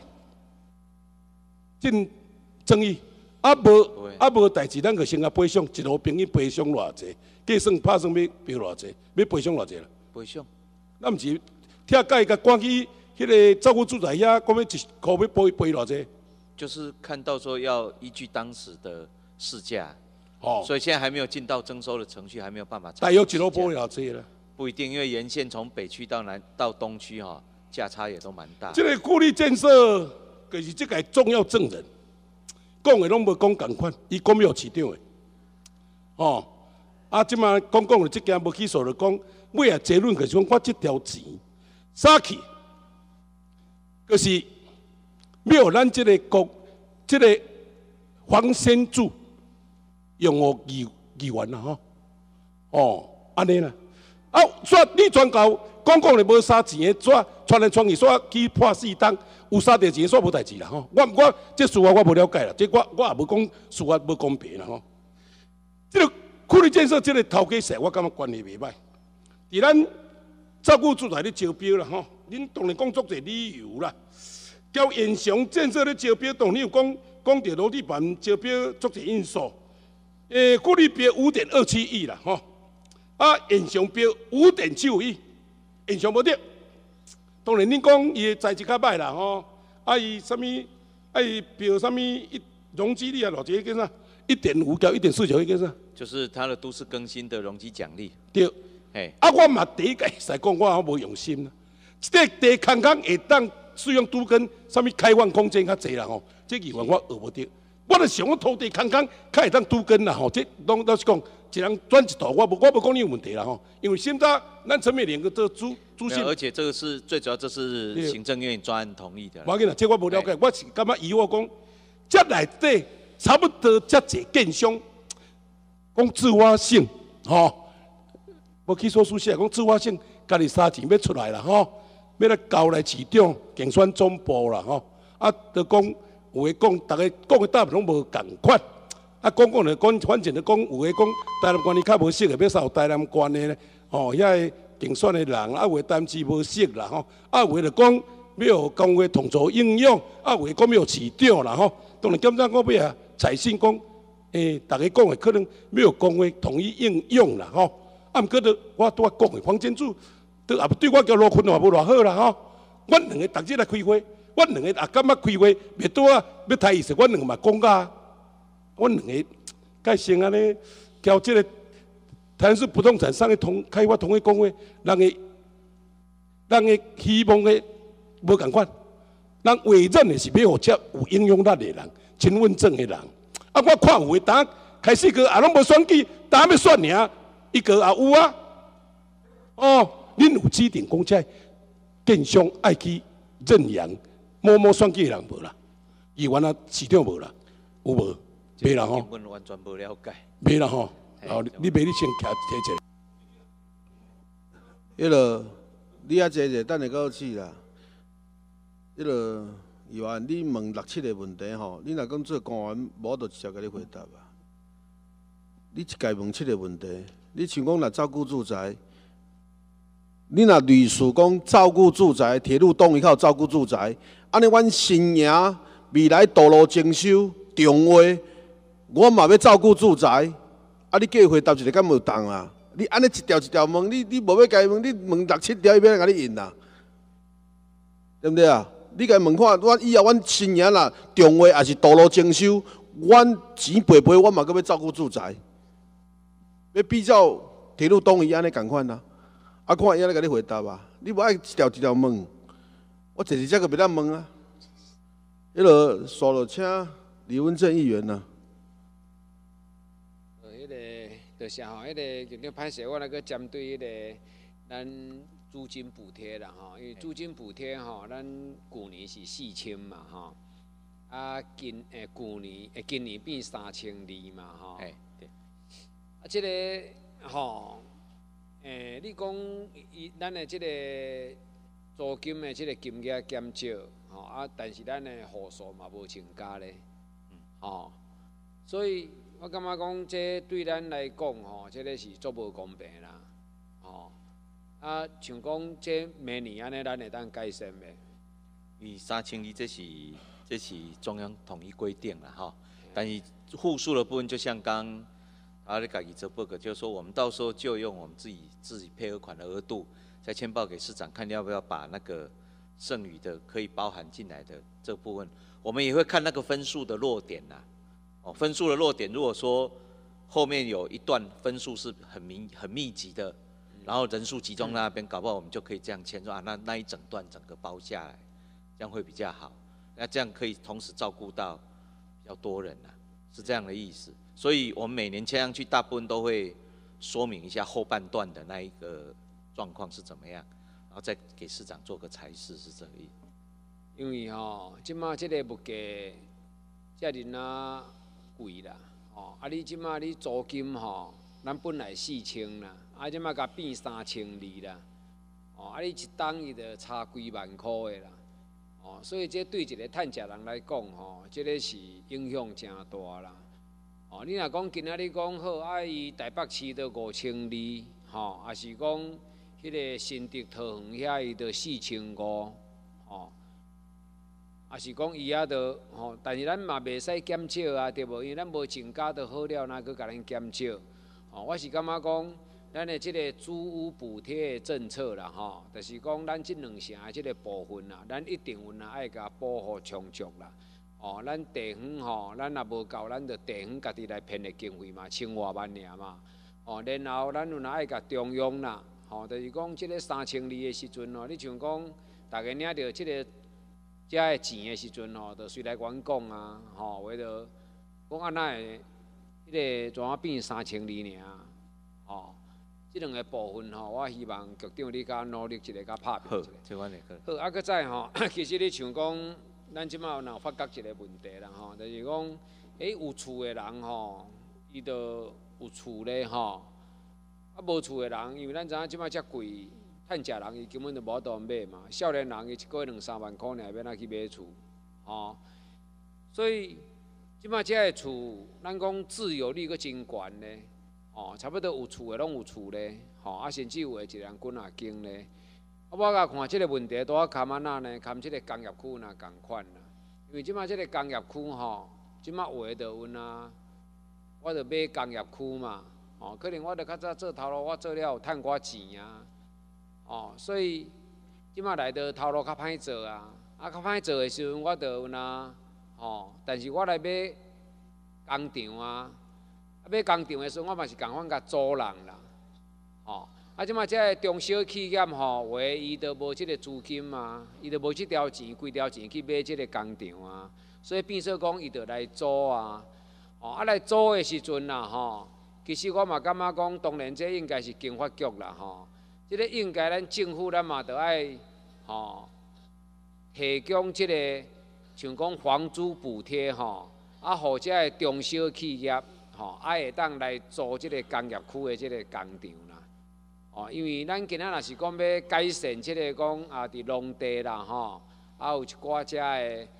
进争议，无代志，咱就先甲赔偿，一路平均赔偿偌济，计算拍算要赔偌济，要赔偿偌济啦？
赔偿？
咱毋是。听介甲赶去迄个照顾住宅遐，讲要一箍要赔偌济？
就是看到说要依据当时的市价，哦，所以现在还没有进到征收的程序，还没有办法。
大约一路赔偌济啦？
不一定，因为沿线从北区到东区哈，价差也都蛮大。
这个富力建设就是这个重要证人，讲的拢无讲共款，伊讲有市场的，哦，啊，即马讲的这件无起诉就讲，尾啊结论就是讲我这条钱。啥去？就是要咱这个这个黄先柱用我议员啦吼，哦，安尼啦。啊，说你全搞讲的无啥钱的，说传来传去，说去破4档，有啥地钱说无代志啦吼。我这事我无了解啦，这我也无讲事法无公平啦吼。这个富力建设这个头家势，我感觉关系袂歹。伫咱照顾住宅咧招标啦吼，恁当然讲足侪理由啦。交延祥建设咧招标，当然有讲到楼地板招标足侪因素。富力标5.27亿啦吼，啊延祥标5.75亿，延祥无得。当然恁讲伊的材质较歹啦吼，啊伊啥物，啊伊标啥物容积率啊偌济叫啥？1.5到1.49叫啥？
就是它的都市更新的容积奖励。
对。啊，我嘛第一个使讲，我无用心啦。这地空空会当使用都跟啥物开放空间较济啦吼，这议员我学无得。我著想讲土地空空，较会当都跟啦吼，这拢老实讲，一人转一头，我无讲你有问题啦吼。因为现在咱陈美莲个这主席，
而且这个是最主要，这是行政院专案同意的。
无要紧啦，这我无了解，我是感觉以我讲，这内底差不多遮济建商讲自发性吼。无去所书写讲自发性，家己3钱要出来啦吼，要来交来市长竞选总部啦吼，啊，就讲有诶讲，大家讲诶答案拢无共款，啊，讲就讲，反正就讲有诶讲台南关系较无适合，要扫台南关诶咧，吼，遐个竞选诶人，啊，有诶担志无适啦吼，啊，有诶就讲要工会同舟应用，啊，有诶讲要市长啦吼，当然检察官要啊，采信讲，大家讲诶可能要工会统一应用啦吼。啊，毋过都我拄仔讲的，黄建柱都也对我交罗坤也无偌好啦吼。阮两个逐日来开会，阮两个也感觉开会袂拄啊，要抬意思，阮两个嘛讲甲，阮两个该先安尼交这个台南市不动产商的开发同业工会，人的希望的无共款，人委任的是要互遮有影响力的人，身份证的人。啊，我看有的开始个也拢无选举，要选尔。一个也有啊，哦，恁有指定讲这建商爱去认养某选举的人无啦？议员啊，市长无啦？有无？没啦吼。
我完全无了解。
没啦吼。哦，你先提一下。
迄落你啊坐者，等下到去啦。迄落议员，你问6、7个问题吼，你若讲做官员，无就直接甲你回答啊。你一概问7个问题，你像讲若照顾住宅，你若律师讲照顾住宅，铁路东伊较有照顾住宅，安尼阮新营未来道路征收重划，我嘛要照顾住宅，啊，你叫伊回答一个敢无当啊？你安尼一条一条问，你无要甲伊问，你问6、7条，伊要甲你应啊？对不对啊？你甲伊问看，我以后阮新营啦，重划也是道路征收，阮钱赔赔，我嘛阁要照顾住宅，要比较铁路东伊安尼共款啊。啊，看伊安尼甲你回答啊，你无爱一条一条问，我直直个袂当问啊。迄落刷落请李文正议员呐。
就是吼，迄个就对歹势，我来个针对迄个咱租金补贴啦吼，因为租金补贴吼，咱旧年是4000嘛吼，啊今年变3200嘛吼。哎，对。啊，即个吼，你讲咱的即个租金的即个金额减少，吼啊，但是咱的户数嘛无增加咧，吼，所以。我感觉讲，这对咱来讲吼，这个是足无公平啦，吼。啊，像讲这明年安尼，咱会当改善袂？
因为3200这是中央统一规定啦，吼。但是户数的部分，就像刚他的家己做报告，就是说我们到时候就用我们自己配合款的额度，再签报给市长，看要不要把那个剩余的可以包含进来的这部分，我们也会看那个分数的落点啦。分数的落点，如果说后面有一段分数是很密集的，然后人数集中在那边，搞不好我们就可以这样签说啊，那一整段整个包下来，这样会比较好。那这样可以同时照顾到比较多人啊，是这样的意思。所以我们每年签上去，大部分都会说明一下后半段的那一个状况是怎么样，然后再给市长做个裁示，是这个意思。
因为吼，即马即个物价遮尔啊。贵啦，吼！啊，你即马你租金吼，咱本来4000啦，啊，即马甲变3200啦，哦，啊，你一档伊就差几万块的啦，哦，所以这对一个趁食人来讲吼，这个是影响真大啦，哦，你若讲今仔日讲好，啊，伊台北市都5200，吼，也是讲迄个新竹桃园遐伊就4500，吼。也是讲伊遐着吼，但是咱嘛袂使减少啊，对无？因为咱无增加就好了，哪去甲咱减少？哦，我是感觉讲，咱的即个租屋补贴政策啦，吼，就是讲咱即2成的即个部分啦，咱一定有爱甲保护充足啦。哦，咱地方吼，咱也无够，咱着地方家己来骗的经费嘛，1000多万尔嘛。哦，然后咱有爱甲中央啦，吼，就是讲即个3200的时阵哦，你像讲大家领着即个。遮个钱的时阵吼，就随来阮讲啊，吼，为着讲安那会，迄个怎啊变3200尔，吼，即2个部分吼，我希望局长你较努力一个，较拍拼一个。
这阮会去。
好，啊，搁再吼，其实你像讲，咱即马有发觉一个问题啦，吼，就是讲，有厝的人吼，伊就有厝咧吼，啊无厝的人，因为咱知影即马遮贵。趁食人伊根本就无法买嘛，少年人伊一个月2、3万块尔，要哪去买厝？吼，所以即摆遮个厝，咱讲自有率阁真悬咧，哦，差不多有厝的拢有厝咧，吼，啊甚至有的一人几啊间咧。啊，我甲看即个问题，拄啊坎安那呢？坎即个工业区若共款啦，因为即摆即个工业区吼，即摆话就有呐，我着买工业区嘛，哦，可能我着较早做头路，我做了有趁寡钱啊。哦，所以即马来到头路较歹做啊，啊较歹做的时阵，我就有呐，吼，但是我来买工厂啊，买工厂的时阵，我嘛是共款甲租人啦，吼，啊即马这个中小企业吼，话伊都无即个资金嘛，伊都无即条钱，几条钱去买即个工厂啊，所以变说讲伊就来租啊，哦，啊来租的时阵啦，吼，其实我嘛感觉讲，当然这应该是经发局啦，吼。即个应该咱政府咱嘛着爱吼提供即个像讲房租补贴吼，啊，或者个中小企业吼，会当来做即个工业区的即个工厂啦。哦，因为咱今仔若是讲要改善即个讲啊，伫农地啦吼，啊有一寡遮个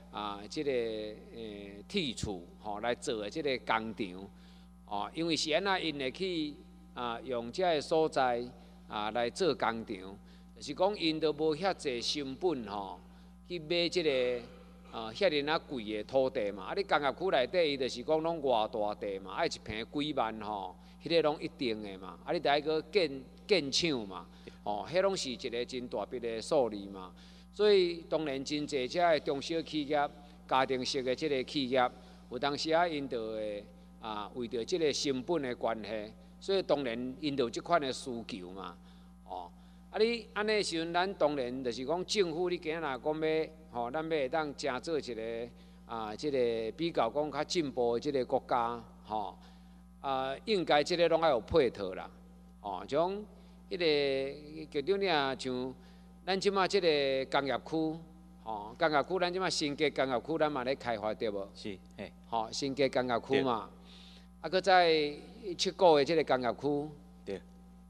即个铁厝吼来做的即个工厂哦，因为是安那因会去用遮个所在来做工厂，就是讲因都无遐济成本吼去买即个遐尼啊贵的土地嘛。你工业区内底伊就是讲拢偌大地嘛，爱一坪几万吼，迄个拢一定的嘛。你得个建厂嘛，迄拢是一个真大笔的数字嘛。所以当然真济遮个中小企业、家庭式的即个企业，有当时因就会为着即个成本的关系，所以当然因就有即款的需求嘛。你安尼时阵，咱当然就是讲政府，你今仔若讲要，咱要会当正做一个即个比较讲较进步的即个国家，应该即个拢爱有配套啦，像迄个局长你啊，像咱即马即个工业区，工业区咱即马新界工业区咱嘛咧开发对无？
是，嘿，
新界工业区嘛，搁再7个的即个工业区，
对，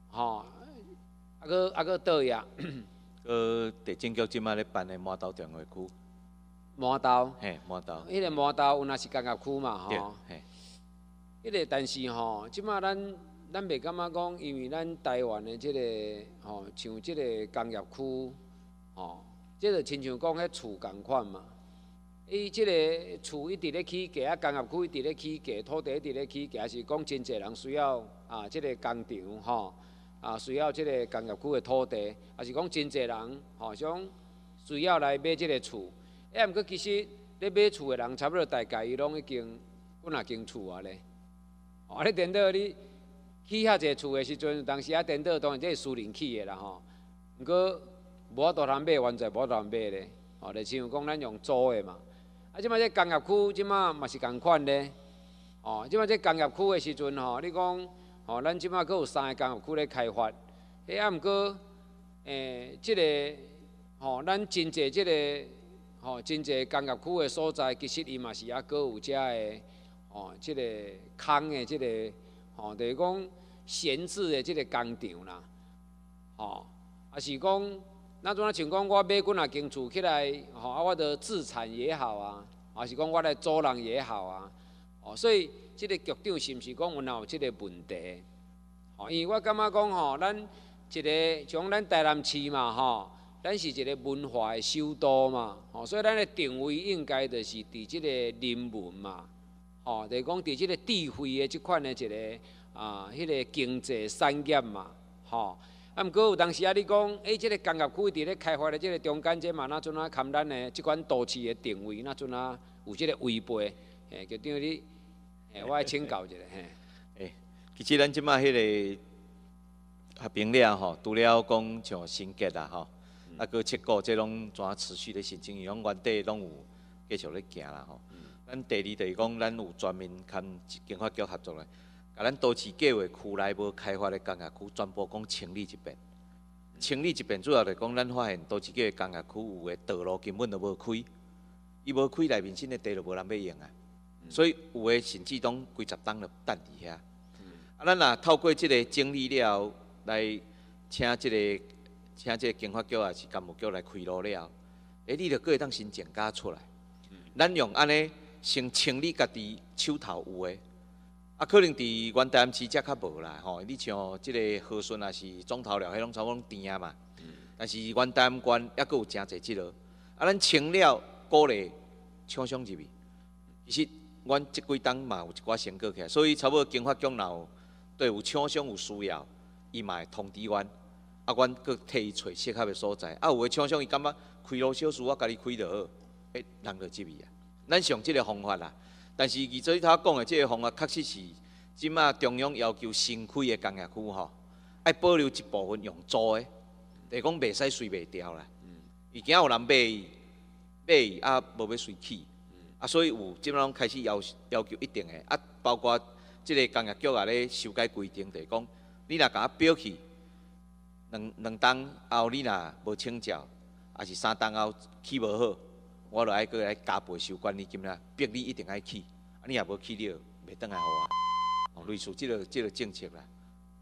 搁倒呀？
地政局即马咧办的麻豆电话区。
麻豆。
嘿，麻豆。
迄个麻豆有若是工业区嘛，
对，嘿。
迄个但是即马咱袂感觉讲，因为咱台湾的即个像即个工业区，即个亲像讲迄厝共款嘛。伊即个厝一直咧起价，工业区一直咧起价，土地一直咧起价，是讲真侪人需要即个工厂需要即个工业区的土地，也是讲真侪人想需要来买即个厝。毋过其实咧买厝的人，差不多大概伊拢已经几若间厝啊咧。你颠倒你起遐济厝的时阵，当时颠倒当然这是私人起的啦毋过无法度通买，完全无法度通买咧。就像讲咱用租的嘛。即摆这工业区即摆嘛是共款咧。即摆这工业区的时阵你讲咱即摆阁有3个工业区咧开发，毋过即个咱真济即个真济工业区的所在，其实伊嘛是阁有遮个即个空的即个就是讲闲置的即个工厂啦，也是讲咱怎像讲我买几若间厝起来，我着自产也好啊，还是讲我来租人也好啊，所以即个局长是毋是讲有即个问题？因为我感觉讲咱一个像咱台南市嘛咱是一个文化的首都嘛，所以咱的定位应该就是伫即个人文嘛，就是讲伫即个智慧的即款的一个迄个经济产业嘛，毋过有当时你讲，即个工业区伫咧开发的即个中间这嘛，哪阵含咱的即款都市的定位，哪阵有即个违背？局长你，我爱请教一下。
其实咱即马迄个合并了除了讲像新结啦搁7个，这拢怎持续咧申请，伊拢原底拢有继续咧行啦咱第二就是讲，咱有专门跟经发局合作咧，甲咱都市计划区内无开发的工业区，全部讲清理一遍。清理一遍，主要就是讲，咱发现都市计划工业区有的道路根本就无开，伊无开内面新的地就无人要用啊。所以有的甚至拢几十栋就等伫遐。咱若透过即个整理了，来请即个经发局也是干务局来开路了，你就搁会当先增加出来。咱用安尼先清理家己手头有诶，可能伫原台南市则较无啦你像即个和顺也是总头了，迄拢差不多甜啊嘛。但是原台南县还阁有真侪即落，咱清了鼓励厂商入去。其实阮即几档嘛有一寡成果起来，所以差不多经发局若对有厂商有需要，伊嘛会通知阮，阮阁替伊找适合的所在。有的厂商伊感觉开路小事，我家己开就好，人就入去啊。咱上即个方法啦，但是二做你头讲的即个方法，确实是即马中央要求新开的工业区爱保留一部分用租的，就是讲袂使随卖掉啦。伊惊有人买无要随起，所以有即摆拢开始要求一定的包括即个工业局也咧修改规定，就是讲你若甲我标起两档后，你若无请教，还是3档后起无好，我就爱过来加倍收管理金啦，逼你一定爱起，你若无起，你就袂倒来互我。类似即个政策啦。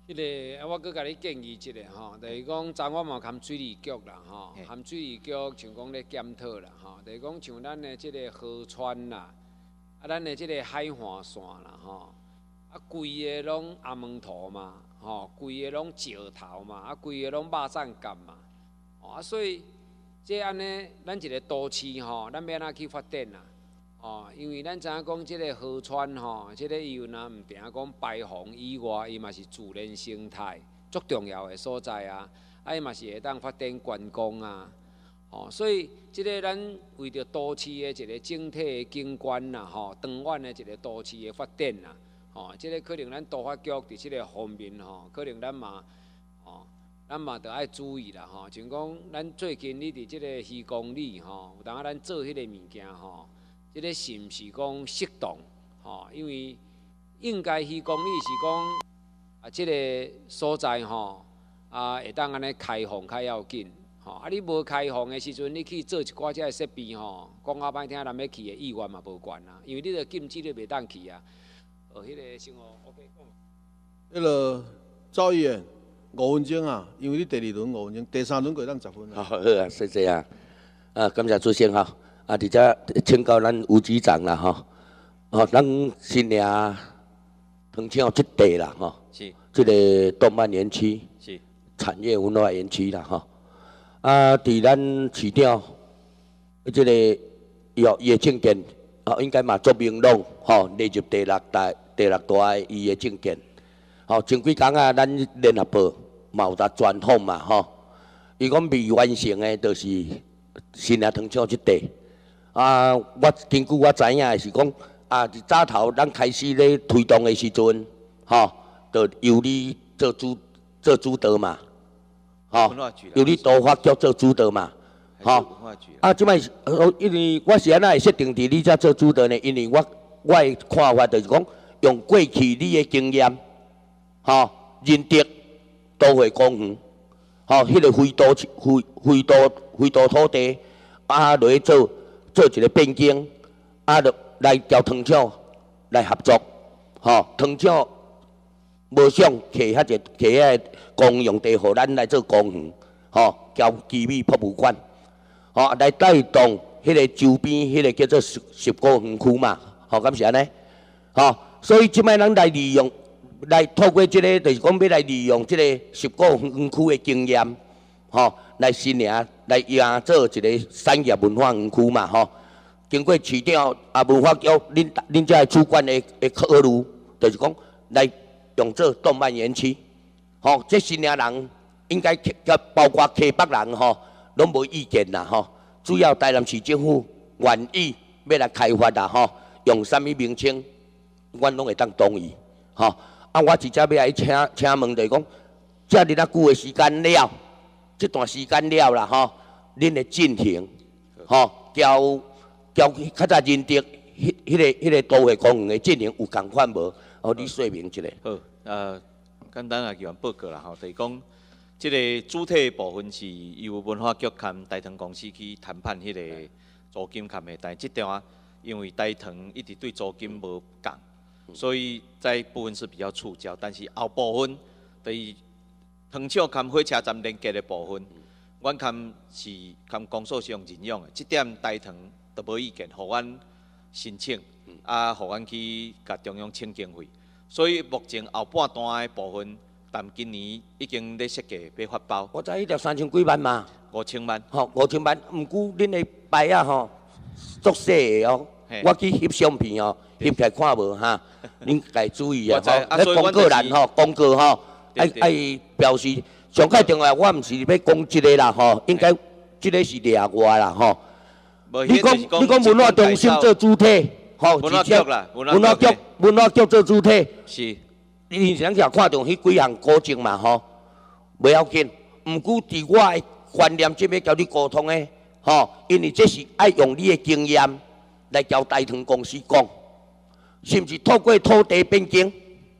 迄个我搁甲你建议一下吼，就是讲昨晚嘛含水利局啦吼，含水利局像讲咧检讨啦吼，就是讲像咱的即个河川啦，啊咱的即个海岸线啦吼，啊规个拢阿门头嘛，吼，规个拢石头嘛，啊规个拢肉粽干嘛，啊所以这安尼咱一个都市吼，咱要安怎去发展啦？哦，因为咱知影讲即个河川吼，即个伊有若毋定讲排洪以外，伊嘛是自然生态足重要的所在啊。啊，伊嘛是会当发展观光啊。哦，所以即个咱为着都市的一个整体的景观啦，吼，长远的一个都市的发展啦，吼，即个可能咱都发局伫即个方面吼，可能咱嘛得爱注意啦，吼，像讲咱最近你伫即个渔公里吼，有当啊咱做迄个物件吼。即个是毋是讲适当？吼，因为应该渔公里是讲啊，即个所在吼啊，会当安尼开放较要紧。吼，啊，你无开放的时阵，你去做一寡遮个设备吼，讲较歹听，人要去的意愿嘛无悬啦，因为你着禁止你袂当去啊。迄个生活 OK 讲。
迄个赵议员5分钟啊，因为你第2轮5分钟，第3轮过当10分啊。
好啊，谢谢啊，感谢主席哈。啊，伫遮请教咱吴局长啦，吼，哦，咱新营藤厂即地啦，吼，
是，
即个动漫园区，
是，
产业文化园区啦，吼，啊，伫咱市场，即个伊证件，哦，应该嘛做明朗，吼，列入第6大伊的证件，吼，前几工啊，咱联合报嘛有搭专访嘛，吼，伊讲未完成的，就是新营藤厂即地。啊，根据我知影的是讲，啊，早头咱开始咧推动的时阵，吼，就由你做主导嘛，吼，由你都发局做主导嘛，吼，啊，即摆因为我是安怎会设定伫你遮做主导呢？因为我的看法就是讲，用过去你的经验，吼，仁德都会公园，吼，迄个非都土地，啊，落去做一个变更，啊，就来交糖厂来合作，吼，糖厂无想摕遐公用地，互咱来做公园，吼，交基米博物馆，吼，来带动迄个周边迄个叫做十股园区嘛，吼，敢是安尼，吼，所以即摆咱来利用，来透过即个，就是讲要来利用即个十股园区的经验，吼。来新营来营做一个产业文化园区嘛，吼。经过市长啊文化局恁遮的主管的考虑，就是讲来用做动漫园区，吼。这新营人应该包括溪北人吼，拢无意见啦，吼。主要台南市政府愿意要来开发啦，吼。用啥物名称，阮拢会当同意，吼。啊，我直接要来请问，就是讲，遮尔久的时间了。这段时间了啦，吼，恁会进行，吼，交较早认得迄个都会公园的进行有共款无？哦，你说明一下。
好，简单也叫报告啦，吼，就是讲，这个主体部分是由文化局和大唐公司去谈判迄个租金含的，但这点啊，因为大唐一直对租金无降，所以在部分是比较触礁，但是后部分对。糖厂和火车站连接的部分，阮是公所是用人用的，这点大唐都无意见，互阮申请，啊，互阮去甲中央请经费。所以目前后半段的部分，但今年已经咧设计要发包。
我知迄条3000几万嘛
，5000万。
吼，5000万，毋过恁的牌啊吼，足细的哦。我去翕相片哦，翕起来看无哈，恁家注意啊。吼，咧广告栏吼，广告吼。爱表示上较重要，我毋是要讲即个啦吼，应该即个是另外啦吼。你讲文化中心做主体，吼，
文化局啦，
文化局做主体。
是。
你想想看中迄几项古证嘛吼，袂要紧。毋过伫我的观念，即要交你沟通的吼，因为这是爱用你的经验来交大唐公司讲，是毋是透过土地变更？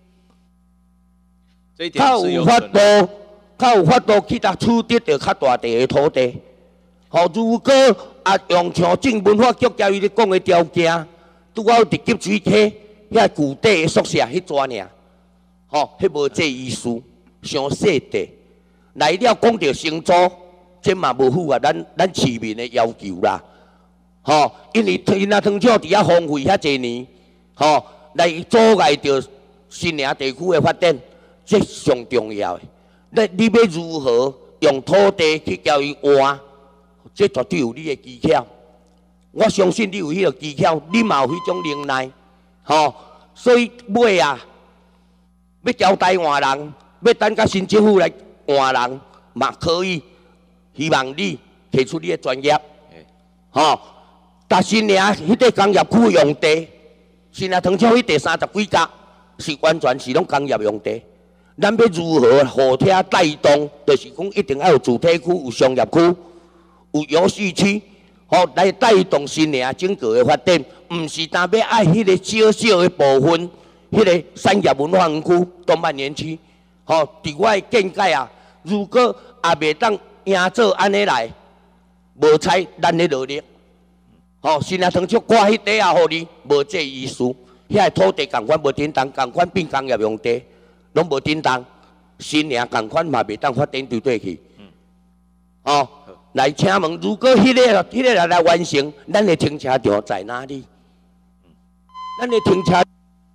较有法度去甲取得着较大地的土地。吼，如果用像政文化局交伊咧讲的条件，拄好直接水溪遐旧底的宿舍迄抓尔，吼，迄无这意思。 上细地，来了讲到成租，这嘛无符合咱市民的要求啦。吼，因为因啊糖厂伫遐荒废遐侪年，吼，来阻碍着新营地区的发展，这上重要的。你要如何用土地去交伊换？这绝对有你的技巧。我相信你有迄个技巧，你嘛有迄种能耐，吼。所以尾啊，要交代换人，要等甲新政府来换人嘛可以。希望你提出你的专业，吼。但新营迄个工业区用地，新营糖厂迄地30几甲，是完全是拢工业用地。咱要如何互贴带动？就是讲一定要有主体区、有商业区、有游戏区。吼，来带动新营整个的发展，毋是单要爱迄个小小的部分，迄个产业文化园区、动漫园区。吼，伫我的见解啊，如果也袂当赢做安尼来，无采咱的努力。吼，新营糖厂挂迄底啊，互你无这意思。遐土地共款无叮当，共款变工业用地，拢无叮当。新营共款嘛袂当发展对去。吼。来，请问，如果迄个来完成，咱的停车场在哪里？咱的停车，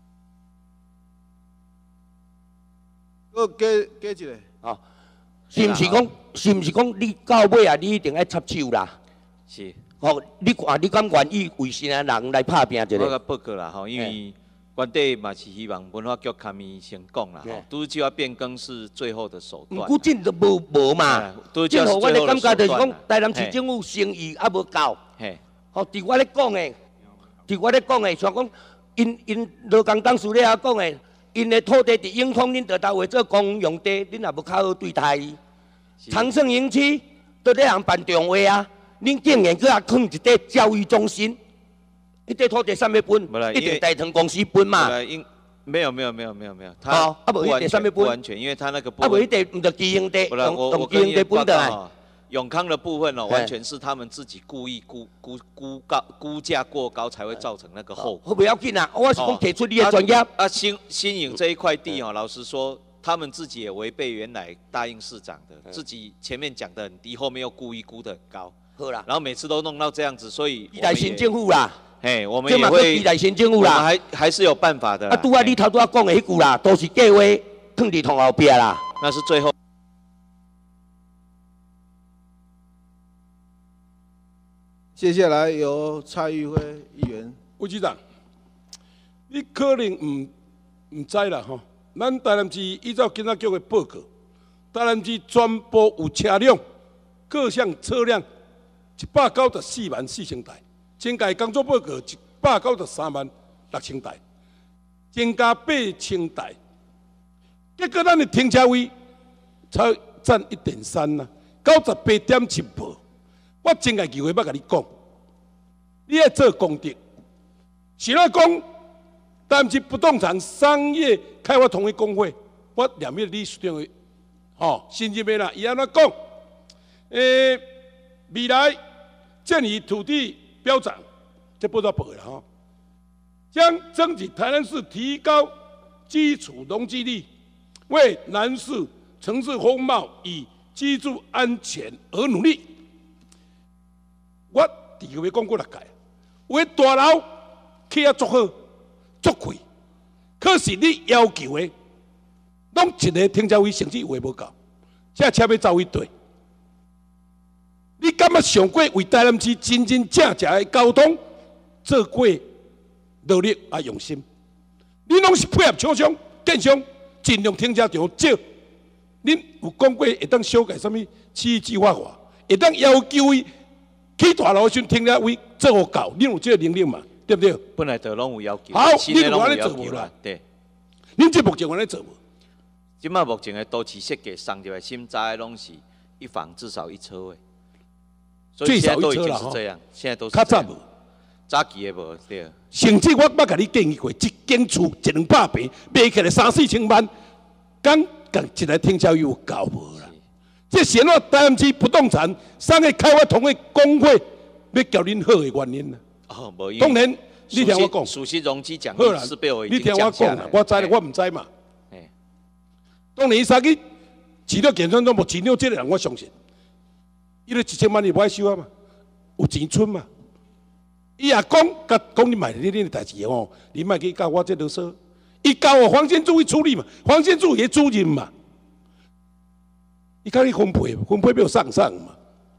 加一个，
哦，是毋是讲你到尾啊，你一定要插手啦？
是。
哦，你看，你敢愿意为新营人来拍拼一个？
我甲报告啦，吼，因为原底嘛是希望文化局卡咪先讲啦，吼，都市计划变更是最后的手段。
古晋都无嘛，正好我的感觉就是讲，台南市政府生意还无够。嘿，吼，伫我咧讲的，像讲因罗工当司咧也讲的，因的土地伫永丰，恁就当为做公用地，恁也无较好对待伊。长盛营区都咧人办重会啊，恁竟然搁也放一块教育中心。迄块土地啥物分？一定大同公司分嘛？
没有，他不完全，因为他那个部分。
不一定，唔就基因地，用基因地分的。
永康的部分哦，完全是他们自己故意估价过高，才会造成那个后果。
不要紧啊，我是讲提出你的专业。
啊，新营这一块地哦，老实说，他们自己也违背原来答应市长的，自己前面讲的很低，后面又故意估的很高。好啦，然后每次都弄到这样子，所以
依赖新政府啦。
嘿，我们也会
依赖新政府啦，
还是有办法的。
啊，拄啊，你头拄啊讲的迄句啦，都是计划放伫同后壁啦。
那是最后。
接下来由蔡玉辉议员。
吴局长，你可能唔知啦吼，咱台南市依照警察局的报告，台南市全部有车辆，各项车辆1944000台。前届工作报告1936000台，增加8000台。结果咱的停车位才占1.3啦，98.7%。我前届议会捌甲你讲，你要做功德，是咧讲，但是不动产商业开发同业工会，我念迄理事长的，吼，新任的啦，伊安怎讲？未来建议土地标涨，这报道报的哈，将争取台南市提高基础容积率，为南市城市风貌与居住安全而努力。我第二个讲过6届，有的大楼起啊足好足贵，可是你要求的，拢一个停车位甚至有的无够，这车要走一堆。你敢要想过为台南市真正正的交通做过努力啊用心？你拢是配合厂商、建商，尽量停车场少。恁有讲过会当修改什么区域计划化，会当要求伊起大楼的时阵停车位做好够，恁有这个能力嘛？对不对？
本来就拢有要求。
好，恁有安尼做无啦？
对。
恁这目前有安尼做无？
即卖目前的都市设计送入来新宅拢是一房至少1车位。所以现在都已经是这样，现在都是这样。早期的无对。
甚至我捌甲你建议过，一间厝100-200平，卖起来3-4千万，敢一台停车位有够无啦？这是我台南市不动产商业开发同业工会要叫恁好的原因啦。
哦，无。
当然，你听我讲，
属实容积奖励是被我已经
你听我讲啦，我知啦，我唔知嘛。当然，伊三去饲料健全都无饲料，这个人我相信，伊咧1000万你无爱收啊嘛，有钱存嘛。伊也讲你买你的代志哦，你莫去教我这啰嗦。伊教我黄建柱去处理嘛，黄建柱也主任嘛，伊甲你分配要上嘛。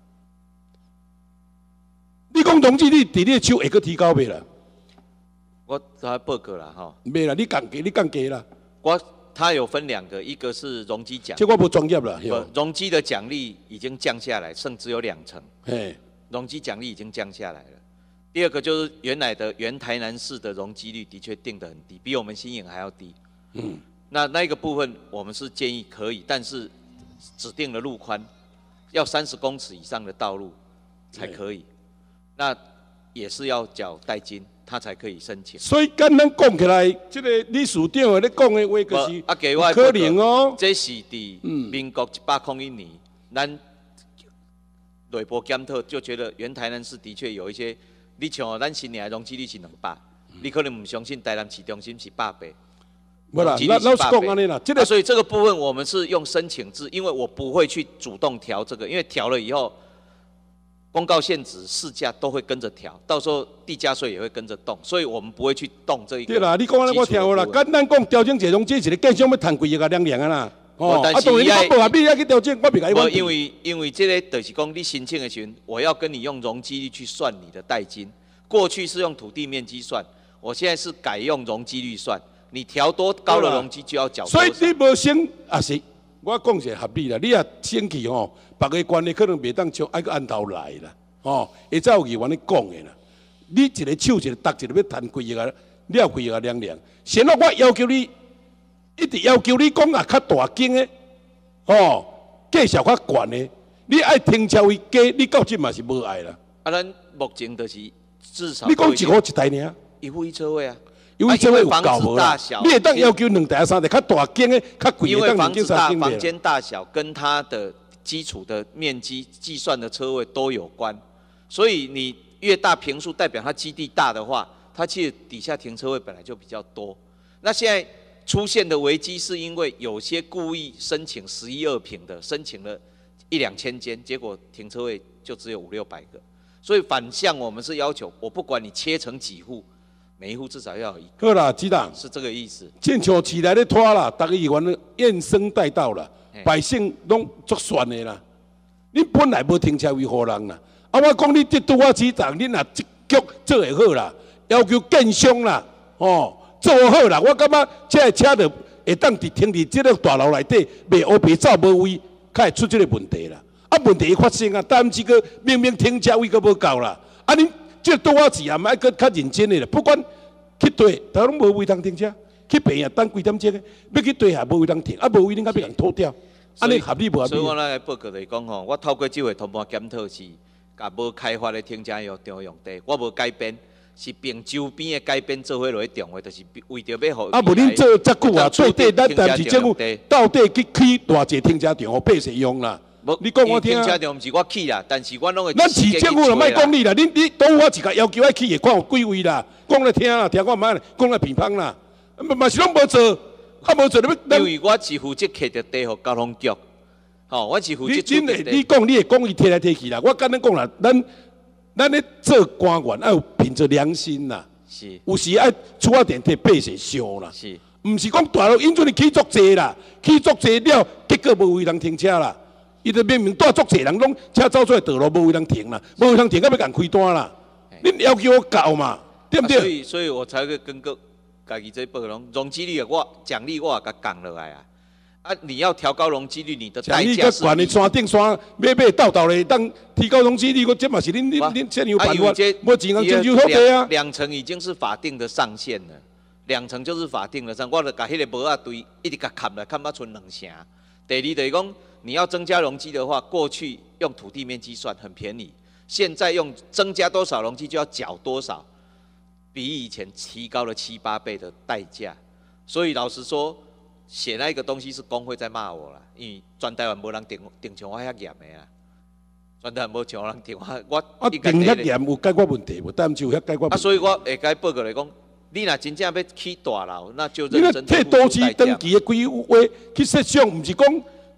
你讲容积率伫你手会阁提高袂啦？
我来报告啦吼。
袂啦，你降价啦。
它有分2个，一个是容积奖，
这我不专业啦。
容积的奖励已经降下来，剩只有2成。
嘿，
容积奖励已经降下来了。第二个就是原来的原台南市的容积率的确定得很低，比我们新营还要低。那一个部分我们是建议可以，但是指定的路宽要30公尺以上的道路才可以，那也是要缴代金，他才可以申请。
所以跟咱讲起来，这个理事长咧讲的话就是可能哦。
这是伫民国101年，咱内部检讨就觉得原台南市的确有一些。你像咱新年容积率是200，你可能唔相信台南市中心是100倍。
不啦，老实讲安尼啦，
所以这个部分我们是用申请制，因为我不会去主动调这个，因为调了以后，公告限值、市价都会跟着调，到时候地价税也会跟着动，所以我们不会去动这一个。
对啦，你讲安尼我调啦，简单讲调整这容积是咧建商要赚贵个量啊啦。
但是
你不合理，要去调整，我袂甲你
因为这个就是讲，你申请的时候，我要跟你用容积率去算你的代金。过去是用土地面积算，我现在是改用容积率算。你调多高的容积就要缴。
所以你无升也是，我讲是合理啦。你也升去吼，别个关系可能袂当像爱个按头来啦。哦，会再有议员咧讲的啦。你一个手一个搭一个要赚几亿啊，了几亿啊两。先咯，我要求你。一直要求你讲啊，较大间的，哦，价钱较悬的，你爱停车位加，你到今嘛是无爱啦。
啊，咱目前就是至少。
你讲一户一台尔？
一户一车位啊。
一户一车位有够无啦？你会当要求2台3台，较大间的，较贵的，当2间3间
房间大小跟它的基础的面积计算的车位都有关，所以你越大坪数，代表它基地大的话，它其实底下停车位本来就比较多。那现在。出现的危机是因为有些故意申请11、2坪的，申请了1、2千间，结果停车位就只有500、600个。所以反向我们是要求，我不管你切成几户，每一户至少要有1个。
好啦，局长
是这个意思。
建桥起来咧拖啦，大家议员怨声载道啦，百姓拢作算的啦。你本来无停车位互人啦，啊，我讲你这拄我局长，你若一局做会好啦，要求建商啦，哦。做好啦，我感觉这个车就会当停伫这个大楼内底，袂黑白走无位，才会出这个问题啦。啊，问题发生啊，但是个明明停车位个无够啦，啊，恁这多少钱也毋爱个较认真的啦。不管去对，都拢无位通停车，去平也等几点钟个，要去对也无位通停，啊，无位恁甲要人拖掉，安尼合理无合理？
所以我来报告就是讲吼，我透过这回同步检讨是，甲无开发的停车场用地，我无改变。是并周边的改变做伙落去重的，就是为着要互。
啊，无恁做遮久啊，做底咱但是政府到底去起偌济停车场，互百姓用啦。你讲我听啊。
停车场毋是我起啦，但是我拢会。
咱市政府就莫讲你啦，你倒我一个要求爱起的，看有几位啦，讲来听啦，听我妈讲来乒乓啦，嘛是拢无做，啊无做你。
因为我是负责摕着地互交通局，吼，我是负责。
你讲你会讲伊摕来摕去啦，我简单讲啦，咱咧做官员要有凭着良心啦，
是，
有时爱出发点替百姓想啦，
是，
毋是讲大陆因做你起足济啦，起足济了，结果无位通停车啦，伊就明明带足济人拢车走出来道路无位通停啦，无位通停，到要共开单啦，恁要求我搞嘛，对不对？
所以我才会跟个家己这报拢容积率我奖励我也甲降落来啊。啊！你要调高容积率，你的代价是。
管你山顶山买倒咧，当提高容积率，我这嘛是恁这样办法，我只能征求土地啊。
2成已经是法定的上限了，2成就是法定的上，我就把迄个帽仔堆一直甲砍来，砍到剩2成。第二就是讲，你要增加容积的话，过去用土地面积算很便宜，现在用增加多少容积就要缴多少，比以前提高了7、8倍的代价。所以老实说。写那个东西是工会在骂我啦，因为全台湾无人定像我遐严的啊，全台湾无像人定我
定遐严有解决问题无？但就遐解决问题。
所以我会甲报告来讲，你若真正要起大楼，那就认真
替都市登记的规划去设想，毋是讲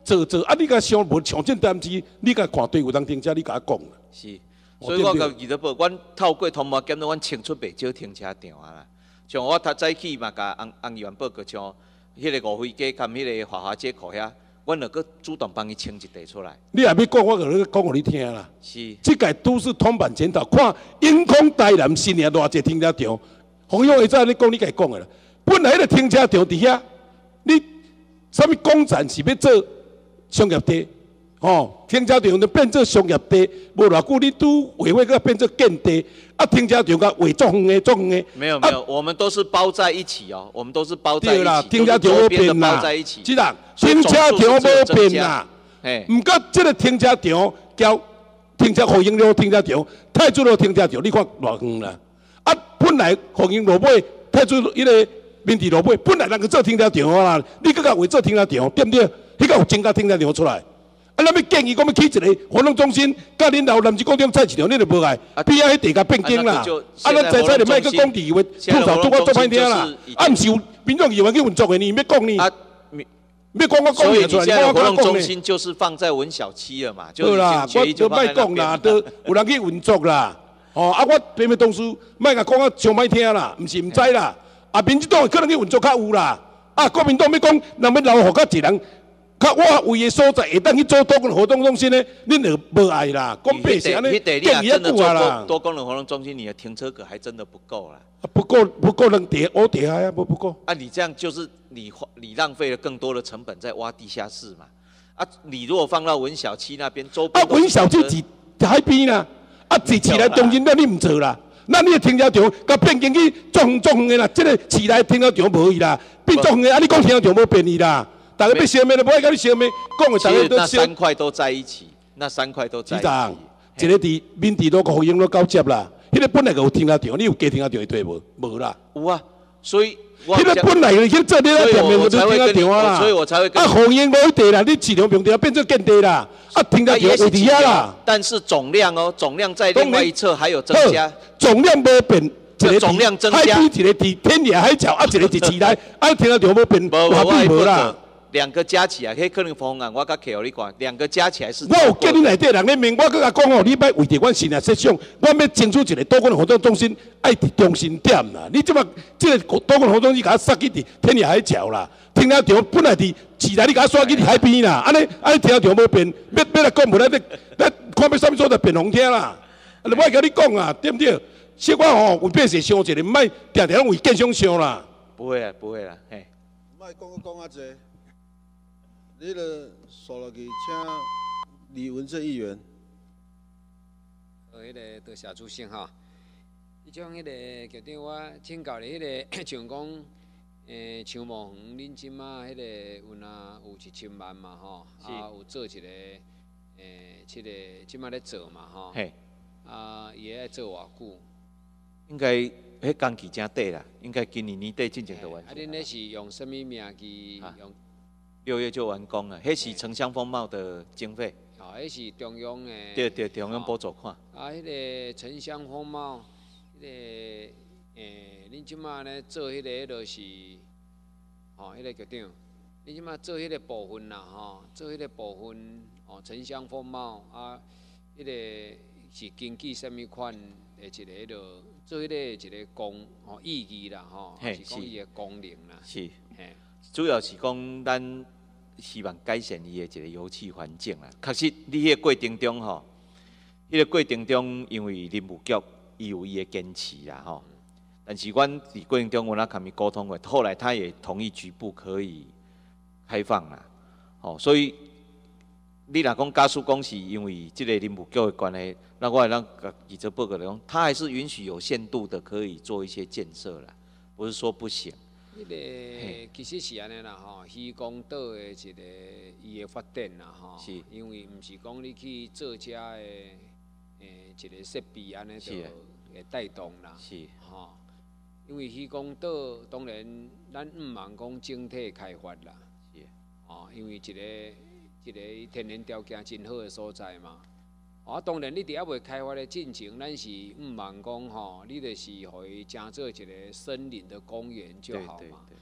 做啊！你甲想无上正担是，你甲看队有人停车，你甲我讲啦。
是，所以我甲记者报，阮透过通话检查，阮清出袂少停车场啊啦。像我较早起嘛，甲议员报告，像迄个五妃街含迄个华华街口遐，阮就搁主动帮伊清一地出来。
你也要讲，我就讲互你听啦。
是。
这届都市通版检讨，看永康台南新年偌济停车场，洪勇会早你讲，你家讲的啦。本来迄个停车场伫遐，你啥物工展是要做商业地，停车场就变做商业地，无偌久你都委会个变做建地，啊停车场甲画作远的作远的。
没有没有，我们都是包在一起哦，我们都是包在一起。
对啦，停车场无变啦，是啦，停车场无变啦。毋过这个停车场交停车河营路停车场、太子路停车场，你看偌远啦。啊，本来河营路尾、太子迄个民治路尾，本来人去做停车场啦，你搁甲画做停车场，对不对？迄个有增加停车场出来。啊，咱要建议讲要起一个活动中心，甲恁老南市高中菜市场，你就无爱，边仔迄地甲变更啦。啊，咱在就莫去讲地话，吐槽做我做歹听啦。啊，毋是有民众议员去运作的，你要讲你。要讲我讲
你
出来，
你现在活动中心就是放在文小七了嘛，就
啦，我就莫讲啦，都有人去运作啦。哦，啊，我平民同事莫甲讲啊，上歹听啦，毋是毋知啦。啊，民进党可能去运作较有啦。啊，国民党要讲，若要留互较一人。较我位的所在，会当去做多功能活动中心呢，恁就无爱啦。讲白是安尼，建议啊久啊啦。
多功能活动中心，你的停车格还真的不够啦。
不够能叠，我叠啊，不够。
啊，你这样就是你浪费了更多的成本在挖地下室嘛。啊，你如果放到文小七那边，周边
啊，文小七伫海边啦，啊，市内中心那你唔做啦。那你的停车场，甲变更去作远的啦，这个市内停车场无去啦，变作远的啊，你讲停车场无便宜啦。大家要消灭，就不爱跟你消灭。讲的大家都
那三块都在一起，那三块都在一起。
一个伫民治路、河营路交接啦，迄个本来就有停车场，你有加停车场会对无？无啦。
有啊，所以
迄个本来去做你那店面就停车场啦。
所以我才会。
啊，河营路迄地啦，你市场平地变做建地啦，啊，停车场会伫遐啦。
但是总量哦，总量在另外一侧还有增加。
总量无变。
一个总量增加。
海边一个伫天涯海角，啊，一个伫市内，啊，停车场无变，话变无啦。
两个加起来，迄可能方案我甲摕互你看，两个加起来是。
我有叫你内底人咧明，我搁甲讲哦，你莫为着阮新的设想，我要争取一个多功能活动中心，爱伫中心点啦。你即马即个多功能活动中心，甲它塞去伫天涯海角啦。停车场本来伫市内，你甲它刷去伫海边啦。安尼停车场无变，要来讲无咱看要啥物所在变红听啦。我甲你讲啊，对不对？小可吼有变势想一个，莫定定为建商想啦。
不会啊，不会啦，嘿。
莫讲啊济。你著刷落去，请李文正议员。
迄个多谢主席哈，迄种迄个局长我请教你，迄个像讲，长毛园恁即马迄个有有1000万嘛吼，啊有做一个，即个即马咧做嘛吼，啊伊爱做偌久？
应该迄工期真短啦，应该今年年底进前就完成。
啊，恁咧是用什么名义用
？6月就完工了，迄是城乡风貌的经费。
哦，迄是中央的。
对，中央补助款。
啊，迄个城乡风貌，迄个恁即马咧做迄个就是，吼，迄个局长，恁即马做迄个部分啦，吼，做迄个部分，哦，城乡风貌啊，迄个是根据什么款的一个迄个做迄个一个功吼意义啦，吼，是讲伊的功能啦。
是，主要是讲咱。希望改善伊的一个油气环境啦。确实，你迄个过程中吼，迄个过程中，因为林务局伊有伊的坚持啦吼。但是阮伫过程中，我甲伊沟通过，后来他也同意局部可以开放啦。吼，所以你若讲加速讲是因为即个林务局的关系，那我让记者报告来讲，他还是允许有限度的可以做一些建设啦，不是说不行。
迄个其实是安尼啦吼，渔光岛的一个伊的发展啦吼，是因为毋是讲你去做遮的一个设备安尼就会带动啦，是吼。因为渔光岛当然咱毋茫讲整体开发啦，是吼，因为一个天然条件真好的所在嘛。啊，当然你伫还未开发的进程，咱是毋茫讲吼，你就是互伊成做一个森林的公园就好嘛。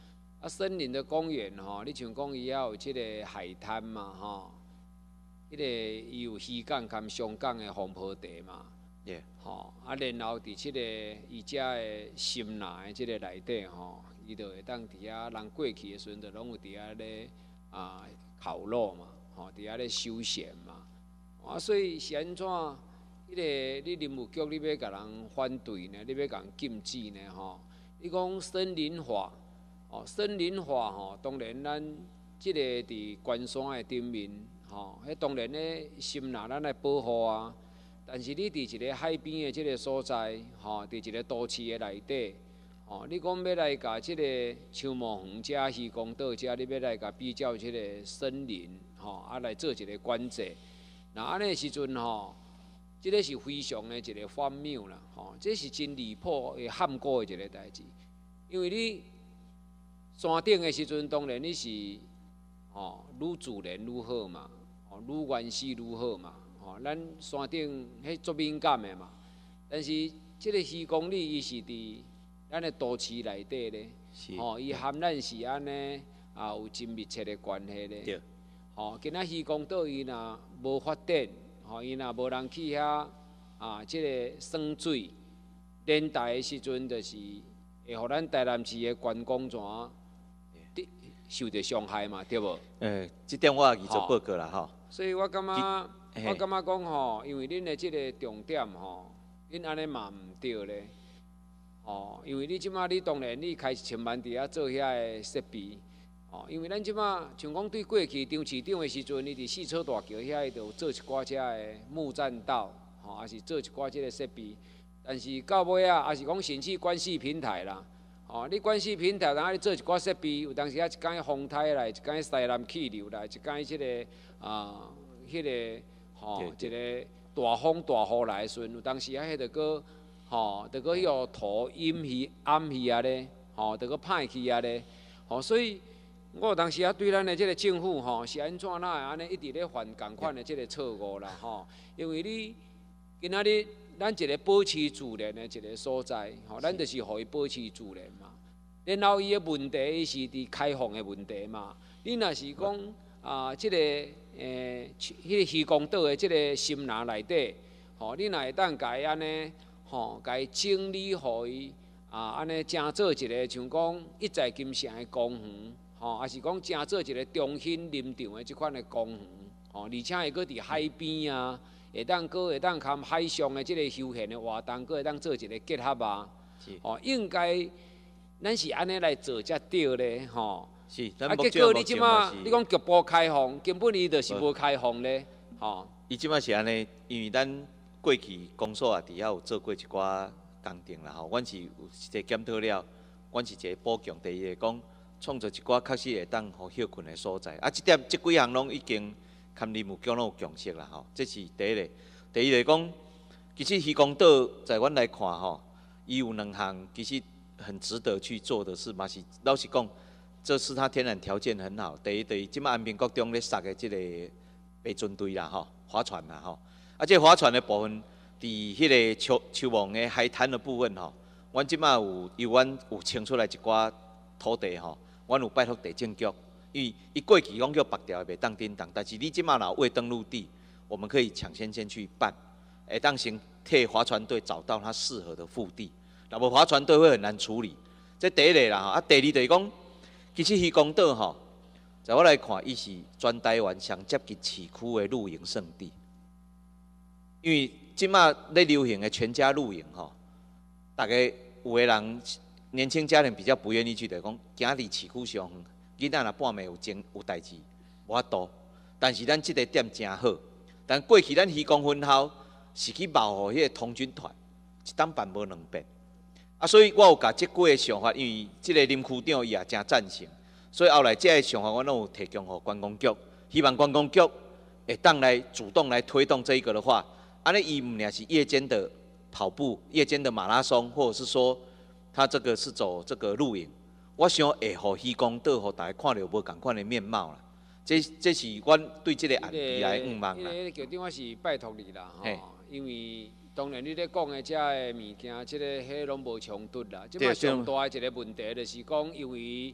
啊，森林的公园吼，你像讲伊遐有即个海滩嘛吼，迄个伊有渔港兼上港的风坡地嘛，吼，啊，然后伫即个伊遮的心内的即个内底吼，伊就会当伫遐人过去的时阵，就拢有伫遐咧烤肉嘛，吼，伫遐咧休闲嘛，啊，所以是安怎？迄个你林务局你要甲人反对呢？你要甲人禁止呢？吼，你讲森林化。哦，森林化吼，当然咱即个伫关山的顶面，吼，迄当然咧心内咱来保护啊。但是你伫一个海边的即个所在，吼，伫一个都市的内底，吼，你讲要来甲即个秋毛园遮、渔光岛遮，你要来甲比较即个森林，吼，啊来做一个管制。那安尼时阵吼，即个是非常的一个荒谬啦，吼，这是真离谱会撼过的一个代志，因为你。山顶的时阵，当然你是愈自然愈好嘛，愈原始愈好嘛，咱山顶迄足敏感的嘛。但是即个渔公里伊是伫咱的都市内底咧，伊含咱是安尼有真密切的关系咧。今仔渔公岛伊若无发展，伊若无人去遐即个耍水，年代的时阵就是会互咱台南市的观光泉。受到伤害嘛，对无？
这点我也去做报告啦，吼。
所以我感觉讲吼，因为恁的即个重点吼，恁安尼嘛毋对咧，因为你即马你当然你开1000万伫遐做遐的设备，因为咱即马像讲对过去张市长的时阵，伊伫四草大桥遐伊就做一寡遮的木栈道，也是做一寡即个设备，但是到尾啊，也是讲甚至关系平台啦。你关系平台，然后你做一寡设备，有当时啊一间风台来，一间西南气流来，一间即个迄个一个大风大雨来的时阵，有当时啊迄个个就个迄个土阴去暗去啊咧，就个歹去啊咧，所以我有当时啊对咱的即个政府是安怎会安尼一直咧犯共款的即个错误啦，因为你今仔日。咱一个保持自然的一个所在，咱就是互伊保持自然嘛。然后伊的问题伊是伫开放的问题嘛。你若是讲即个迄个渔光岛的即个心内内底，你若会当甲伊安尼，甲伊整理互伊安尼正做一个像讲一在金城的公园，也是讲正做一个中兴林场的即款的公园，而且会搁伫海边啊。会当含海上的即个休闲的活动，搁会当做一个结合啊。应该咱是安尼来做才对咧，
是，
结果你即马你讲局部开放，根本伊就是无开放咧，
伊即马是安尼，因为咱过去公所也伫遐有做过一寡工程啦，阮是有一个检讨了，阮是一个补强。第二个讲，创造一寡确实会当互休困的所在。即几项拢已经。堪林务局拢有共识啦，这是第一个。第二个讲，其实渔光岛在阮来看伊有2项其实很值得去做的事嘛是，老实讲，这是它天然条件很好。第一，即马安平国中咧设的即个白船队啦，划船啦，这划船的部分，伫迄个秋望的海滩的部分阮即马阮有清出来一寡土地阮有拜托地政局。因为伊过去讲叫白条袂当叮当，但是你即马若未登陆地，我们可以抢先去办，会当先替划船队找到它适合的腹地，若无划船队会很难处理。这第一个啦，第二就是讲，其实渔光岛在我来看，伊是全台湾上接近市区的露营胜地。因为即马咧流行的全家露营大家有的人年轻家庭比较不愿意去，就是讲行伫市区上远。囡仔若半暝有代志，无法度。但是咱即个点真好。但过去咱渔光分校是去冒互迄个童军团，一当办无2遍。所以我有甲即几个想法，因为即个林区长伊也真赞成，所以后来即个想法我拢有提供互观光局，希望观光局会当来主动来推动这一个的话，安尼伊毋仅是夜间的跑步、夜间的马拉松，或者是说他这个是走这个露营。我想会互渔光岛，互大家看到无共款的面貌啦。这是阮对这个案例来愿望啦。
局长，我是拜托你啦，因为当然你咧讲的遮个物件，迄拢无冲突啦。即摆上大一个问题就是讲，因为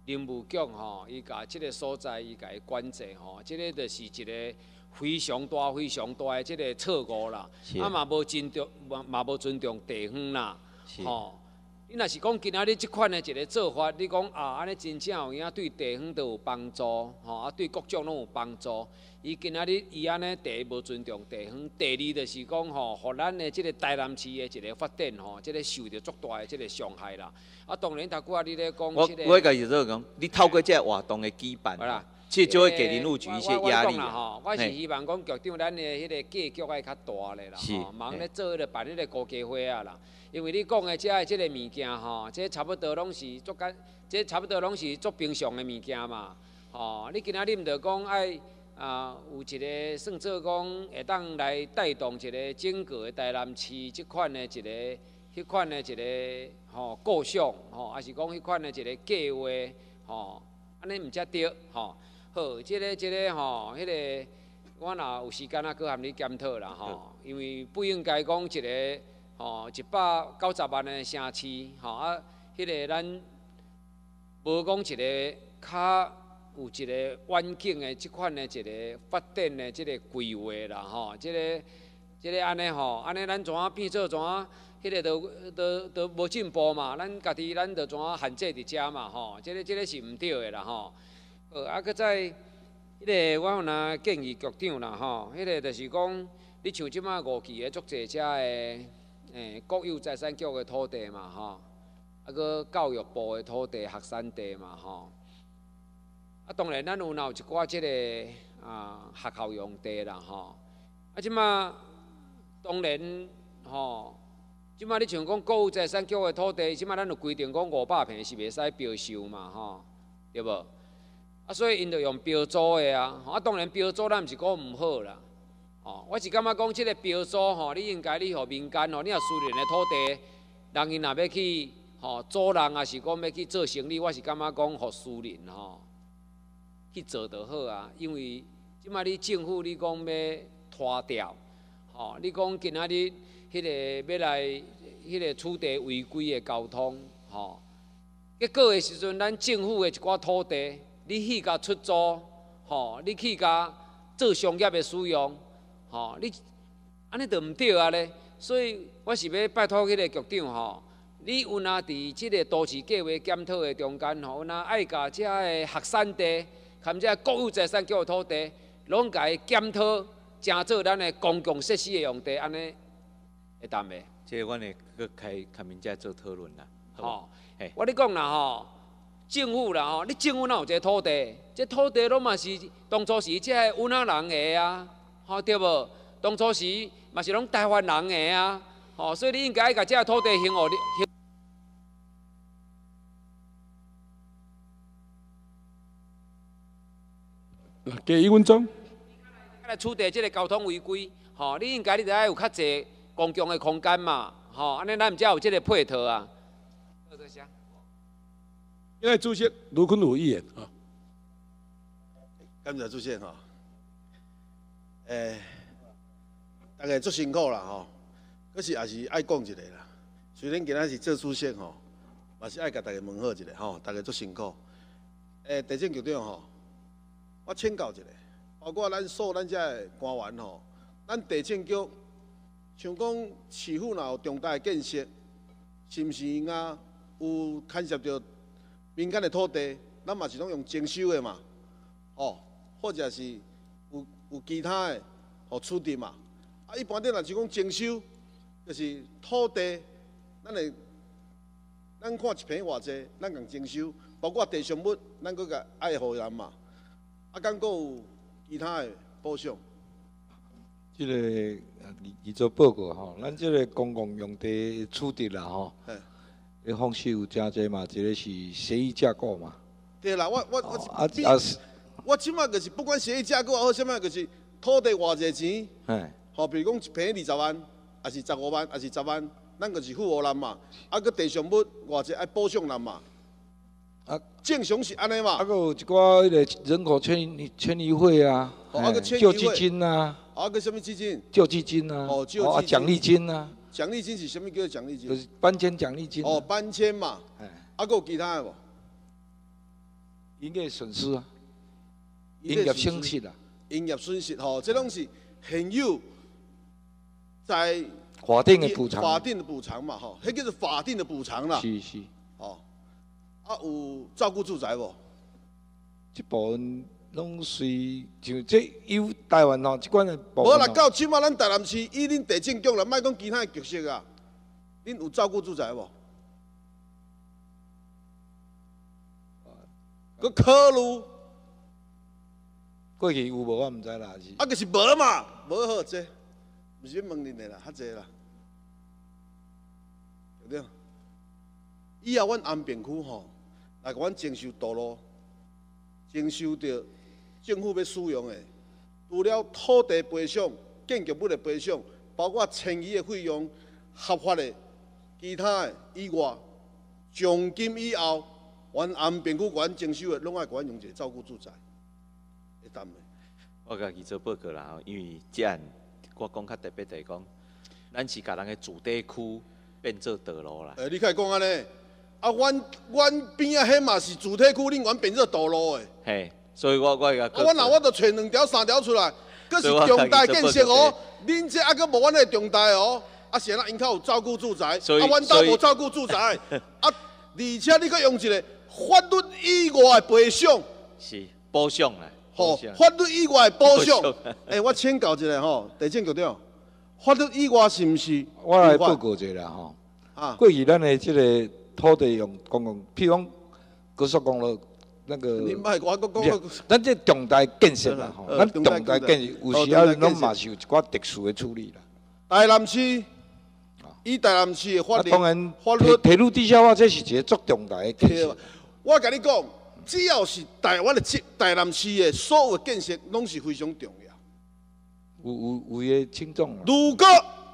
林务局吼，伊甲即个所在伊甲伊管制吼，即个就是一个非常大的即个错误啦。啊嘛无尊重，嘛无尊重地方啦。吼，你若是讲今仔日即款的一个做法，你讲啊，安尼真正有影对地方都有帮助，吼啊对各种拢有帮助。伊今仔日伊安尼第一无尊重地方，第二就是讲吼，互咱的即个台南市的一个发展吼，即个受到足大的即个伤害啦。啊，当然头拄仔你咧讲，
我甲意思讲，你透过这个活动的举办，其实就会给林务局一些压力
啦。我是希望讲局长，咱的迄个格局爱较大咧啦，吼，忙咧做咧办迄个高家会啊啦。因为你讲的这即个物件吼，这差不多拢是足简，这差不多拢是足平常的物件嘛。吼，你今仔日毋着讲爱。有一个算做讲会当来带动一个整个的台南市即款的一个、迄款的一个构想还是讲迄款的一个计划安尼毋才对好，即个迄个我若有时间去含你检讨啦因为不应该讲一个190万的城市迄个咱无讲一个较。有一个远景的即款的一个发展的即个规划啦即个安尼安尼咱怎啊变做怎啊，迄个都无进步嘛，咱家己咱就怎啊限制伫遮嘛即个是毋对的啦搁再迄个我有若建议局长啦迄个就是讲，你像即马5期的足侪遮的国有财产局的土地嘛搁教育部的土地、学生地嘛当然，咱有一寡即个学校用地啦即马当然即马你像讲国有财产局的土地，即马咱有规定讲500坪是袂使标售嘛对无？所以因就用标租的当然标租咱毋是讲毋好啦我是感觉讲即个标租你应该你互民间你若私人的土地，人因若要去租人，也是讲要去做生意，我是感觉讲互私人去做就好啊，因为即摆你政府你讲要拖掉，你讲今仔日迄个要来迄个处理违规的交通，结果的时阵，咱政府的一寡土地，你去甲出租，你去甲做商业的使用，你安尼就毋对啊咧。所以我是要拜托迄个局长你有若伫即个都市计划检讨的中间有若爱甲遮的学生地。含这国有财产局的土地，拢甲伊检讨，成做咱的公共设施的用地，安尼会当袂？
这个阮会搁开民再做讨论啦。
我咧讲啦政府啦你政府哪有这土地？这土地拢嘛是当初是这个阮仔人的啊，对无？当初时嘛是拢台湾人的啊，所以你应该甲这土地还互你。
给1分钟。
来处理这个交通违规，你应该你就爱有较侪公共的空间嘛，安尼咱毋才有这个配套啊。
现在主席卢坤武议员
感谢主席大家足辛苦啦可是也是爱讲一个啦。虽然今仔是做主席嘛是爱甲大家问好一个大家足辛苦。地政局长我请教一下，包括咱所有咱遮的官员咱地政局像讲市府若有重大的建设，是毋是有牵涉到民间的土地，咱嘛是拢用征收的嘛，或者是有其他的处理嘛。一般的若是讲征收，就是土地，咱看一坪偌济，咱共征收，包括地上物，咱搁甲爱互人嘛。敢阁有其他的补偿？
这个你做报告咱这个公共用地处理啦的方式有真侪嘛，一个是协议架构嘛。
对啦，我即马就是不管协议架构也好，啥物就是土地偌济钱，比如讲一坪20万，还是15万，还是10万，咱就是付互人嘛。搁地上物偌济爱补偿人嘛。正常是安尼嘛。
搁有一寡迄个人口迁移费啊，救济金啊。
搁什么基金？
救济金啊。奖励金啊。
奖励金是什么叫奖励金？
就是搬迁奖励金。
搬迁嘛。搁有其他的无？
营业损失啊，营业损失啊，
营业损失吼，这拢是现有在
法定的补偿，
法定的补偿嘛吼，迄叫做法定的补偿啦。
是是。
哦，啊有照顾住宅无？
这部分拢随像这有台湾吼，这款的部分。
无啦，到即马咱台南市以恁地政局啦，莫讲其他的局势啊，恁有照顾住宅无？佮考虑。
过去有无我毋知啦，是。
啊，就是无嘛，无好这，毋是要问恁的啦，较济啦，对不对？以后阮安平区吼，来甲阮征收道路，征收着政府要使用的，除了土地赔偿、建筑物的赔偿，包括迁移的费用、合法的其他的以外，奖金以后，阮安平区甲阮征收的，拢爱甲阮用一个照顾住宅。
我家己做报告啦，因为这案我讲较特别就是讲，咱是甲人的住宅区变做道路啦。
你开讲安尼，啊，阮边仔迄嘛是住宅区，恁原变做道路的。
嘿，所以我甲。
我若我着找2条3条出来，佫是重大建设哦。恁这还佫无阮的重大哦，啊是安因较有照顾住宅，啊阮兜无照顾住宅，啊而且你佫用一个法律以外的赔偿。
是补偿啦。
吼，法律以外的补偿。我请教一下吼，地政局长，法律以外是毋是？
我来报告一下啦吼。啊。过去咱的这个土地用公共，譬如讲高速公路那个。
你莫我讲。
咱这重大建设啦吼，咱重大建设有时候拢嘛是有一寡特殊的处理啦。
台南市，以台南市的法律。
当然，铁路地下化这是一个足重大的建设。
我甲你讲。只要是台湾的台南市的所有的建设，拢是非常重要。
有个轻重。
如果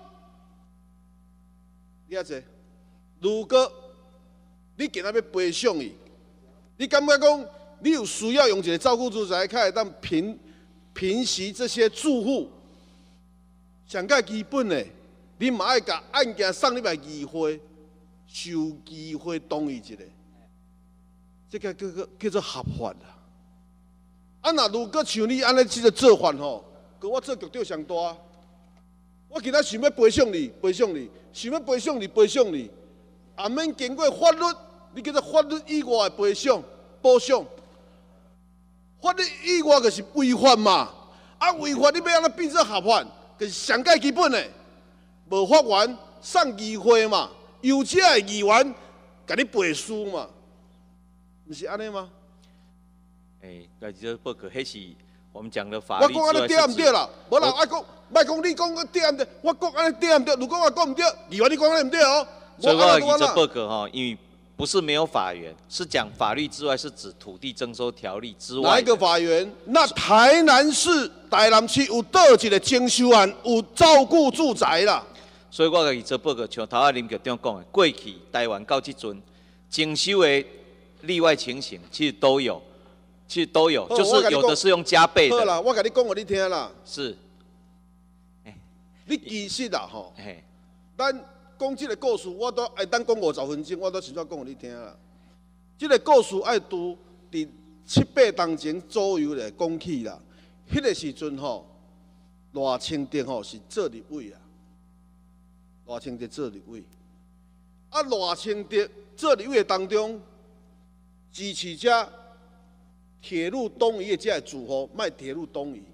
你啊这，如果你今仔要赔偿伊，你感觉讲你有需要用一个照顾住宅，才会当平息这些住户上介基本的，你嘛爱甲案件送入来议会，受议会同意一下。这个叫做合法啦。啊，那如果像你安尼这个做法吼，跟我做局长上大，我今仔想要赔偿你，赔偿你，想要赔偿你，赔偿你，也免经过法律，你叫做法律以外的赔偿、补偿。法律以外就是违法嘛，啊，违法你要安怎变做合法？就是上介基本的，无法源送议会嘛，由这的议员甲你背书嘛。不是安尼吗？
那这报告，迄是我们讲的法律之外。
我讲安尼对唔对啦？无人爱讲，莫讲你讲个对唔对，我讲安尼对唔对？如果我讲唔对，议员你讲安尼唔对哦。
所以我以这报告哈，因为不是没有法源，是讲法律之外，是指土地征收条例之外。
哪一个法源？那台南市台南区有倒一个征收案有照顾住宅啦？
所以我以这报告，像头林局长讲的，过去台湾到即阵征收的。例外情形其实都有，就是有的是用加倍的。
好啦，我甲你讲互你听啦。
是。
你其实啦吼，咱讲这个故事，我都爱当讲50分钟，我都想要讲互你听啦。这个故事爱拄伫7、8当前左右来讲起啦。迄个时阵吼，赖清德吼是做立委啊，赖清德做立委。啊，赖清德做立委当中。支持者铁路东移的这住户，卖铁路东移。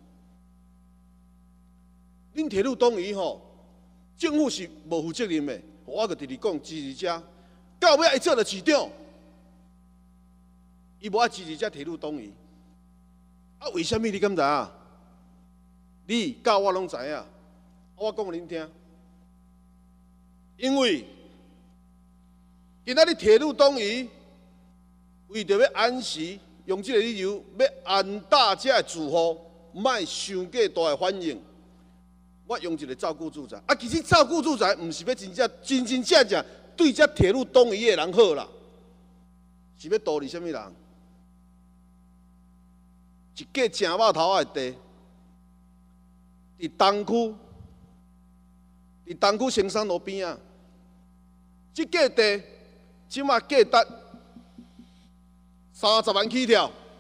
恁铁路东移吼，政府是无负责任的。我就直直讲，支持者到尾伊做了市长，伊无爱支持者铁路东移。啊，为什么你敢知影？你甲我拢知影。我讲互恁听，因为今仔日铁路东移。为着要安时，用这个理由要安大这的住户，莫伤过大的反应。我用一个照顾住宅，啊，其实照顾住宅唔是要真正对这铁路东移的人好啦，是要道理什么人？一个正肉头的地，伫东区成山路边啊，这个地即马价值30万起跳，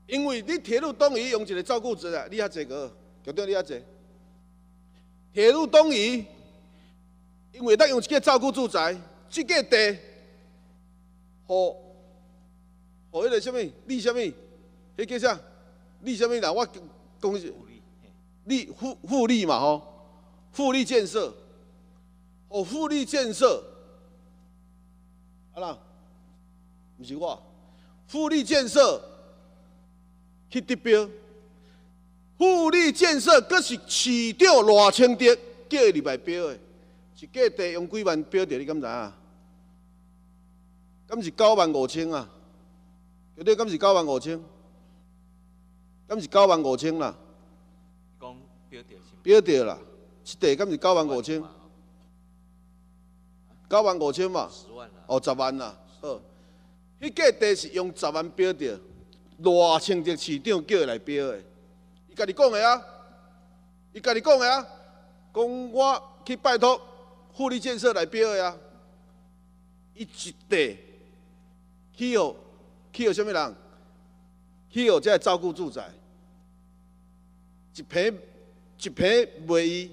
因为你铁路东移用一个照顾者啊，你遐济个，局长你遐济。铁路东移，因为咱用一个照顾住宅，这个地，互迄个什么，你什么，迄叫啥？你什么啦？我讲是，你富力嘛吼，富力建设，富力建设，啊啦，不是我，富力建设去得标。富力建设，阁是市长赖清德叫伊入来标的，一个地用几万标着，你敢知影？敢是95000啊？绝对敢是95000？敢是95000啦？
讲标着是？
标着啦，一地敢是95000？95000嘛？10万啦。哦，10万啦。好，迄个地是用10万标着，赖清德市长叫伊来标的。伊家己讲的啊，伊家己讲的啊，讲我去拜托富力建设来标的啊。伊一地去互什么人？去互这照顾住宅，一平卖伊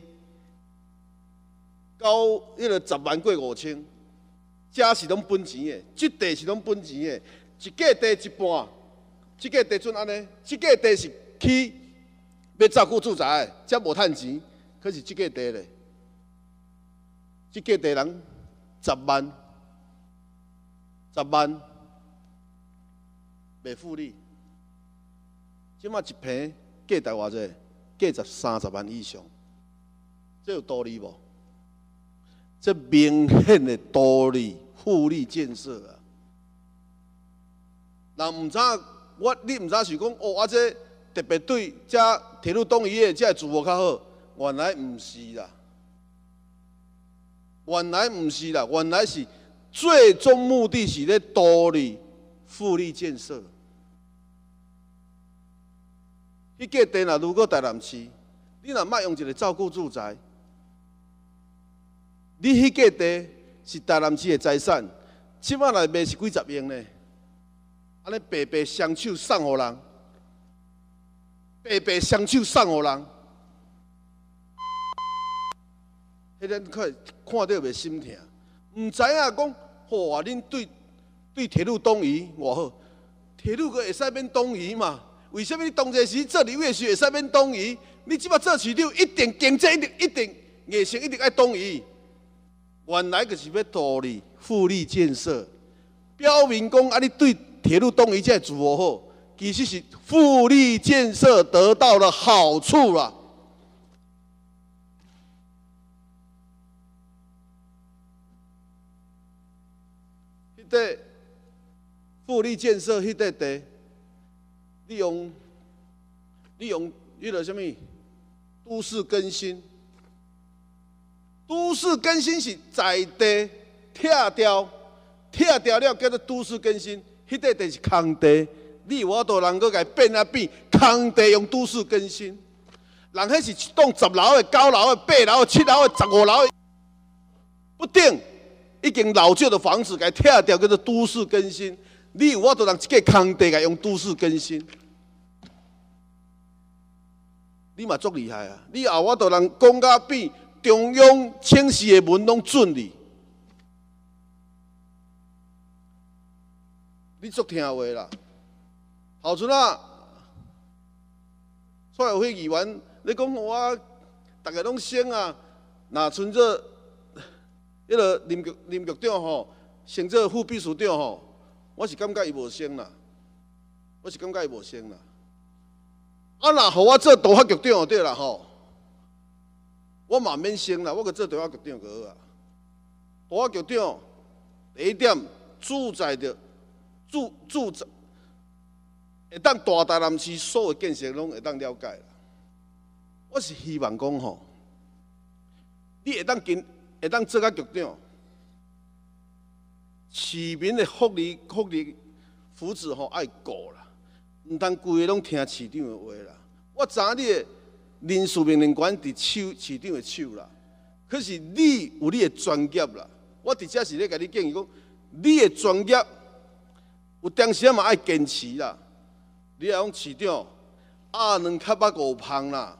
到迄个10万过5000，这是拢本钱的，这地是拢本钱的，一个地一半，这个地准安尼，这个地是去。要照顾住宅，则无趁钱，可是这个地咧，这个地人10万卖富力，即马一平价值偌济？价值30万以上，这有道理无？这明显的道理，富力建设啊！人唔知你唔知想讲哦，这。特别对这铁路东移的这住户较好，原来唔是啦，原来是最终目的是咧独立富力建设。迄个地若如果台南市，你若莫用一个照顾住宅，你迄个地是台南市的财产，即摆来卖是几十亿呢？安尼白白双手送互人。白白双手送互人，迄咱看到袂心疼，唔知影讲，哇！恁对铁路东移偌好，铁路个会使免东移嘛？为什么你当初时做立委时会使免东移？你即摆做市长，一定经济一定业成一定爱东移。原来就是要独立富力建设，表明讲啊，你对铁路东移这住户好。其实是富力建设得到了好处啦。迄个富力建设迄个地，利用迄个什么都市更新，都市更新是在地拆掉了叫做都市更新，迄个地是空地。你我都人搁甲变啊变，空地用都市更新，人迄是一栋10楼的、9楼的、8楼的、7楼的、15楼的，不定已经老旧的房子甲拆掉，叫做都市更新。你我都人一个空地甲用都市更新，你嘛足厉害啊！你后我都人讲甲变中央请示的文拢准你，你足听话啦。好处啦，蔡有辉议员，你讲我大家拢升啊，若存做迄个林局长吼，升做副秘书长吼，我是感觉伊无升啦，啊，若互我做大发局长就对啦吼，我嘛免升啦，我个做大发局长就好啊。大发局长第一点，住宅的住宅。会当大台南市所有建设拢会当了解啦。我是希望讲吼，你会当做甲局长，市民的福利福祉吼爱顾啦，唔通规个拢听市长的话啦。我知影你的人事命令权伫市长的手啦，可是你有你的专业啦。我直接是咧甲你建议讲，你的专业有当时嘛爱坚持啦。 你来讲市长，两脚仔5芳啦，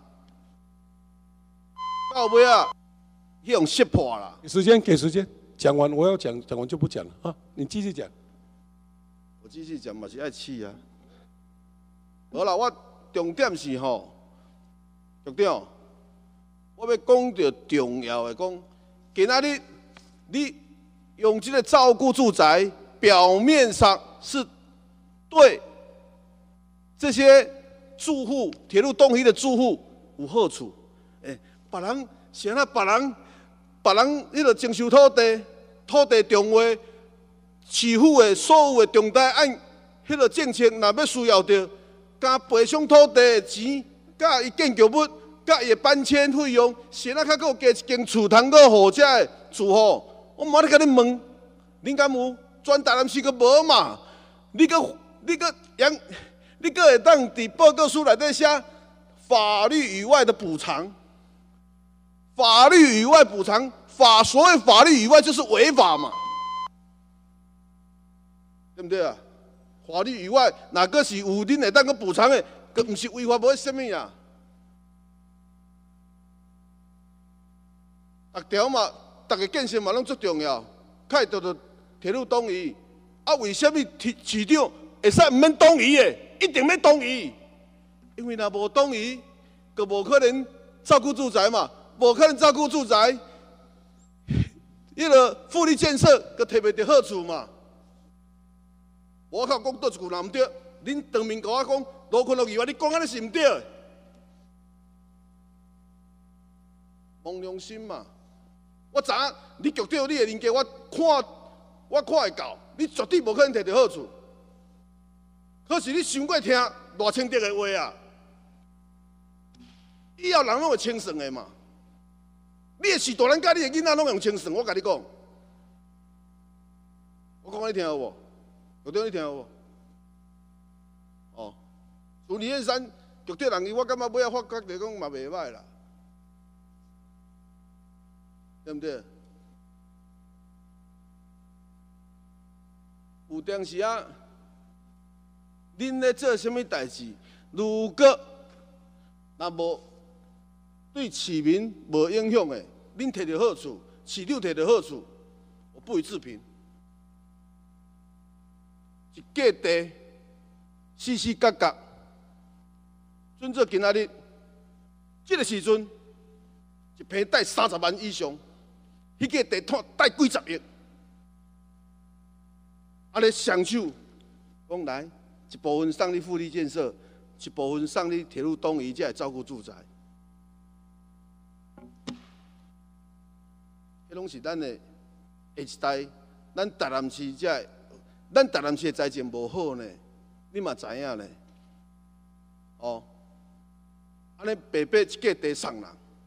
到尾啊，去用识破啦。
给时间，讲完我要讲，讲完就不讲了啊！你继续讲。
我继续讲嘛是爱气啊。好啦，我重点是吼，局长，我要讲到重要的讲，今仔日你用这个照顾住宅，表面上是对这些住户铁路东西的住户有好处，别人是安别人迄个征收土地重划，市府的所有的重大按迄个政策，若要需要着，加赔偿土地的钱，甲伊建筑物，甲伊的搬迁费用，是安较搁有加一间厝通搁互遮的住户。我冇咧甲你问，恁敢有？全台南市阁无嘛？你阁会当伫报告书内底写法律以外的补偿，法律以外补偿，所谓法律以外就是违法嘛，对不对啊？法律以外，哪个是有恁会当个补偿的，佮毋是违法无什么呀？逐条嘛，逐个建设嘛拢足重要，较会得到铁路东移。啊，为什么市长会使毋免东移的？一定要东移，因为若无东移，就无可能照顾住宅嘛，无可能照顾住宅，迄个富力建设就摕袂到好处嘛。我靠，讲倒一句若毋对，恁当面甲我讲卢坤乐议员，你讲安尼是毋对的，摸良心嘛。我知影你局长你的年纪，我看会到，你绝对无可能摕到好处。可是你想过听偌清德的话啊？以后人拢会清算的嘛。你的士大人甲你的囡仔拢用清算，我甲你讲。我讲你听有无？局长你听有无？哦，从李彦山局长人伊，我感觉尾仔发觉来讲嘛袂歹啦，对不对？有当时啊。恁咧做什么代志？如果若无对市民无影响的，恁摕到好处，市长摕到好处，我不予置评。一块地，时时刻刻，准做今仔日，这个时阵，一坪贷30万以上，迄个地摊贷几十亿，安尼双手讲来。一部分送你富力建设，一部分送你铁路东移，才来照顾住宅。迄拢是咱的下一代，咱台南市咱台南市的财政无好呢，你嘛知影呢？哦，安尼白白一块地送人，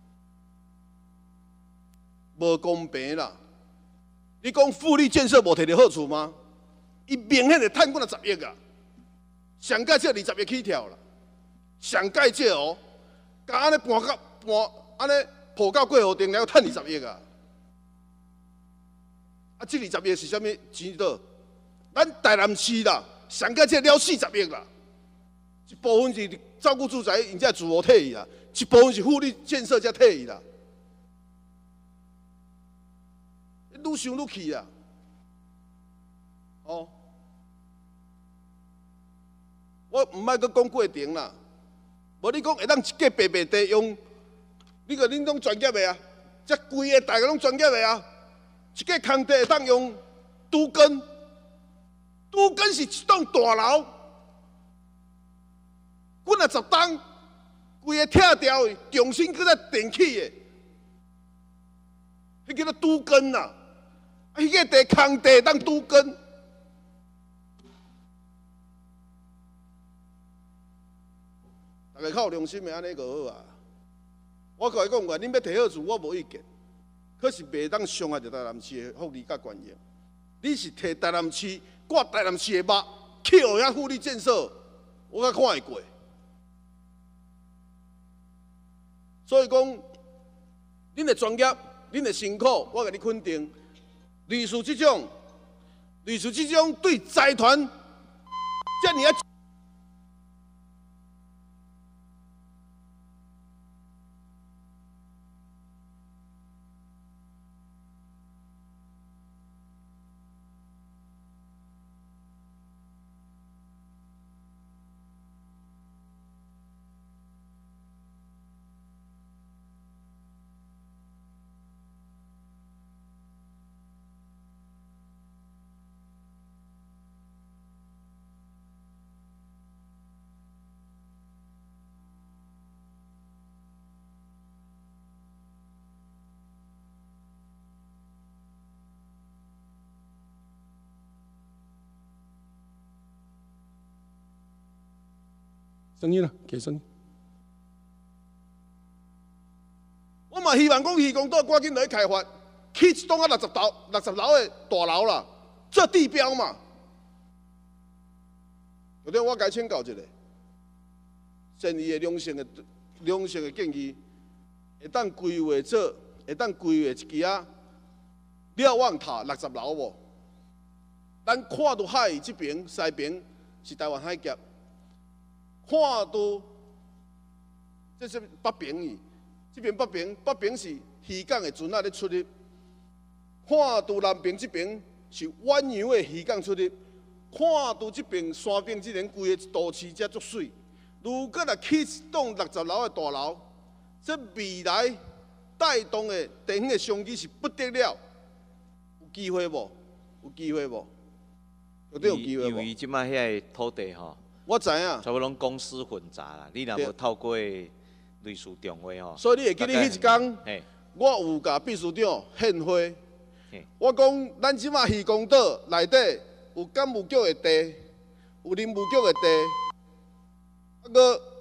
无公平啦！你讲富力建设无摕到好处吗？伊明显的趁过了10亿啊！上届这20亿起跳啦，上届这哦，甲安尼安尼破到过河顶了，趁20亿啊！啊，这20亿是啥物钱倒？咱台南市啦，上届这了40亿啦，一部分是照顾住宅，因这住户退去啦，一部分是富力建设才退去啦，愈想愈气啦，哦。我唔爱阁讲过程啦，无你讲会当一个白白地用，你个恁拢专业的啊，这规个大家拢专业的啊，一个空地会当用都根是一栋大楼，几啊10栋，规个拆掉的，重新搁再电起的，迄叫做都根呐，啊，迄个地空地会当都根。大家较有良心的安尼就好啊！我甲伊讲过，恁要摕好处，我无意见。可是袂当伤害着台南市的福利甲权益。你是摕台南市挂台南市的目，去互遐富力建设，我较看会过。所以讲，恁的专业，恁的辛苦，我甲你肯定。律师这种对财团，遮尔啊，
声音啦，给声音。
我嘛希望讲渔工岛赶紧来开发，起一栋60楼的大楼啦，做地标嘛。有点我该请教一下，善意的良性的建议，会当规划一支瞭望塔60楼无？咱看到海这边西边是台湾海峡，看到这是北边去，这边北边是渔港的船仔咧出入，看到南边这边是远洋的渔港出入，看到这边山边这边规个都市遮足水。如果若起一栋60楼的大楼，这未来带动的地方的商机是不得了，有机会无？有机会无？绝对有机会无？
因为即摆遐个土地吼，
我知影，
差不多拢公私混杂啦。你若无透过律师电话吼，
所以你会记得迄一天，我有甲秘书长献花，我讲咱即摆渔工岛内底有干务局的地，有林务局的地，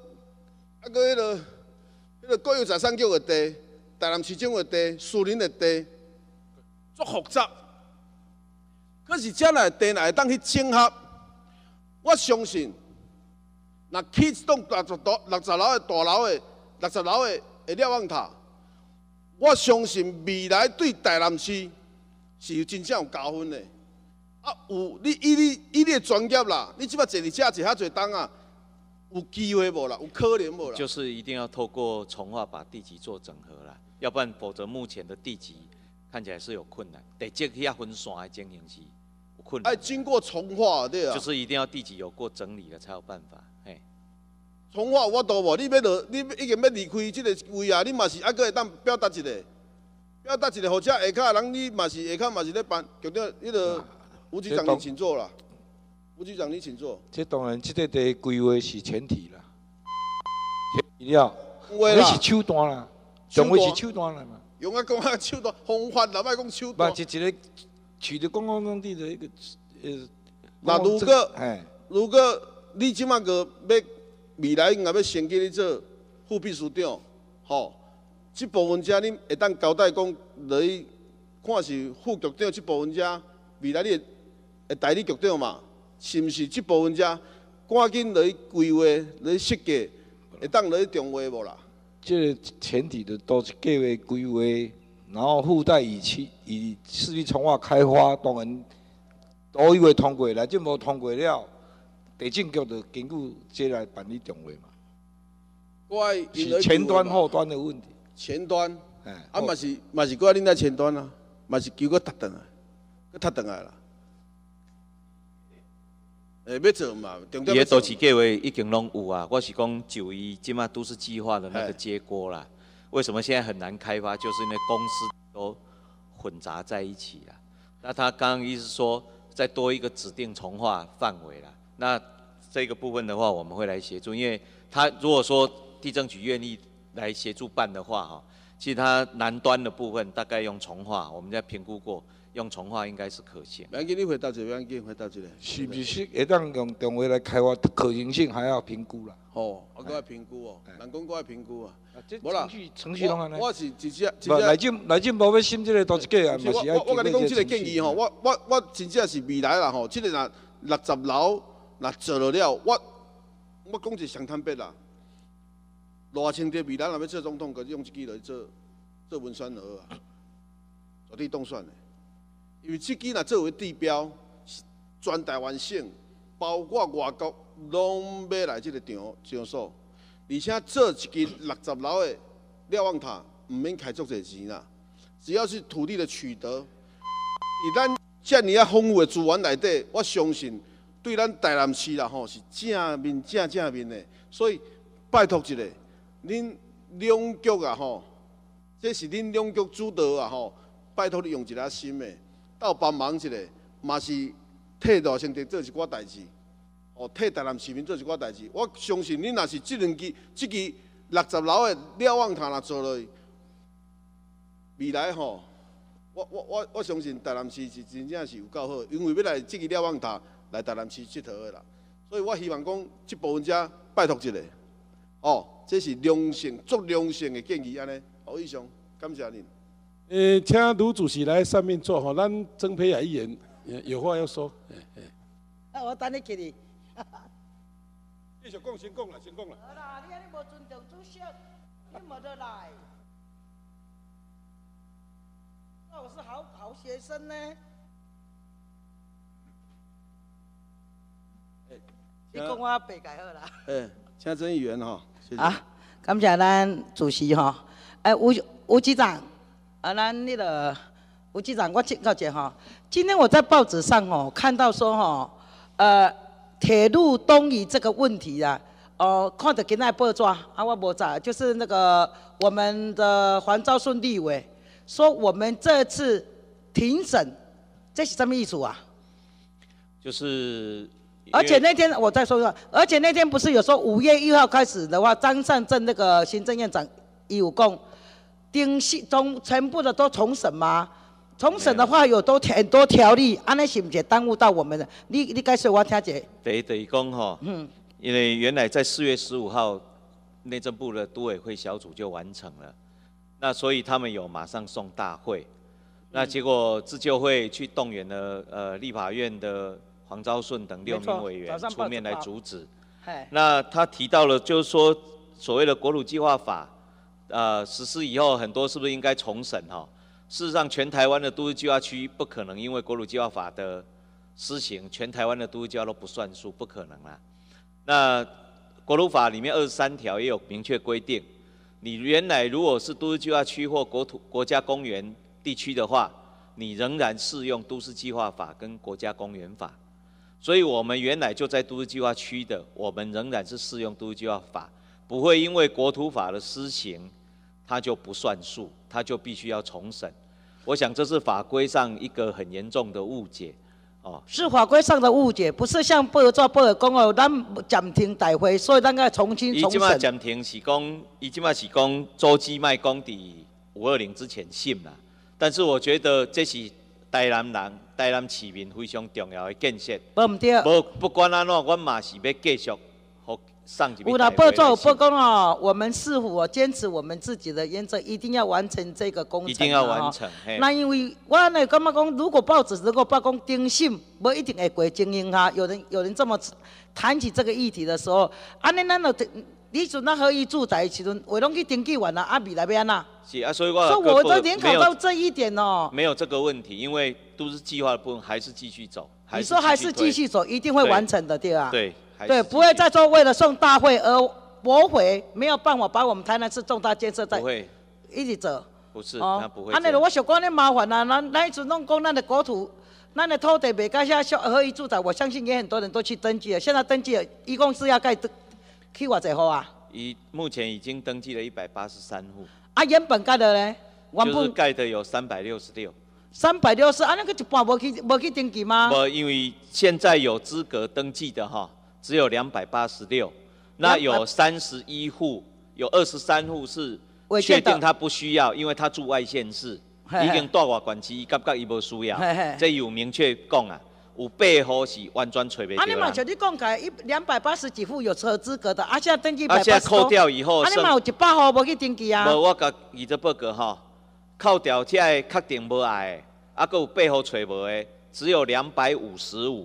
迄个国有财产局的地，台南市政的地，私人的地，足复杂。可是遮来地内会当去整合，我相信，若起一栋60楼的大楼的60楼的瞭望塔，我相信未来对台南市是真正有加分的。啊，有以你的专业啦，你即摆坐伫遮坐遐侪档啊，有机会无啦？有可能无啦？
就是一定要透过重划把地级做整合啦，要不然否则目前的地级看起来是有困难，地级遐分线的经营是有困难。
要经过重划对啊。
就是一定要地级有过整理了才有办法，嘿。
重划我都无，你已经要离开这个位啊，你嘛是还阁会当表达一个，或者下骹人你嘛是下骹嘛是咧办局长迄个吴局长你请坐啦，吴局长你请坐。
这当然，这个地规划是前提啦，前提了，你是手段啦，上位是手段啦嘛。
用啊讲啊手段，方法啦，莫讲手段。
嘛是一个取得公共用地的一个
那如果你即马个要未来若要升级你做副秘书长，吼，这部分遮你会当交代讲，落去看是副局长这部分遮，未来你会代理局长嘛？是毋是这部分遮赶紧落去规划、落去设计，会当落去中划无啦？
这个前提的都是计划规划，然后附带以市区重划开发，当然都以为通过来，这无通过了。地政局就根据这来办理中划嘛，是前端后端的问题。
前端，啊嘛是搁恁在前端啊，嘛是求搁踢转来，搁踢转来啦。要做嘛，重点。伊
个都市计划已经拢有啊，我是讲就伊即马都市计划的那个结果啦。为什么现在很难开发？就是因为公司都混杂在一起啦。那他刚刚意思说，再多一个指定重划范围啦。那这个部分的话，我们会来协助，因为他如果说地政局愿意来协助办的话，哈，其实他南端的部分大概用重划，我们在评估过，用重划应该是可行。
要紧，你回答一个，回答一个。
是不是会当用中划来开发？可行性还要评估啦。
哦，搁要评估哦，人讲搁要评估啊。
无啦，程序拢安尼。
我是直接。
内政部要审这个都是计啊，嘛是要。
我甲你讲，这个建议吼，我真正是未来啦吼，这个若60楼。若做了，我讲一个上坦白啦，赖清德未来若要做总统，就用这支来做文宣盒啊，绝对当选的。因为这支若作为地标，全台湾省，包括外国，拢要来这个场所，而且做一支60楼的瞭望塔，唔免开足侪钱啦，只要是土地的取得，以咱遮尔啊丰富的资源内底，我相信。对咱台南市啦吼是正面的，所以拜托一下，恁两局啊吼，这是恁两局主导啊吼，拜托你用一个心的，斗帮忙一下，嘛是替赖清德做一寡代志，哦，替台南市民做一寡代志。我相信恁若是这支60楼的瞭望塔若做落，未来吼，我相信台南市是真正是有够好，因为要来这支瞭望塔。来台南市佚佗的啦，所以我希望讲，这部分遮拜托一下，哦，这是良性、足良性的建议，安尼。好，以上，感谢您。
请卢主席来上面坐哈，咱曾培雅议员有话要说。
我等你去哩。
继续讲，先讲啦，先讲啦。
好啦，你安尼无尊重主席，你没得来。那我是好学生呢。你讲我白改好啦。
请曾议员哈，谢谢。
啊，感谢咱主席哈。吴局长，咱那个吴局长，我请教一下哈。今天我在报纸上哦看到说哈，铁路东移这个问题啊，看到今天报纸啊，我无查，就是那个我们的黄昭顺立委说我们这次庭审，这是什么意思啊？
就是。
而且那天我再说一下，而且那天不是有说5月1号开始的话，张善政那个行政院长有讲，全部的都重审吗？重审的话有很多条例，安尼是不是耽误到我们的？你解释我听一下。
第一就是讲吼，因为原来在4月15号，内政部的都委会小组就完成了，那所以他们有马上送大会，那结果自救会去动员了立法院的。黄昭顺等6名委员出面来阻止。那他提到了，就是说所谓的国土计划法，实施以后很多是不是应该重审哈？事实上，全台湾的都市计划区不可能因为国土计划法的施行，全台湾的都市计划都不算数，不可能啦。那国土法里面23条也有明确规定，你原来如果是都市计划区或国家公园地区的话，你仍然适用都市计划法跟国家公园法。所以我们原来就在都市计划区的，我们仍然是适用都市计划法，不会因为国土法的施行，它就不算数，它就必须要重审。我想这是法规上一个很严重的误解，
是法规上的误解，不是像报纸讲哦，咱暂停大会，所以咱要重新重审。
伊即马暂停是讲，伊即马是讲周机卖讲伫520之前审啦，但是我觉得这是。台南市民非常重要的建设。
无唔对。
不管安怎，阮嘛是要继续互送一笔。
有啦，报纸有报讲哦，我们市府坚持我们自己的原则，一定要完成这个工程。
一定要完成。
那因为我呢感觉讲，如果报纸能够报讲定性，不一定会过精英哈。有人这么谈起这个议题的时候，安尼咱就。你阵咱合意住宅的时阵，话拢去登记完了，未来要安那？
是啊，所以我
都联考到这一点哦。
没有这个问题，因为都市计划的部分还是继续走。
你说还是继续走，一定会完成的，对吧？
对。
对，不会再说为了送大会而驳回，没有办法把我们台南市重大建设在一直走。
不是，他不会。
安尼我想讲，你麻烦啊，咱迄阵拢讲咱的国土。咱的土地袂甲遐合意住宅，我相信也很多人都去登记了。现在登记了，一共是要盖去偌济户啊？
目前已经登记了183户。
啊，原本盖的呢？
就是盖的有366。
360，啊，那个一半无去登记吗？
不，因为现在有资格登记的哈，只有286。那有31户，有23户是确定他不需要，因为他住外县市，已经住外县市，伊感觉伊无需要，这有明确讲啊。有8户是完全找不到。
你嘛像你讲起来，280几户有合资格的，现在登记180。
现在扣掉以后，
你嘛有100户无去登记啊？
无，我甲记者报告吼，扣掉这个确定无爱的，还有8户找无的，只有255。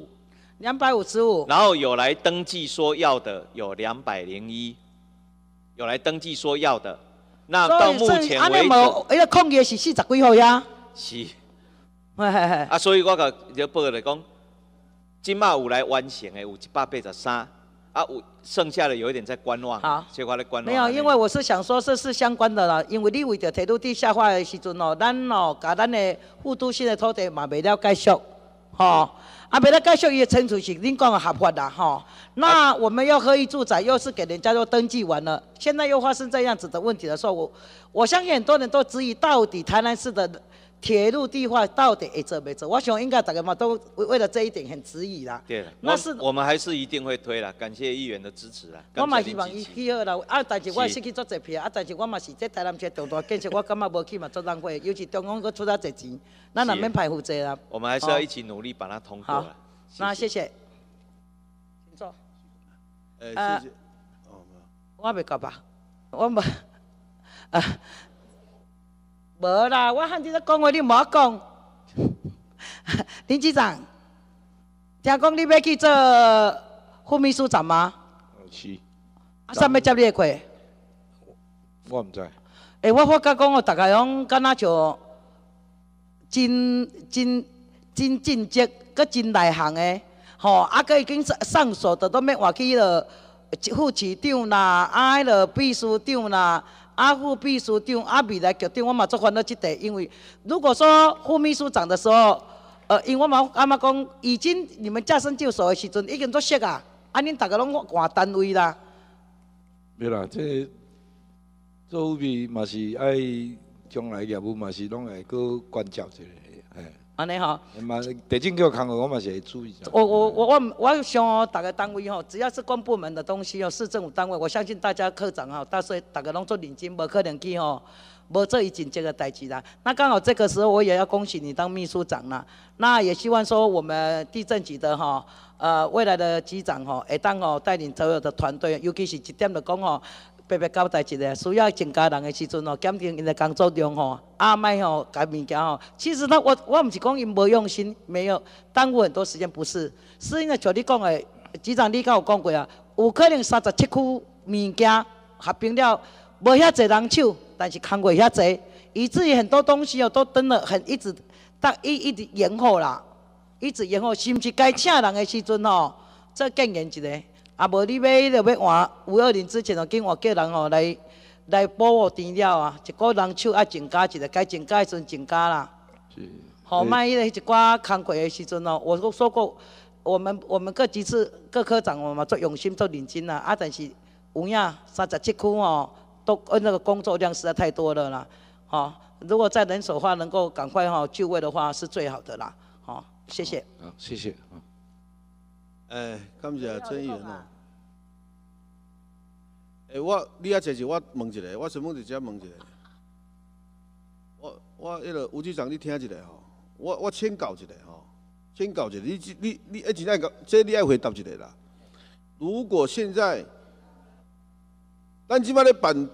255。
然后有来登记说要的有201，有来登记说要的。那到目前为止，
伊个空业是40几户呀？
是。所以我甲记者报告来讲。今嘛有来完成的有183，有剩下的有一点在观望，所以我在观望。
没有，因为我是想说这是相关的啦，因为你为着铁路地下化的时阵哦，咱甲咱的副都心的土地嘛未了继续，未了继续伊的程序是恁讲的合法啦，那我们要合意住宅，又是给人家都登记完了，现在又发生这样子的问题的时候，我相信很多人都质疑到底台南市的。铁路地化到底会做没做？我想应该大家嘛都为了这一点很质疑啦。
对，那是我们还是一定会推啦，感谢议员的支持啦。
我嘛希望伊去好啦，但是我失去足侪票，但是我嘛是这台南市重大建设，我感觉无去嘛足浪费，尤其中央佫出了侪钱，咱也免排负债啦。
我们还是要一起努力把它通过啦。
那谢谢。请坐。
谢谢。
我袂搞吧，我无无啦，我喊你咧讲话，你莫讲。林局长，听讲你要去做副秘书长吗？
是。
啊，啥要接你的课？
我唔知。
我发觉讲哦，大家拢敢若像真尽职，搁真内行的，吼，啊，搁已经上手的都免换去迄落副市长啦，啊，迄落秘书长啦。啊，副秘书长，啊，未来局长，我嘛做烦恼这块，因为如果说副秘书长的时候，因为我嘛感觉讲，已经你们驾生就所的时阵已经做熟啊，啊，恁大家拢换单位啦。
没啦，这做副秘嘛是爱将来业务嘛是拢会搁关照一下，哎。
安尼吼，
嘛，地政局工作我嘛是会注意。
我想哦，大个单位吼，只要是公部门的东西哦，市政府单位，我相信大家科长哈，大家拢做认真，无可能去吼，无做伊真这个代志啦。那刚好这个时候，我也要恭喜你当秘书长啦。那也希望说我们地政局的哈，未来的局长吼，会当吼带领所有的团队，尤其是一点就讲吼。特别交代一下，需要增加人的时阵吼，检定因的工作量吼，莫吼改物件吼。其实我唔是讲因无用心，没有耽误很多时间，不是，是因为像你讲的，局长你敢有讲过啊？有可能37区物件合并了，无遐侪人手，但是工过遐侪，以至于很多东西哦都等了一直延后啦，一直延后，甚至该请人的时阵吼，再建言一个。啊，无你要换520之前，紧换叫人吼来补护填了啊，一个人手爱增加一个，该增加的时阵增加啦。是。好，卖迄个一寡工课的时阵哦，我说过，我们各级次各科长我们做用心做认真啦，啊，但是有影37区哦，都那个工作量实在太多了啦，吼，如果在人手的话，能够赶快吼就位的话是最好的啦，好，谢谢。
好，谢谢。
感谢郑议员哦。你遐坐一，我问一个，我先问一只问一个。我迄个吴局长，你听一下吼，我请教一下吼，请教一下，你真爱讲，这你爱回答一下啦。如果现在，咱即摆咧办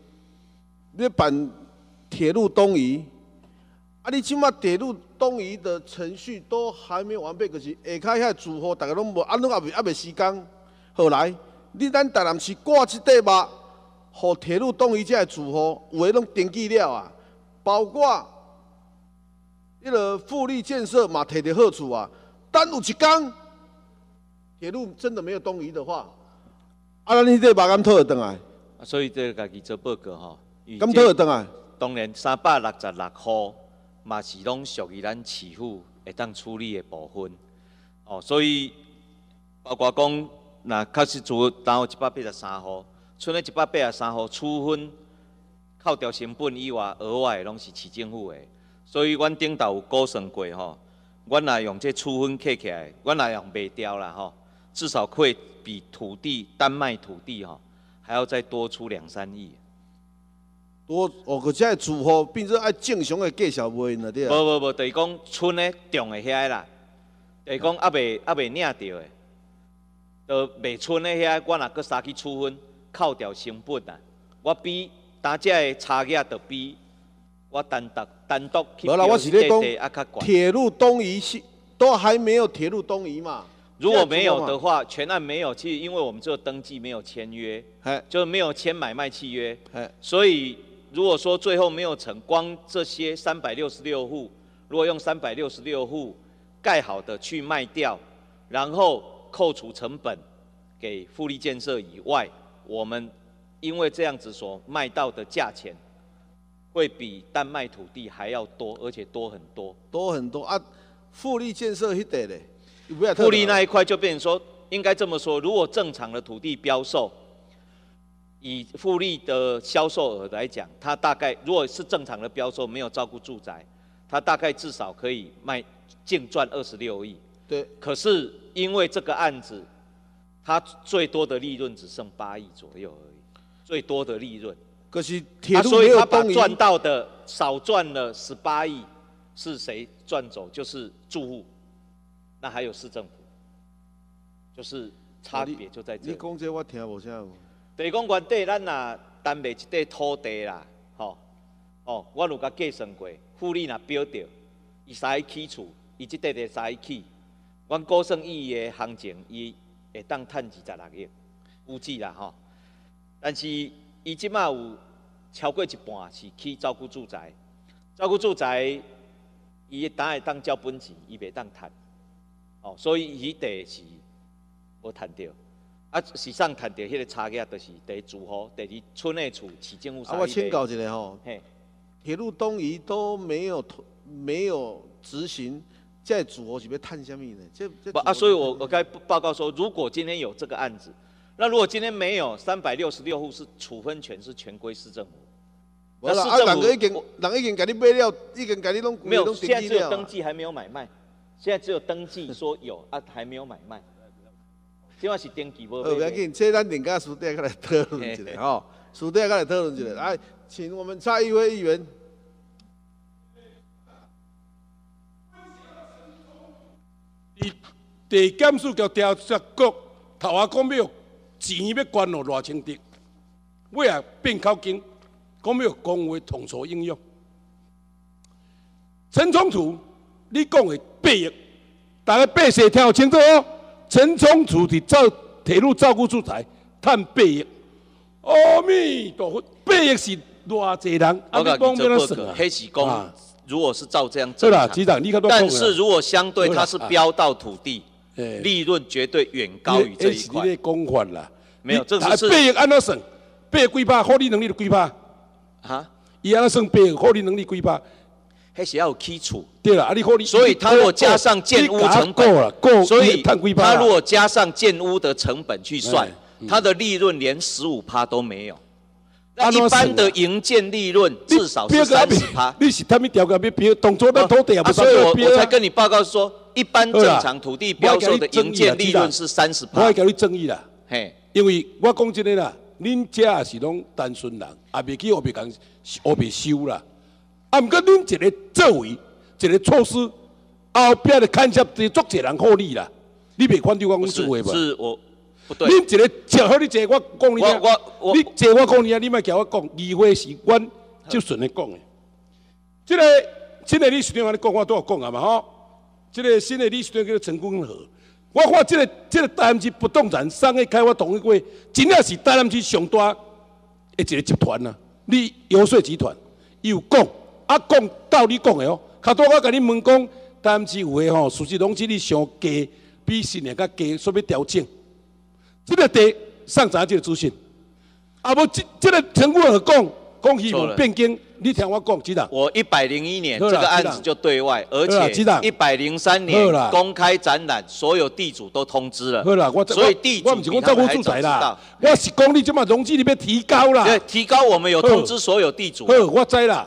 铁路东移，你即摆铁路东移的程序都还没完备，可是下骹遐住户大家拢无，拢还未施工。后来，咱台南市挂一块目，互铁路东移这住户，有诶拢登记了啊，包括迄个富力建设嘛，摕着好处啊。等有一天，铁路真的没有东移的话，咱迄块目敢讨会倒来？
所以这个家己做报告吼，
敢讨会倒来？
当然366户嘛是拢属于咱市府会当处理的部分，所以包括讲，那确实住单有183户，剩的183户处分扣掉成本以外，额外拢是市政府的，所以阮顶头有估算过吼，阮若用这处分扣起来，阮若用卖掉啦吼，至少会比单卖土地吼还要再多出2-3亿。
可是住户变做爱正常的介绍卖啦，对啊。
无，就是讲村的种的遐啦，就是讲还未领到的，就卖村的遐，我若搁三去处分，扣掉成本啊，我比单只的差额就比我单独去标地啊较悬。
铁路东移是都还没有铁路东移嘛？
如果没有的话，全案没有，其实因为我们只有登记没有签约，就没有签买卖契约，所以。如果说最后没有成，光这些366户，如果用366户盖好的去卖掉，然后扣除成本给富力建设以外，我们因为这样子所卖到的价钱，会比单卖土地还要多，而且多很多。
多很多啊！富力建设迄块嘞，
富力那一块就变成说，应该这么说，如果正常的土地标售。以富力的销售额来讲，它大概如果是正常的标售，没有照顾住宅，它大概至少可以净赚26亿。
对。
可是因为这个案子，它最多的利润只剩8亿左右而已，最多的利润。
可是铁路没有东移，
所以他把赚到的少赚了18亿，是谁赚走？就是住户，那还有市政府，就是差别就在这里。
你讲这我听无啥有。
就是讲原底咱若单卖一块土地啦，我有甲计算过，妇女若标着，伊3亿起厝，伊即块地3亿起，阮估算伊的行情，伊会当趁26亿，估计啦但是伊即马有超过一半是起照顾住宅，照顾住宅伊会当交本钱，伊袂当趁，所以伊地是无趁着。实上趁着迄个差价，就是第一住户，第二村内厝市政府。
我请教一下铁路东移都没有执行，这住户是要趁什么呢？
所以我该报告说，如果今天有这个案子，那如果今天没有366户是处分权是全归市政府。
那市政府人已经给你买了，已经给你弄
没有，现在只有登记还没有买卖，现在只有登记说有还没有买卖。即马是登记无？
不要紧，这咱另家私底下来讨论一下私底下来讨论一下。来，请我们蔡议会议员。
地检署甲调查局头下讲要钱要捐落偌清值，尾啊变口径，讲要讲话统筹应用。陈冲图，你讲的8亿，大家百姓听清楚哦。陈冲图伫铁路照顾住宅赚8亿，阿弥陀佛，8亿是偌济人？
我甲你做报告，迄是讲，如果是照这样正常，但是如果相对它是标到土地，利润绝对远高于这一块。
你的讲法啦，
没有，这只是
8亿安怎算？8亿几趴？获利能力就几趴？伊安怎算8亿获利能力几趴？
迄是要有基础。
对啦，你获利，
所以他如果加上建屋成本，所以他如果加上建屋的成本去算，他的利润连15%都没有。那一般的营建利润至少是30%。
你是他们调个标，动作咱土地也不
所以我才跟你报告说，一般正常土地标售的营建利润是30%。
我会甲你争议啦，
嘿，
因为我讲真个啦，恁这也是拢单纯人，也袂去黑白收啦。毋过恁一个作为，一个措施，后壁的牵涉足侪人获利啦。你袂反对我讲这话无？
是我不对。
恁一个吃好你坐，我讲你啊。你坐我讲你啊，你莫叫我讲。议会是阮就顺的讲的。这个理事长安尼讲，我都有讲啊嘛吼。这个新的理事长叫做陈君和。我看这个台南市不动产商业开发同意会，真正是台南市上大的一个集团啊。你游说集团，伊有讲。讲道理讲的哦，较多我甲你问讲，台南市有诶吼，事实拢是你上低，比新诶较低，所以调整。这个地上查这个资讯，无这个陈君和讲希望变更，你听我讲，局长。
我101年这个案子就对外，而且103年公开展览，所有地主都通知了。
好啦，
所以地主
我不是讲照顾住宅啦，我是讲你即马容积你要提高啦。
对，提高我们有通知所有地主。
好，我知啦。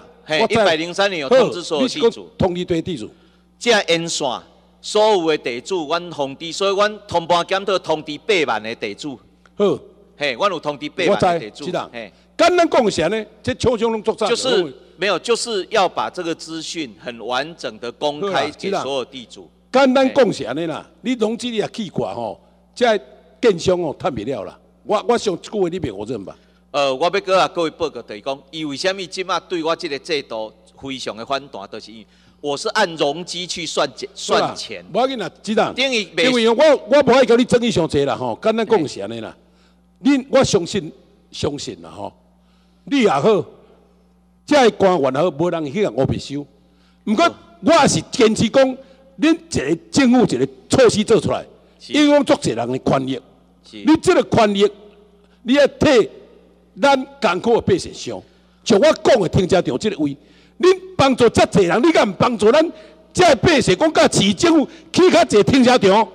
103年有通知所有地主，
通知对地主。
这沿线所有的地主，阮通知，所以阮通盘检讨通知8万的地主。
好，
阮有通知8万的地主。
简单讲啥呢？这厂商拢作战。
就是没有，就是要把这个资讯很完整的公开给所有地主。
简单讲啥呢啦？你容积你也去过吼，这建商哦赚不了啦。我想这句话你别否认吧？
我要搁各位报告，就是讲，伊为什么即马对我这个制度非常的反弹，就是因为我是按容积去算钱。
无要紧啦，局长。因为我无爱甲你争议上济啦吼，简单讲啥呢啦？我相信啦吼，你也好，这官员也好，无人去人黑白收。不过我也是坚持讲，恁一个政府一个措施做出来，影响足侪人的权益。你这个权益，你要替。咱艰苦的百姓想，像我讲的停车场这个位，恁帮助遮侪人，你敢唔帮助咱遮百姓？讲甲市政府起较侪停车场，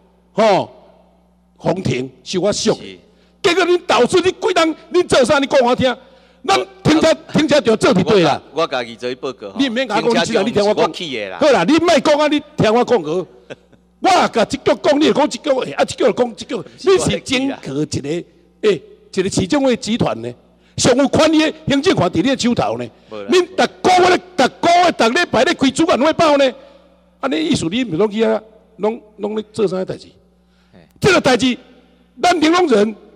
封停是我俗的。结果恁投诉你几人，恁做啥？你讲我听。咱停车场做唔对啦。
我家己做去报告。
你唔免甲我讲，你听我讲。
啦。
好啦，你莫讲啊，你听我讲个。我甲这脚讲，你就讲这脚，这脚就讲这脚。你是整个一个一个市政府集团呢，上有权力的行政权伫你的手头呢。恁逐个月、逐礼拜咧开主管汇报呢，安尼意思你唔拢去啊，拢咧做啥代志？这个代志，咱林拢人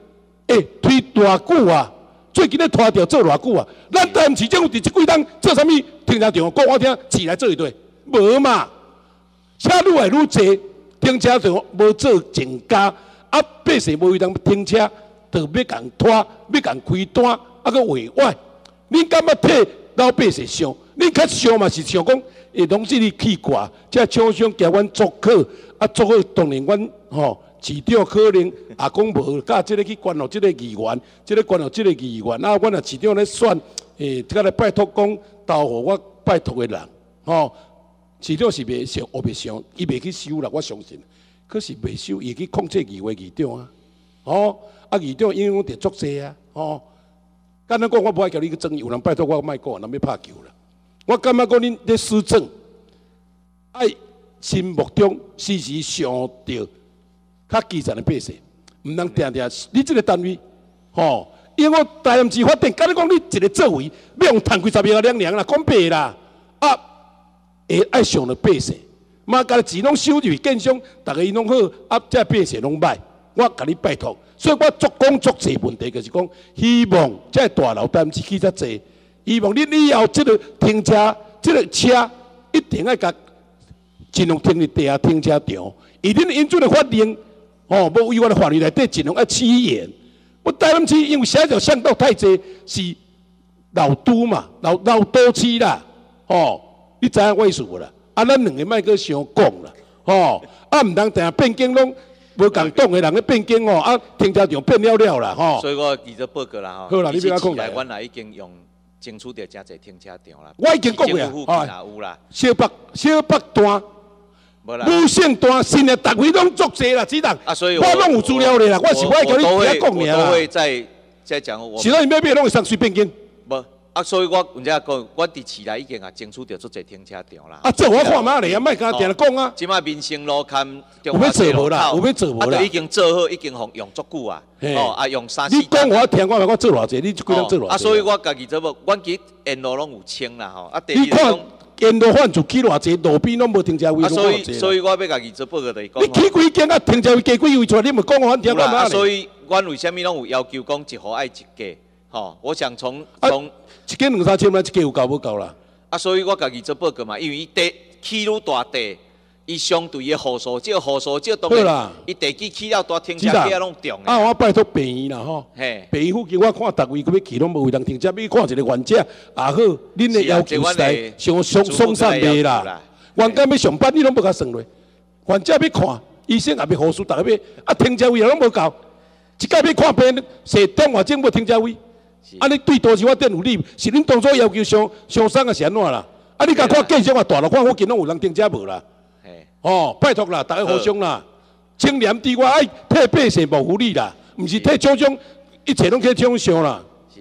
推偌久啊？最近咧拖掉做偌久啊？咱台南市政府伫即几档做啥物停车场？讲我听，市来做一堆，无嘛？车愈来愈侪，停车场无做增加，啊，百姓无位通停车，就要共拖，要共开单，啊，搁委外。恁敢要替老百姓想？恁较想嘛是想讲，拢是你气挂，即厂商交阮作客，啊，作客当然阮吼。市长可能也讲无，甲即个去关乎即个议员，即个关乎即个议员，啊，阮若市长咧选，甲来拜托讲，投互我拜托的人，吼，市长是袂想，我袂想，伊袂去收啦，我相信。可是袂收，伊去控制议会议长啊，吼，啊，议长影响着足济啊，吼。敢若讲我无爱叫你去争，有人拜托我莫讲，人要拍球啦。我感觉讲恁咧施政，爱心目中时时想着。较基层的百姓，毋通定定你这个单位，吼，因为台南市发展，敢你讲你一个作为，要用赚几十亿两啦，讲白啦，啊，会爱上了百姓，嘛，甲钱拢收入去建商，逐个伊拢好，啊，这百姓拢歹，我甲你拜托，所以我足讲足济问题，就是讲，希望这大楼台南市起较济，希望你以后这个停车，这个车一定要甲尽量停伫地下停车场，以恁因准的法令。哦，无违反的法律内底尽量要起严。我台南市因为写着巷道太济，是老都嘛，老都市啦。哦，你知影我意思无啦？啊，咱两个莫阁伤讲啦。哦，啊，毋通定下变更拢无共党的人咧变更哦，啊，停车场变了啦。吼。
所以我记者报告啦，吼。
好啦，你不要讲啦。
阮也已经用争取到真侪停车场啦。
我已经讲过
啦，有啦。
小北段。无线段新的单位拢足济啦，市长。
啊，所以
我拢有资料咧啦，我是我叫你听讲尔啦。
我都会再讲我。
是咱要变拢会上水变更。
无啊，所以我有只讲，我伫市内已经争取到足济停车场啦。
啊，这我看嘛咧，莫甲定讲啊。
即摆民生路坎
有要做无啦？有要做无啦？
啊，已经做好，已经用足久啊。哦，啊，用3、4。
你讲我听，我做偌济，你几人做偌济？
啊，所以我家己做无，阮其沿路拢有清啦吼。啊，
你看。沿路贩子起偌济，路边拢无停车位，
所以我要家己做报告就是讲。
你起几间啊？停车位加几位出来，你咪讲我听干嘛？
所以，阮为虾米拢有要求讲一户爱一家？吼，我想从
一间2、3千嘛，一家有够无够啦？
啊，所以我家己做报告嘛，因为伊地起愈大地，伊相对的户数少，当然伊地基起了大，停车格拢重的。
啊，我拜托病院啦吼，病院附近我看逐位佢要去拢无位通停车，你看一个患者也好，恁的要求实在上松散袂啦。原间要上班，你拢无甲算落，患者要看医生也要护士，逐个要啊停车位也拢无够，一届要看病，是电话证无停车位，啊你对都市发展有利，是恁当初要求上送啊是安怎啦？啊你甲看建商啊大路看附近拢有人停车无啦？哦，拜托啦，大家互相啦，清廉之外，爱替百姓谋福利啦，毋是替厂商一切拢去厂商啦。
是。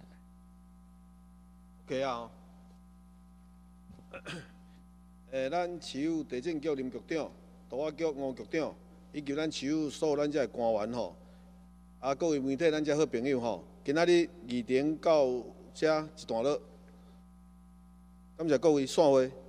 OK 啊。咱市府地政局林局长、图画局吴局长，以及咱市府所有咱遮官员吼，啊各位媒体咱遮好朋友吼，今仔日议程到遮一段落，感谢各位散会。